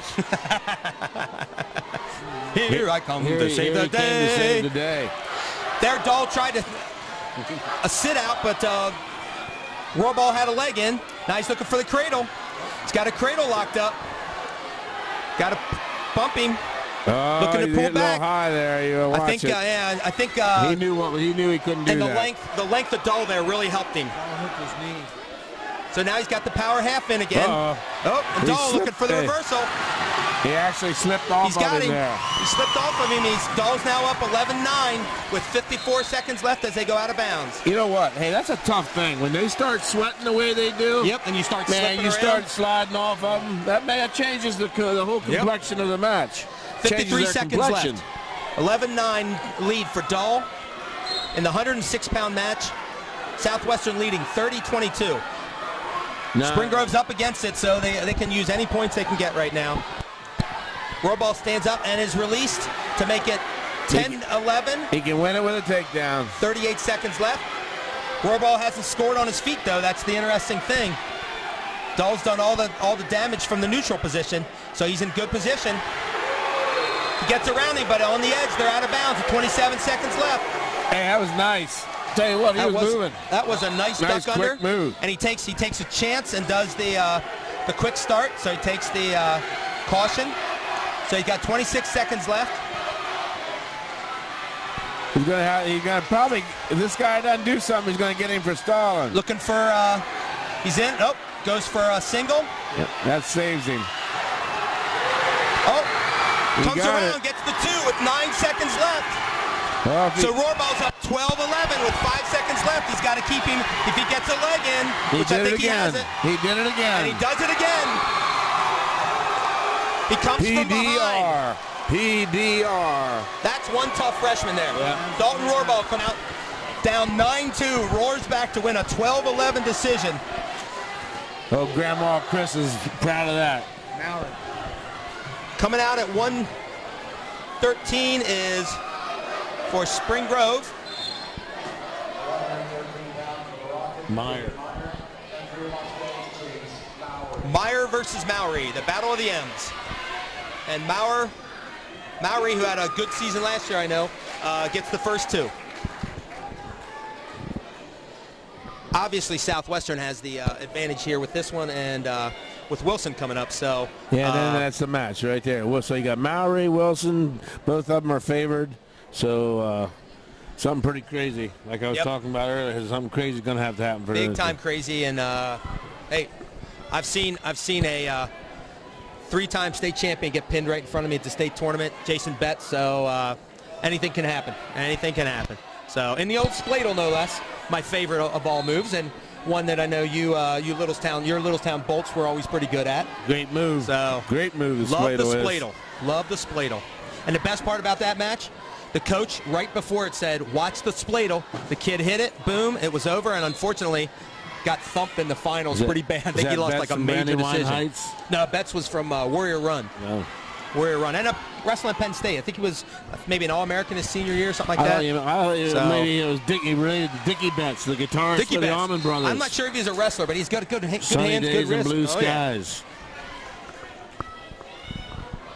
[SPEAKER 2] Here I come
[SPEAKER 1] Here
[SPEAKER 2] to
[SPEAKER 1] he-
[SPEAKER 2] save
[SPEAKER 1] here
[SPEAKER 2] the
[SPEAKER 1] he came to save
[SPEAKER 2] day.
[SPEAKER 1] the day.
[SPEAKER 2] There, Dahl tried to a sit out, but uh, Rohrbal had a leg in. Now he's looking for the cradle. He's got a cradle locked up. Got to bump him.
[SPEAKER 1] Oh,
[SPEAKER 2] Looking to
[SPEAKER 1] he's
[SPEAKER 2] pull
[SPEAKER 1] hitting
[SPEAKER 2] back.
[SPEAKER 1] a little high there. You watch
[SPEAKER 2] I think,
[SPEAKER 1] it.
[SPEAKER 2] uh, yeah, I think, uh,
[SPEAKER 1] he knew what he knew he couldn't do
[SPEAKER 2] and the
[SPEAKER 1] that.
[SPEAKER 2] length, the length of Dahl there really helped him.
[SPEAKER 3] Dahl hooked his knee.
[SPEAKER 2] So now he's got the power half in again.
[SPEAKER 1] Uh-oh.
[SPEAKER 2] Oh, and
[SPEAKER 1] He
[SPEAKER 2] Dahl looking
[SPEAKER 1] slipped
[SPEAKER 2] for the
[SPEAKER 1] there.
[SPEAKER 2] reversal.
[SPEAKER 1] He actually slipped off
[SPEAKER 2] He's
[SPEAKER 1] of
[SPEAKER 2] got
[SPEAKER 1] him
[SPEAKER 2] him.
[SPEAKER 1] there.
[SPEAKER 2] He slipped off of him. He's Dahl's now up eleven nine with fifty-four seconds left as they go out of bounds.
[SPEAKER 1] You know what? Hey, that's a tough thing. When they start sweating the way they do,
[SPEAKER 2] Yep, and you start
[SPEAKER 1] man,
[SPEAKER 2] slipping
[SPEAKER 1] you
[SPEAKER 2] around.
[SPEAKER 1] start sliding off of them. That, man, that changes the, co- the whole
[SPEAKER 2] Yep.
[SPEAKER 1] complexion of the match.
[SPEAKER 2] fifty-three
[SPEAKER 1] Changes their
[SPEAKER 2] seconds
[SPEAKER 1] complexion.
[SPEAKER 2] left. eleven nine lead for Dahl. In the one hundred six pound match, Southwestern leading thirty twenty-two.
[SPEAKER 1] No.
[SPEAKER 2] Spring Grove's up against it, so they, they can use any points they can get right now. Rohrbal stands up and is released to make it ten eleven.
[SPEAKER 1] He can win it with a takedown.
[SPEAKER 2] thirty-eight seconds left. Rohrbal hasn't scored on his feet, though. That's the interesting thing. Dahl's done all the all the damage from the neutral position, so he's in good position. He gets around him, but on the edge, they're out of bounds with twenty-seven seconds left.
[SPEAKER 1] Hey, that was nice. Tell you what, he
[SPEAKER 2] That
[SPEAKER 1] was, moving.
[SPEAKER 2] That was a nice,
[SPEAKER 1] Nice,
[SPEAKER 2] duck
[SPEAKER 1] quick
[SPEAKER 2] under.
[SPEAKER 1] move.
[SPEAKER 2] And he takes he takes a chance and does the uh, the quick start. So he takes the uh, caution. So he's got twenty-six seconds left.
[SPEAKER 1] He's gonna have. He's gonna probably. If this guy doesn't do something, he's gonna get him for stalling.
[SPEAKER 2] Looking for. Uh, he's in. Oh, goes for a single.
[SPEAKER 1] Yep, that saves him.
[SPEAKER 2] Oh,
[SPEAKER 1] He
[SPEAKER 2] comes
[SPEAKER 1] got
[SPEAKER 2] around,
[SPEAKER 1] it.
[SPEAKER 2] gets the two with nine seconds left.
[SPEAKER 1] Well, if he-
[SPEAKER 2] So Rohrbal's up twelve eleven with five seconds left. He's got to keep him. If he gets a leg in,
[SPEAKER 1] he
[SPEAKER 2] which
[SPEAKER 1] did
[SPEAKER 2] I think
[SPEAKER 1] it
[SPEAKER 2] he
[SPEAKER 1] again.
[SPEAKER 2] hasn't,
[SPEAKER 1] He did it again.
[SPEAKER 2] and he does it again. He comes
[SPEAKER 1] P
[SPEAKER 2] from
[SPEAKER 1] D
[SPEAKER 2] behind.
[SPEAKER 1] R. P D R.
[SPEAKER 2] That's one tough freshman there.
[SPEAKER 1] Yeah.
[SPEAKER 2] Dalton Rohrbal come out down nine two, roars back to win a twelve eleven decision.
[SPEAKER 1] Oh, Grandma Chris is proud of that.
[SPEAKER 3] Mallard.
[SPEAKER 2] Coming out at one thirteen is for Spring Grove.
[SPEAKER 1] Meyer.
[SPEAKER 2] Meyer versus Mowry, the battle of the M's. And Maurer, Mowry, who had a good season last year, I know, uh, gets the first two. Obviously, Southwestern has the uh, advantage here with this one and uh, with Wilson coming up. So
[SPEAKER 1] Yeah,
[SPEAKER 2] uh,
[SPEAKER 1] then that's the match right there. Well, so you got Mowry, Wilson, both of them are favored. So uh, something pretty crazy, like I was
[SPEAKER 2] Yep.
[SPEAKER 1] talking about earlier, something crazy is going to have to happen for
[SPEAKER 2] big
[SPEAKER 1] this.
[SPEAKER 2] time crazy. And uh, hey, I've seen I've seen a uh, three-time state champion get pinned right in front of me at the state tournament, Jason Betts. So uh, anything can happen. Anything can happen. So in the old Spladle, no less, my favorite of all moves, and one that I know you, uh, you Littlestown, your Littlestown Bolts were always pretty good at.
[SPEAKER 1] Great move.
[SPEAKER 2] So
[SPEAKER 1] Great move.
[SPEAKER 2] love the
[SPEAKER 1] Spladle is.
[SPEAKER 2] Spladle. Love the Spladle. And the best part about that match, the coach right before it said, "Watch the Spladle." The kid hit it, boom, it was over, and unfortunately got thumped in the finals
[SPEAKER 1] Is that-
[SPEAKER 2] pretty bad. I
[SPEAKER 1] is
[SPEAKER 2] think he
[SPEAKER 1] that
[SPEAKER 2] lost
[SPEAKER 1] Betts
[SPEAKER 2] like a
[SPEAKER 1] from
[SPEAKER 2] major
[SPEAKER 1] Brandywine
[SPEAKER 2] decision.
[SPEAKER 1] Heights?
[SPEAKER 2] No, Betts was from uh, Warrior Run.
[SPEAKER 1] No.
[SPEAKER 2] Warrior Run. Ended up wrestling at Penn State. I think he was maybe an All-American his senior year, something like
[SPEAKER 1] I
[SPEAKER 2] that.
[SPEAKER 1] thought, you, I thought you-
[SPEAKER 2] So-
[SPEAKER 1] maybe it was Dickie related to Dickie Betts, the guitarist
[SPEAKER 2] Dickie
[SPEAKER 1] for the
[SPEAKER 2] Betts.
[SPEAKER 1] Allman Brothers.
[SPEAKER 2] I'm not sure if he's a wrestler, but he's got good, good
[SPEAKER 1] Sunny
[SPEAKER 2] hands,
[SPEAKER 1] days
[SPEAKER 2] good
[SPEAKER 1] and
[SPEAKER 2] wrist.
[SPEAKER 1] blue
[SPEAKER 2] Oh, yeah.
[SPEAKER 1] skies.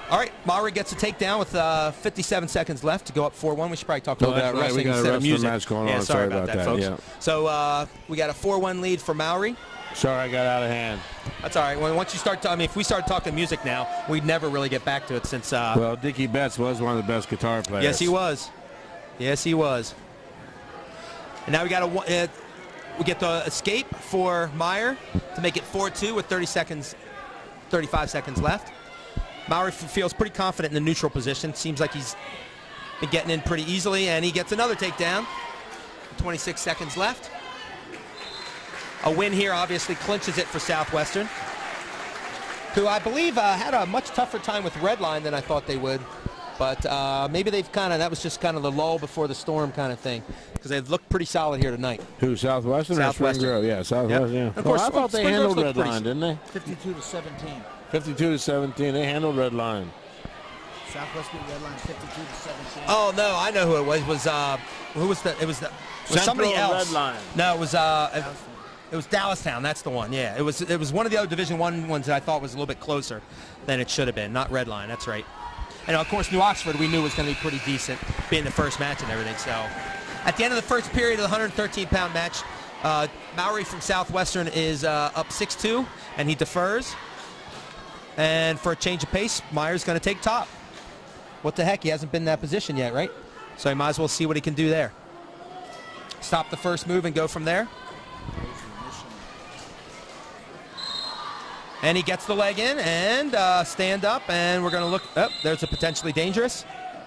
[SPEAKER 2] All right, Maury gets a takedown with uh, fifty-seven seconds left to go up four one. We should probably talk a
[SPEAKER 1] Oh,
[SPEAKER 2] little
[SPEAKER 1] that's
[SPEAKER 2] bit about
[SPEAKER 1] right. We
[SPEAKER 2] wrestling
[SPEAKER 1] got a
[SPEAKER 2] instead of
[SPEAKER 1] wrestling
[SPEAKER 2] music.
[SPEAKER 1] match going
[SPEAKER 2] yeah,
[SPEAKER 1] on.
[SPEAKER 2] sorry,
[SPEAKER 1] Sorry
[SPEAKER 2] about,
[SPEAKER 1] about
[SPEAKER 2] that,
[SPEAKER 1] that,
[SPEAKER 2] folks.
[SPEAKER 1] yeah.
[SPEAKER 2] So uh, we got a four one lead for Maury.
[SPEAKER 1] Sorry, I got out of hand.
[SPEAKER 2] That's all right. Well, once you start, I mean, if we start talking music now, we'd never really get back to it since. Uh,
[SPEAKER 1] Well, Dickie Betts was one of the best guitar players.
[SPEAKER 2] yes, he was. Yes, he was. And now we got a uh, we get the escape for Meyer to make it four two with thirty seconds, thirty-five seconds left. Maury feels pretty confident in the neutral position. Seems like he's been getting in pretty easily, and he gets another takedown. twenty-six seconds left. A win here obviously clinches it for Southwestern, who I believe uh, had a much tougher time with Redline than I thought they would. But uh, maybe they've kind of, that was just kind of the lull before the storm kind of thing, because they've looked pretty solid here tonight.
[SPEAKER 1] Who, Southwestern,
[SPEAKER 2] Southwestern.
[SPEAKER 1] or Spring Grove? Yeah, Southwestern,
[SPEAKER 2] Yep.
[SPEAKER 1] yeah.
[SPEAKER 2] Of course,
[SPEAKER 1] well, I thought they
[SPEAKER 2] Spring Grove's
[SPEAKER 1] handled
[SPEAKER 2] looked pretty-
[SPEAKER 1] Redline, didn't they?
[SPEAKER 3] fifty-two to seventeen.
[SPEAKER 1] fifty-two to seventeen. They handled Redline.
[SPEAKER 3] Southwestern Redline fifty-two to seventeen.
[SPEAKER 2] Oh no, I know who it was. Was uh, who was the? It was the. It was somebody
[SPEAKER 1] Central
[SPEAKER 2] else.
[SPEAKER 1] Redline.
[SPEAKER 2] No, it was uh, it, it was Dallastown. That's the one. Yeah, it was. It was one of the other Division One ones that I thought was a little bit closer than it should have been. Not Redline. That's right. And of course, New Oxford we knew was going to be pretty decent, being the first match and everything. So, at the end of the first period of the one hundred thirteen pound match, uh, Maury from Southwestern is uh, up six two, and he defers. And for a change of pace, Meyer's going to take top. What the heck? He hasn't been in that position yet, right? So he might as well see what he can do there. Stop the first move and go from there. And he gets the leg in and uh, stand up, and we're going to look. Oh, there's a potentially dangerous.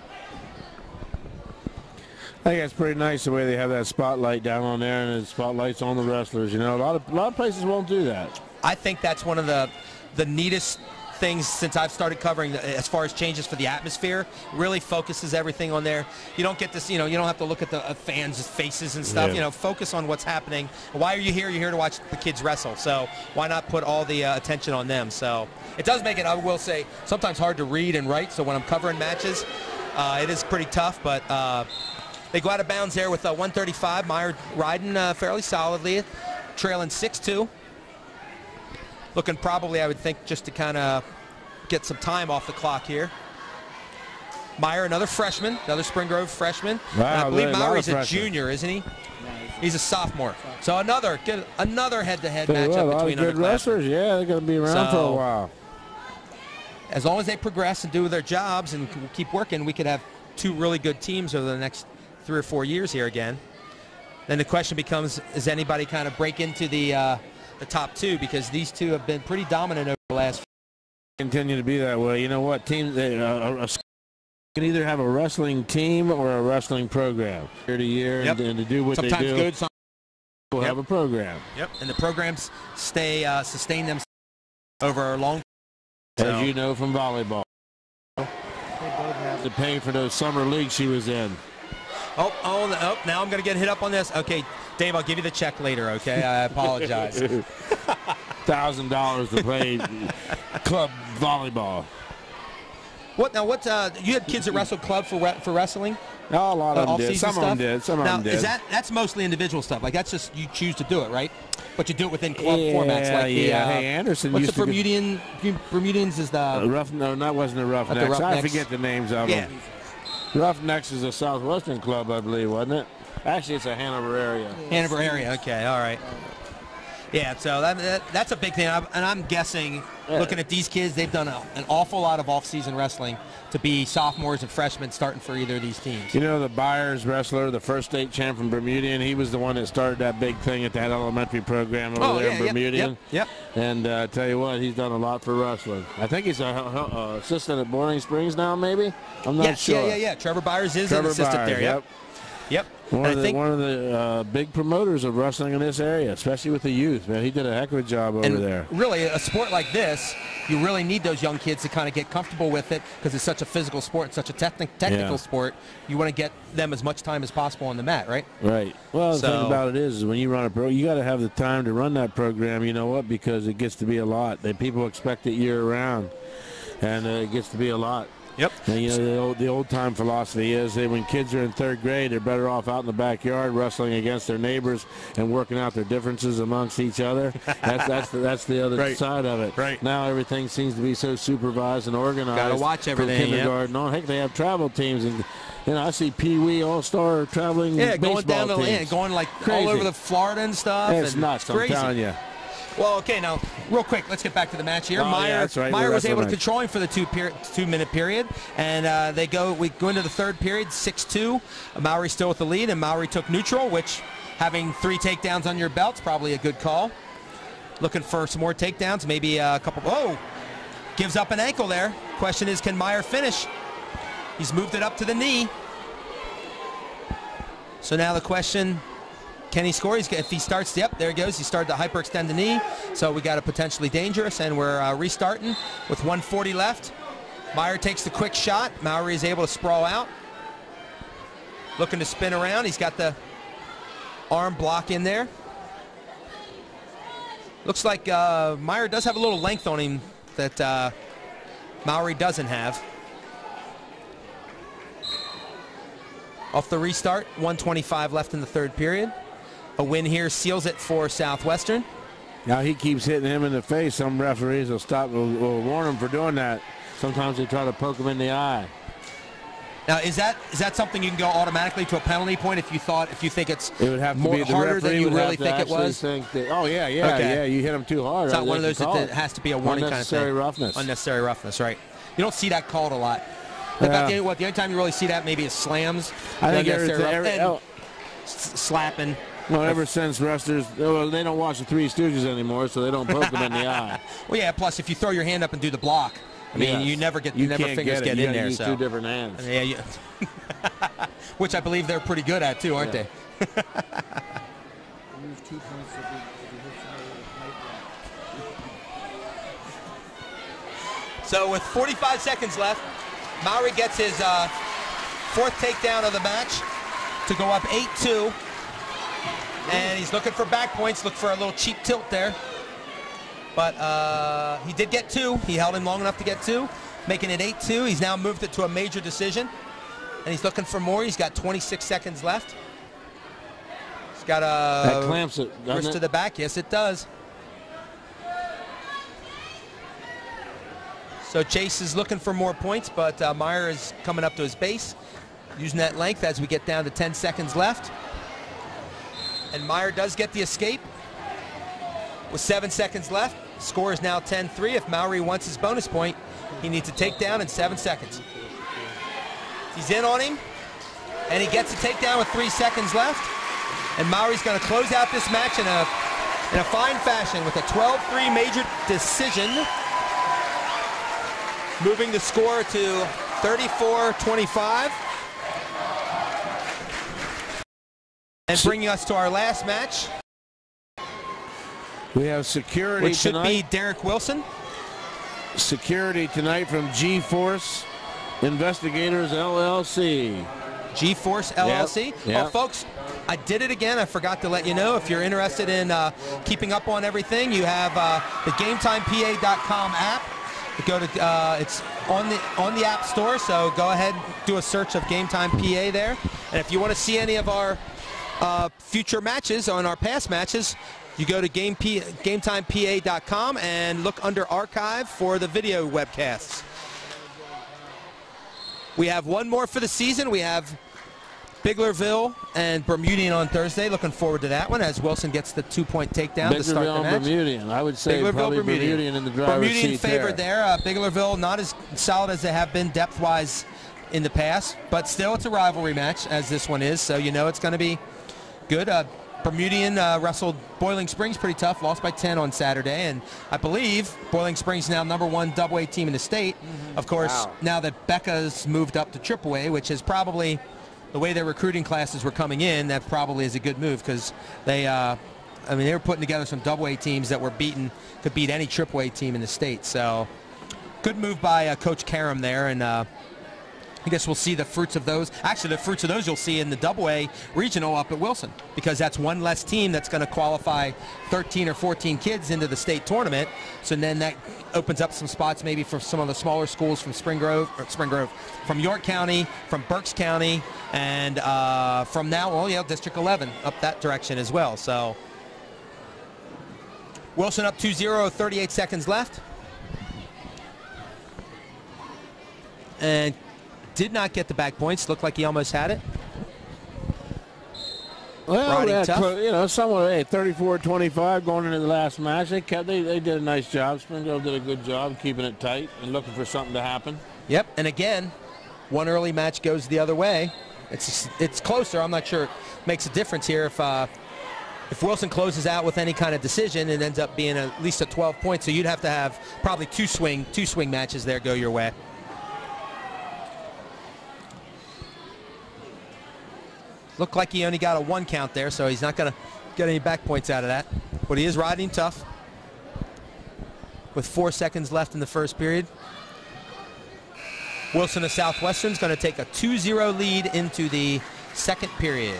[SPEAKER 1] I think that's pretty nice the way they have that spotlight down on there, and the spotlight's on the wrestlers. You know, a lot of a lot of places won't do that.
[SPEAKER 2] I think that's one of the the neatest things since I've started covering the, as far as changes for the atmosphere. Really focuses everything on there. You don't get this, you know, you don't have to look at the uh, fans' faces and stuff.
[SPEAKER 1] Yeah.
[SPEAKER 2] You know, focus on what's happening. Why are you here? You're here to watch the kids wrestle. So why not put all the uh, attention on them? So it does make it, I will say, sometimes hard to read and write. So when I'm covering matches, uh, it is pretty tough. But uh, they go out of bounds there with uh, one thirty-five. Meyer riding uh, fairly solidly, trailing six two. Looking probably, I would think, just to kind of get some time off the clock here. Meyer, another freshman, another Spring Grove freshman.
[SPEAKER 1] Wow,
[SPEAKER 2] And I believe
[SPEAKER 1] really, a lot
[SPEAKER 2] Maury's
[SPEAKER 1] of
[SPEAKER 2] a
[SPEAKER 1] freshmen.
[SPEAKER 2] junior, isn't he? He's a sophomore. So another good, another head-to-head
[SPEAKER 1] Tell you what, a
[SPEAKER 2] matchup
[SPEAKER 1] lot of
[SPEAKER 2] between
[SPEAKER 1] good
[SPEAKER 2] underclassmen.
[SPEAKER 1] wrestlers. Yeah, they're going to be around for a
[SPEAKER 2] So-
[SPEAKER 1] while.
[SPEAKER 2] As long as they progress and do their jobs and keep working, we could have two really good teams over the next three or four years here again. Then the question becomes, does anybody kind of break into the uh, the top two, because these two have been pretty dominant over the last.
[SPEAKER 1] Continue to be that way. You know what? Team they, uh, a, a, can either have a wrestling team or a wrestling program year to year,
[SPEAKER 2] Yep.
[SPEAKER 1] and, and to do what
[SPEAKER 2] Sometimes
[SPEAKER 1] they do.
[SPEAKER 2] good, sometimes.
[SPEAKER 1] We'll
[SPEAKER 2] Yep.
[SPEAKER 1] have a program.
[SPEAKER 2] Yep. And the programs stay uh, sustain them over a long.
[SPEAKER 1] As
[SPEAKER 2] So-
[SPEAKER 1] you know from volleyball,
[SPEAKER 3] They both have.
[SPEAKER 1] to pay for those summer leagues she was in.
[SPEAKER 2] Oh, oh, the- oh! Now I'm gonna get hit up on this. Okay, Dave, I'll give you the check later. Okay, I apologize.
[SPEAKER 1] Thousand dollars to play club volleyball.
[SPEAKER 2] What now? What uh, you had kids that wrestled club for re- for wrestling?
[SPEAKER 1] Oh, a lot
[SPEAKER 2] Uh,
[SPEAKER 1] of them did.
[SPEAKER 2] off-season
[SPEAKER 1] Some of them
[SPEAKER 2] stuff?
[SPEAKER 1] did. Some of
[SPEAKER 2] now,
[SPEAKER 1] them did.
[SPEAKER 2] is that that's mostly individual stuff? Like that's just you choose to do it, right? But you do it within club
[SPEAKER 1] yeah,
[SPEAKER 2] formats, like the
[SPEAKER 1] yeah.
[SPEAKER 2] uh,
[SPEAKER 1] Hey, Anderson
[SPEAKER 2] what's
[SPEAKER 1] used
[SPEAKER 2] the
[SPEAKER 1] to get-
[SPEAKER 2] Bermudian? Bermudians is the
[SPEAKER 1] Uh, rough, no, that wasn't the
[SPEAKER 2] Not the
[SPEAKER 1] Roughnecks. I
[SPEAKER 2] Roughnecks.
[SPEAKER 1] forget the names of
[SPEAKER 2] yeah.
[SPEAKER 1] them. Roughnecks is a Southwestern club, I believe, wasn't it? Actually, it's a Hanover area.
[SPEAKER 2] Hanover area. Okay, all right. Yeah, so that, that that's a big thing, I, and I'm guessing,
[SPEAKER 1] Yeah.
[SPEAKER 2] looking at these kids, they've done a, an awful lot of off-season wrestling to be sophomores and freshmen starting for either of these teams.
[SPEAKER 1] You know, the Byers wrestler, the first state champ from Bermudian, he was the one that started that big thing at that elementary program over
[SPEAKER 2] Oh,
[SPEAKER 1] there
[SPEAKER 2] yeah,
[SPEAKER 1] in
[SPEAKER 2] yep,
[SPEAKER 1] Bermudian.
[SPEAKER 2] yep, yep.
[SPEAKER 1] And uh, tell you what, he's done a lot for wrestling. I think he's a uh, assistant at Boiling Springs now, maybe? I'm not
[SPEAKER 2] Yes,
[SPEAKER 1] sure.
[SPEAKER 2] yeah, yeah, yeah. Trevor Byers is
[SPEAKER 1] Trevor
[SPEAKER 2] an assistant
[SPEAKER 1] Byers,
[SPEAKER 2] there. Yep. Yep.
[SPEAKER 1] One
[SPEAKER 2] And
[SPEAKER 1] of,
[SPEAKER 2] I
[SPEAKER 1] the,
[SPEAKER 2] think,
[SPEAKER 1] one of the uh, big promoters of wrestling in this area, especially with the youth. Man, he did a heck of a job over
[SPEAKER 2] and
[SPEAKER 1] there.
[SPEAKER 2] really, a sport like this, you really need those young kids to kind of get comfortable with it because it's such a physical sport, such a techni- technical
[SPEAKER 1] Yeah.
[SPEAKER 2] sport. You want to get them as much time as possible on the mat, right?
[SPEAKER 1] Right. Well, the
[SPEAKER 2] So-
[SPEAKER 1] thing about it is, is when you run a pro, you got to have the time to run that program. You know what? Because it gets to be a lot. They, people expect it year round, and uh, it gets to be a lot.
[SPEAKER 2] Yep.
[SPEAKER 1] And, you know, the old, the old time philosophy is that when kids are in third grade, they're better off out in the backyard wrestling against their neighbors and working out their differences amongst each other. That's that's the, that's the other
[SPEAKER 2] Right.
[SPEAKER 1] side of it.
[SPEAKER 2] Right.
[SPEAKER 1] Now everything seems to be so supervised and organized.
[SPEAKER 2] Gotta watch
[SPEAKER 1] from
[SPEAKER 2] everything, yeah.
[SPEAKER 1] kindergarten on. Heck, they have travel teams, and you know I see Pee Wee All Star traveling
[SPEAKER 2] Yeah,
[SPEAKER 1] baseball
[SPEAKER 2] going down the
[SPEAKER 1] teams.
[SPEAKER 2] land, going like
[SPEAKER 1] Crazy.
[SPEAKER 2] all over the Florida and stuff.
[SPEAKER 1] Yeah, it's
[SPEAKER 2] and
[SPEAKER 1] nuts. I'm
[SPEAKER 2] crazy.
[SPEAKER 1] telling you.
[SPEAKER 2] Well, okay, now, real quick, let's get back to the match here.
[SPEAKER 1] Oh, yeah,
[SPEAKER 2] Meyer,
[SPEAKER 1] that's right,
[SPEAKER 2] Meyer
[SPEAKER 1] we're
[SPEAKER 2] was able to
[SPEAKER 1] wrestling.
[SPEAKER 2] control him for the two peri- two-minute period, and uh, they go. We go into the third period, six two. Maori still with the lead, and Maori took neutral, which having three takedowns on your belt's probably a good call. Looking for some more takedowns, maybe a couple. Oh, gives up an ankle there. Question is, can Meyer finish? He's moved it up to the knee. So now the question. Can he score? He's, if he starts, yep, there he goes. He started to hyperextend the knee, so we got a potentially dangerous, and we're uh, restarting with one forty left. Meyer takes the quick shot. Maori is able to sprawl out. Looking to spin around. He's got the arm block in there. Looks like uh, Meyer does have a little length on him that uh, Maori doesn't have. Off the restart, one twenty-five left in the third period. A win here seals it for Southwestern.
[SPEAKER 1] Now he keeps hitting him in the face. Some referees will stop, will, will warn him for doing that. Sometimes they try to poke him in the eye.
[SPEAKER 2] Now, is that is that something you can go automatically to a penalty point if you thought if you think it's
[SPEAKER 1] It would have to
[SPEAKER 2] more
[SPEAKER 1] be the
[SPEAKER 2] harder
[SPEAKER 1] referee
[SPEAKER 2] than you
[SPEAKER 1] would
[SPEAKER 2] really
[SPEAKER 1] have to
[SPEAKER 2] think it
[SPEAKER 1] actually
[SPEAKER 2] was?
[SPEAKER 1] think that, oh yeah, yeah,
[SPEAKER 2] Okay.
[SPEAKER 1] yeah. You hit him too hard.
[SPEAKER 2] It's not
[SPEAKER 1] they
[SPEAKER 2] one of
[SPEAKER 1] can
[SPEAKER 2] those that
[SPEAKER 1] call
[SPEAKER 2] that
[SPEAKER 1] it.
[SPEAKER 2] has to be a warning kind of thing.
[SPEAKER 1] Unnecessary roughness.
[SPEAKER 2] Unnecessary roughness, right? You don't see that called a lot. In
[SPEAKER 1] Yeah.
[SPEAKER 2] fact, the, what, the only time you really see that maybe is slams.
[SPEAKER 1] I think
[SPEAKER 2] unnecessary
[SPEAKER 1] every,
[SPEAKER 2] rough-
[SPEAKER 1] every,
[SPEAKER 2] and
[SPEAKER 1] oh,
[SPEAKER 2] s- slapping.
[SPEAKER 1] well, ever since wrestlers, well, they don't watch the Three Stooges anymore, so they don't poke them in the eye.
[SPEAKER 2] Well, yeah. Plus, if you throw your hand up and do the block, I mean,
[SPEAKER 1] Yes.
[SPEAKER 2] you never get you,
[SPEAKER 1] You
[SPEAKER 2] never
[SPEAKER 1] can't
[SPEAKER 2] fingers
[SPEAKER 1] get,
[SPEAKER 2] get,
[SPEAKER 1] it. You
[SPEAKER 2] in
[SPEAKER 1] gotta
[SPEAKER 2] there.
[SPEAKER 1] use
[SPEAKER 2] So
[SPEAKER 1] two different hands.
[SPEAKER 2] yeah, you, which I believe they're pretty good at too, aren't
[SPEAKER 1] Yeah.
[SPEAKER 2] they?
[SPEAKER 3] Lose two points if you, if you hit somebody with a pipe.
[SPEAKER 2] So with forty-five seconds left, Maori gets his uh, fourth takedown of the match to go up eight two. And he's looking for back points, look for a little cheap tilt there. But uh, he did get two. He held him long enough to get two, making it eight two. He's now moved it to a major decision. And he's looking for more. He's got twenty-six seconds left. He's got a
[SPEAKER 1] That clamps it, doesn't
[SPEAKER 2] wrist
[SPEAKER 1] it?
[SPEAKER 2] to the back. Yes, it does. So Chase is looking for more points, but uh, Meyer is coming up to his base, using that length as we get down to ten seconds left. And Meyer does get the escape with seven seconds left. Score is now ten three. If Maori wants his bonus point, he needs a takedown in seven seconds. He's in on him, and he gets a takedown with three seconds left. And Maori's going to close out this match in a in a fine fashion with a twelve three major decision, moving the score to thirty-four twenty-five. And bringing us to our last match,
[SPEAKER 1] We have security
[SPEAKER 2] which should
[SPEAKER 1] tonight.
[SPEAKER 2] be Derek Wilson.
[SPEAKER 1] Security tonight from G-Force Investigators L L C.
[SPEAKER 2] G-Force L L C.
[SPEAKER 1] Yep,
[SPEAKER 2] Well,
[SPEAKER 1] yep.
[SPEAKER 2] folks, I did it again. I forgot to let you know. If you're interested in uh, keeping up on everything, you have uh, the game time P A dot com app. You go to uh, it's on the on the App Store, so go ahead and do a search of Game Time P A there. And if you want to see any of our uh, future matches on our past matches, you go to game P- game time P A dot com and look under archive for the video webcasts. We have one more for the season. We have Biglerville and Bermudian on Thursday. Looking forward to that one as Wilson gets the two-point takedown to start the
[SPEAKER 1] Biglerville
[SPEAKER 2] match.
[SPEAKER 1] and Bermudian. I would say
[SPEAKER 2] Biglerville,
[SPEAKER 1] probably
[SPEAKER 2] Bermudian.
[SPEAKER 1] Bermudian in the driver's
[SPEAKER 2] Bermudian
[SPEAKER 1] seat
[SPEAKER 2] favored
[SPEAKER 1] there.
[SPEAKER 2] there. Uh, Biglerville not as solid as they have been depth-wise in the past, but still it's a rivalry match as this one is, so you know it's going to be good. Uh, Bermudian uh, wrestled Boiling Springs pretty tough, lost by ten on Saturday, and I believe Boiling Springs is now number one double A team in the state. Mm-hmm. Of course,
[SPEAKER 1] Wow.
[SPEAKER 2] now that Becca's moved up to triple A, which is probably the way their recruiting classes were coming in, that probably is a good move because they, uh, I mean, they were putting together some double A teams that were beaten, could beat any triple A team in the state. So good move by uh, Coach Karam there, and uh, I guess we'll see the fruits of those. Actually, the fruits of those you'll see in the Double A regional up at Wilson, because that's one less team that's going to qualify thirteen or fourteen kids into the state tournament. So then that opens up some spots maybe for some of the smaller schools from Spring Grove, or Spring Grove, from York County, from Berks County, and uh, from now, well, yeah, District eleven up that direction as well. So Wilson up two zero, thirty-eight seconds left. And did not get the back points. Looked like he almost had it.
[SPEAKER 1] Well, yeah, you know, somewhat, hey, thirty-four twenty-five going into the last match. They kept, they, they did a nice job. Spring Grove did a good job keeping it tight and looking for something to happen.
[SPEAKER 2] Yep, and again, one early match goes the other way. It's it's closer. I'm not sure it makes a difference here if uh, if Wilson closes out with any kind of decision. It ends up being at least a twelve point. So you'd have to have probably two swing two swing matches there go your way. Looked like he only got a one count there, so he's not going to get any back points out of that. But he is riding tough with four seconds left in the first period. Wilson of Southwestern is going to take a two zero lead into the second period.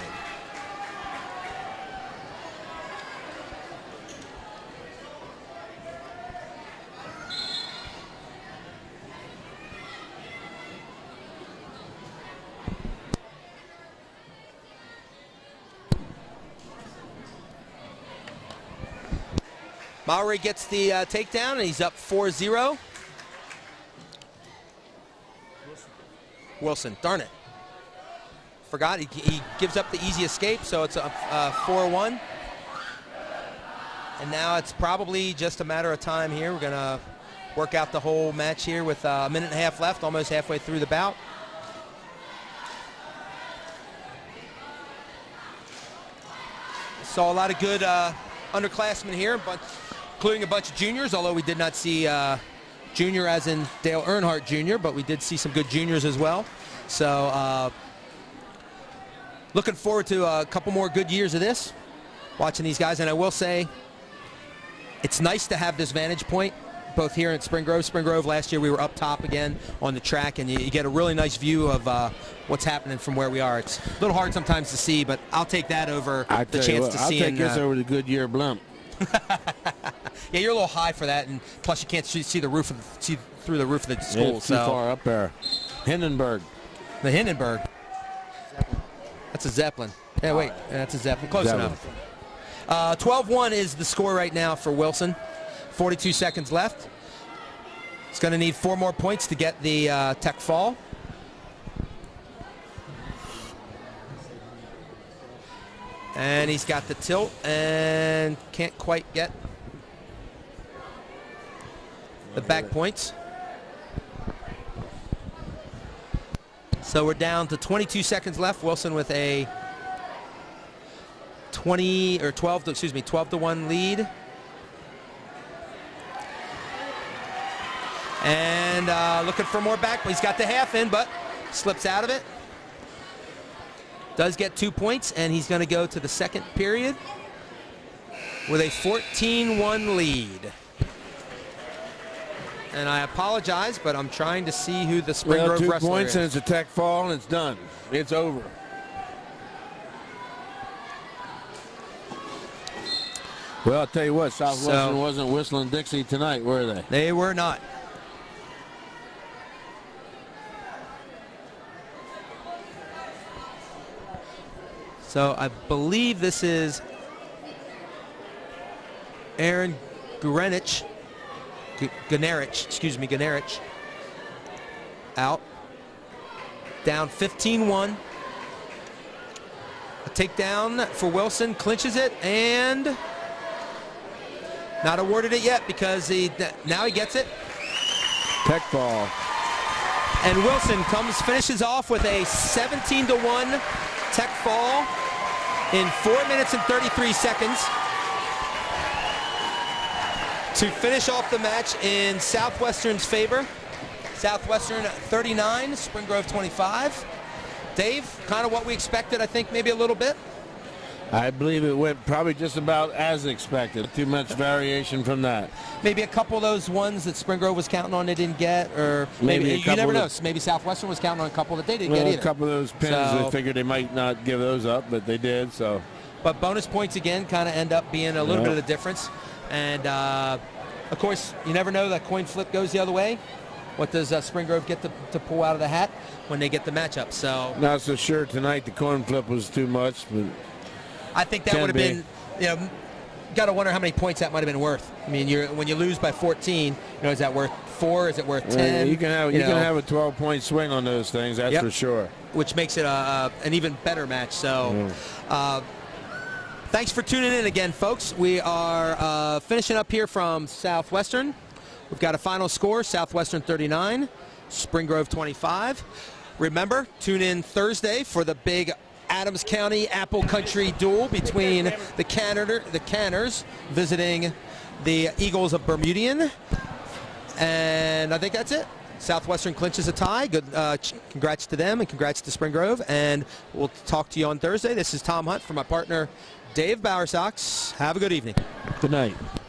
[SPEAKER 2] Mowry gets the uh, takedown, and he's up four zero. Wilson, darn it. Forgot, he, he gives up the easy escape, so it's a four one. And now it's probably just a matter of time here. We're going to work out the whole match here with uh, a minute and a half left, almost halfway through the bout. Saw a lot of good uh, underclassmen here, but including a bunch of juniors, although we did not see uh, junior as in Dale Earnhardt Junior, but we did see some good juniors as well. So uh, looking forward to a couple more good years of this, watching these guys. And I will say, it's nice to have this vantage point, both here at Spring Grove. Spring Grove last year we were up top again on the track, and you, you get a really nice view of uh, what's happening from where we are. It's a little hard sometimes to see, but I'll take that over
[SPEAKER 1] I
[SPEAKER 2] the chance
[SPEAKER 1] what,
[SPEAKER 2] to
[SPEAKER 1] I'll
[SPEAKER 2] see.
[SPEAKER 1] I'll take
[SPEAKER 2] in,
[SPEAKER 1] this
[SPEAKER 2] uh,
[SPEAKER 1] over the Goodyear Blimp.
[SPEAKER 2] Yeah, you're a little high for that, and plus you can't see the roof of the, see through the roof of the school.
[SPEAKER 1] Yeah, it's too
[SPEAKER 2] so.
[SPEAKER 1] far up there. Hindenburg.
[SPEAKER 2] The Hindenburg. Zeppelin. That's a Zeppelin. Yeah, wait, that's a Zeppelin. Close
[SPEAKER 1] Zeppelin.
[SPEAKER 2] enough. twelve one is the score right now for Wilson. forty-two seconds left. He's going to need four more points to get the uh, tech fall. And he's got the tilt and can't quite get the back points. So we're down to twenty-two seconds left. Wilson with a twenty or twelve, to, excuse me, twelve to one lead. And uh, looking for more back. He's got the half in, but slips out of it. Does get two points, and he's going to go to the second period with a fourteen one lead. And I apologize, but I'm trying to see who the Spring
[SPEAKER 1] well,
[SPEAKER 2] Grove
[SPEAKER 1] two
[SPEAKER 2] wrestler
[SPEAKER 1] points
[SPEAKER 2] is.
[SPEAKER 1] and it's a tech fall, and it's done. It's over. Well, I'll tell you what, Southwestern
[SPEAKER 2] So,
[SPEAKER 1] wasn't whistling Dixie tonight, were they?
[SPEAKER 2] They were not. So I believe this is Aaron Grenich, Ganarich, excuse me, Ganarich, out. Down fifteen one. A takedown for Wilson, clinches it, and not awarded it yet because he now he gets it.
[SPEAKER 1] Tech fall.
[SPEAKER 2] And Wilson comes, finishes off with a seventeen to one tech fall in four minutes and thirty-three seconds to finish off the match in Southwestern's favor. Southwestern thirty-nine, Spring Grove twenty-five. Dave, kind of what we expected, I think, maybe a little bit.
[SPEAKER 1] I believe it went probably just about as expected. Too much variation from that.
[SPEAKER 2] Maybe a couple of those ones that Spring Grove was counting on they didn't get, or maybe,
[SPEAKER 1] Maybe a
[SPEAKER 2] you
[SPEAKER 1] couple
[SPEAKER 2] never know.
[SPEAKER 1] of-
[SPEAKER 2] Maybe Southwestern was counting on a couple that they didn't
[SPEAKER 1] Well,
[SPEAKER 2] get
[SPEAKER 1] a
[SPEAKER 2] either.
[SPEAKER 1] couple of those pins,
[SPEAKER 2] So-
[SPEAKER 1] they figured they might not give those up, but they did. So,
[SPEAKER 2] But bonus points again kind of end up being a little
[SPEAKER 1] Yep.
[SPEAKER 2] bit of the difference. And uh, of course, you never know, that coin flip goes the other way. What does uh, Spring Grove get to, to pull out of the hat when they get the matchup? So
[SPEAKER 1] not so sure tonight. The coin flip was too much, but
[SPEAKER 2] I think that
[SPEAKER 1] Can
[SPEAKER 2] would have
[SPEAKER 1] be.
[SPEAKER 2] been, you know, got to wonder how many points that might have been worth. I mean, you're, when you lose by fourteen, you know, is that worth four? Is it worth ten?
[SPEAKER 1] you can have you,
[SPEAKER 2] know,
[SPEAKER 1] can have a twelve point swing on those things. That's
[SPEAKER 2] Yep.
[SPEAKER 1] for sure.
[SPEAKER 2] which makes it a, a, an even better match. So. Uh, Thanks for tuning in again, folks. We are uh, finishing up here from Southwestern. We've got a final score, Southwestern thirty-nine, Spring Grove twenty-five. Remember, tune in Thursday for the big Adams County Apple Country duel between the, Canner, the Canners visiting the Eagles of Bermudian. And I think that's it. Southwestern clinches a tie. Good, uh, congrats to them and congrats to Spring Grove. And we'll talk to you on Thursday. This is Tom Hunt for my partner, Dave Bowersox. Have a good evening.
[SPEAKER 1] Good night.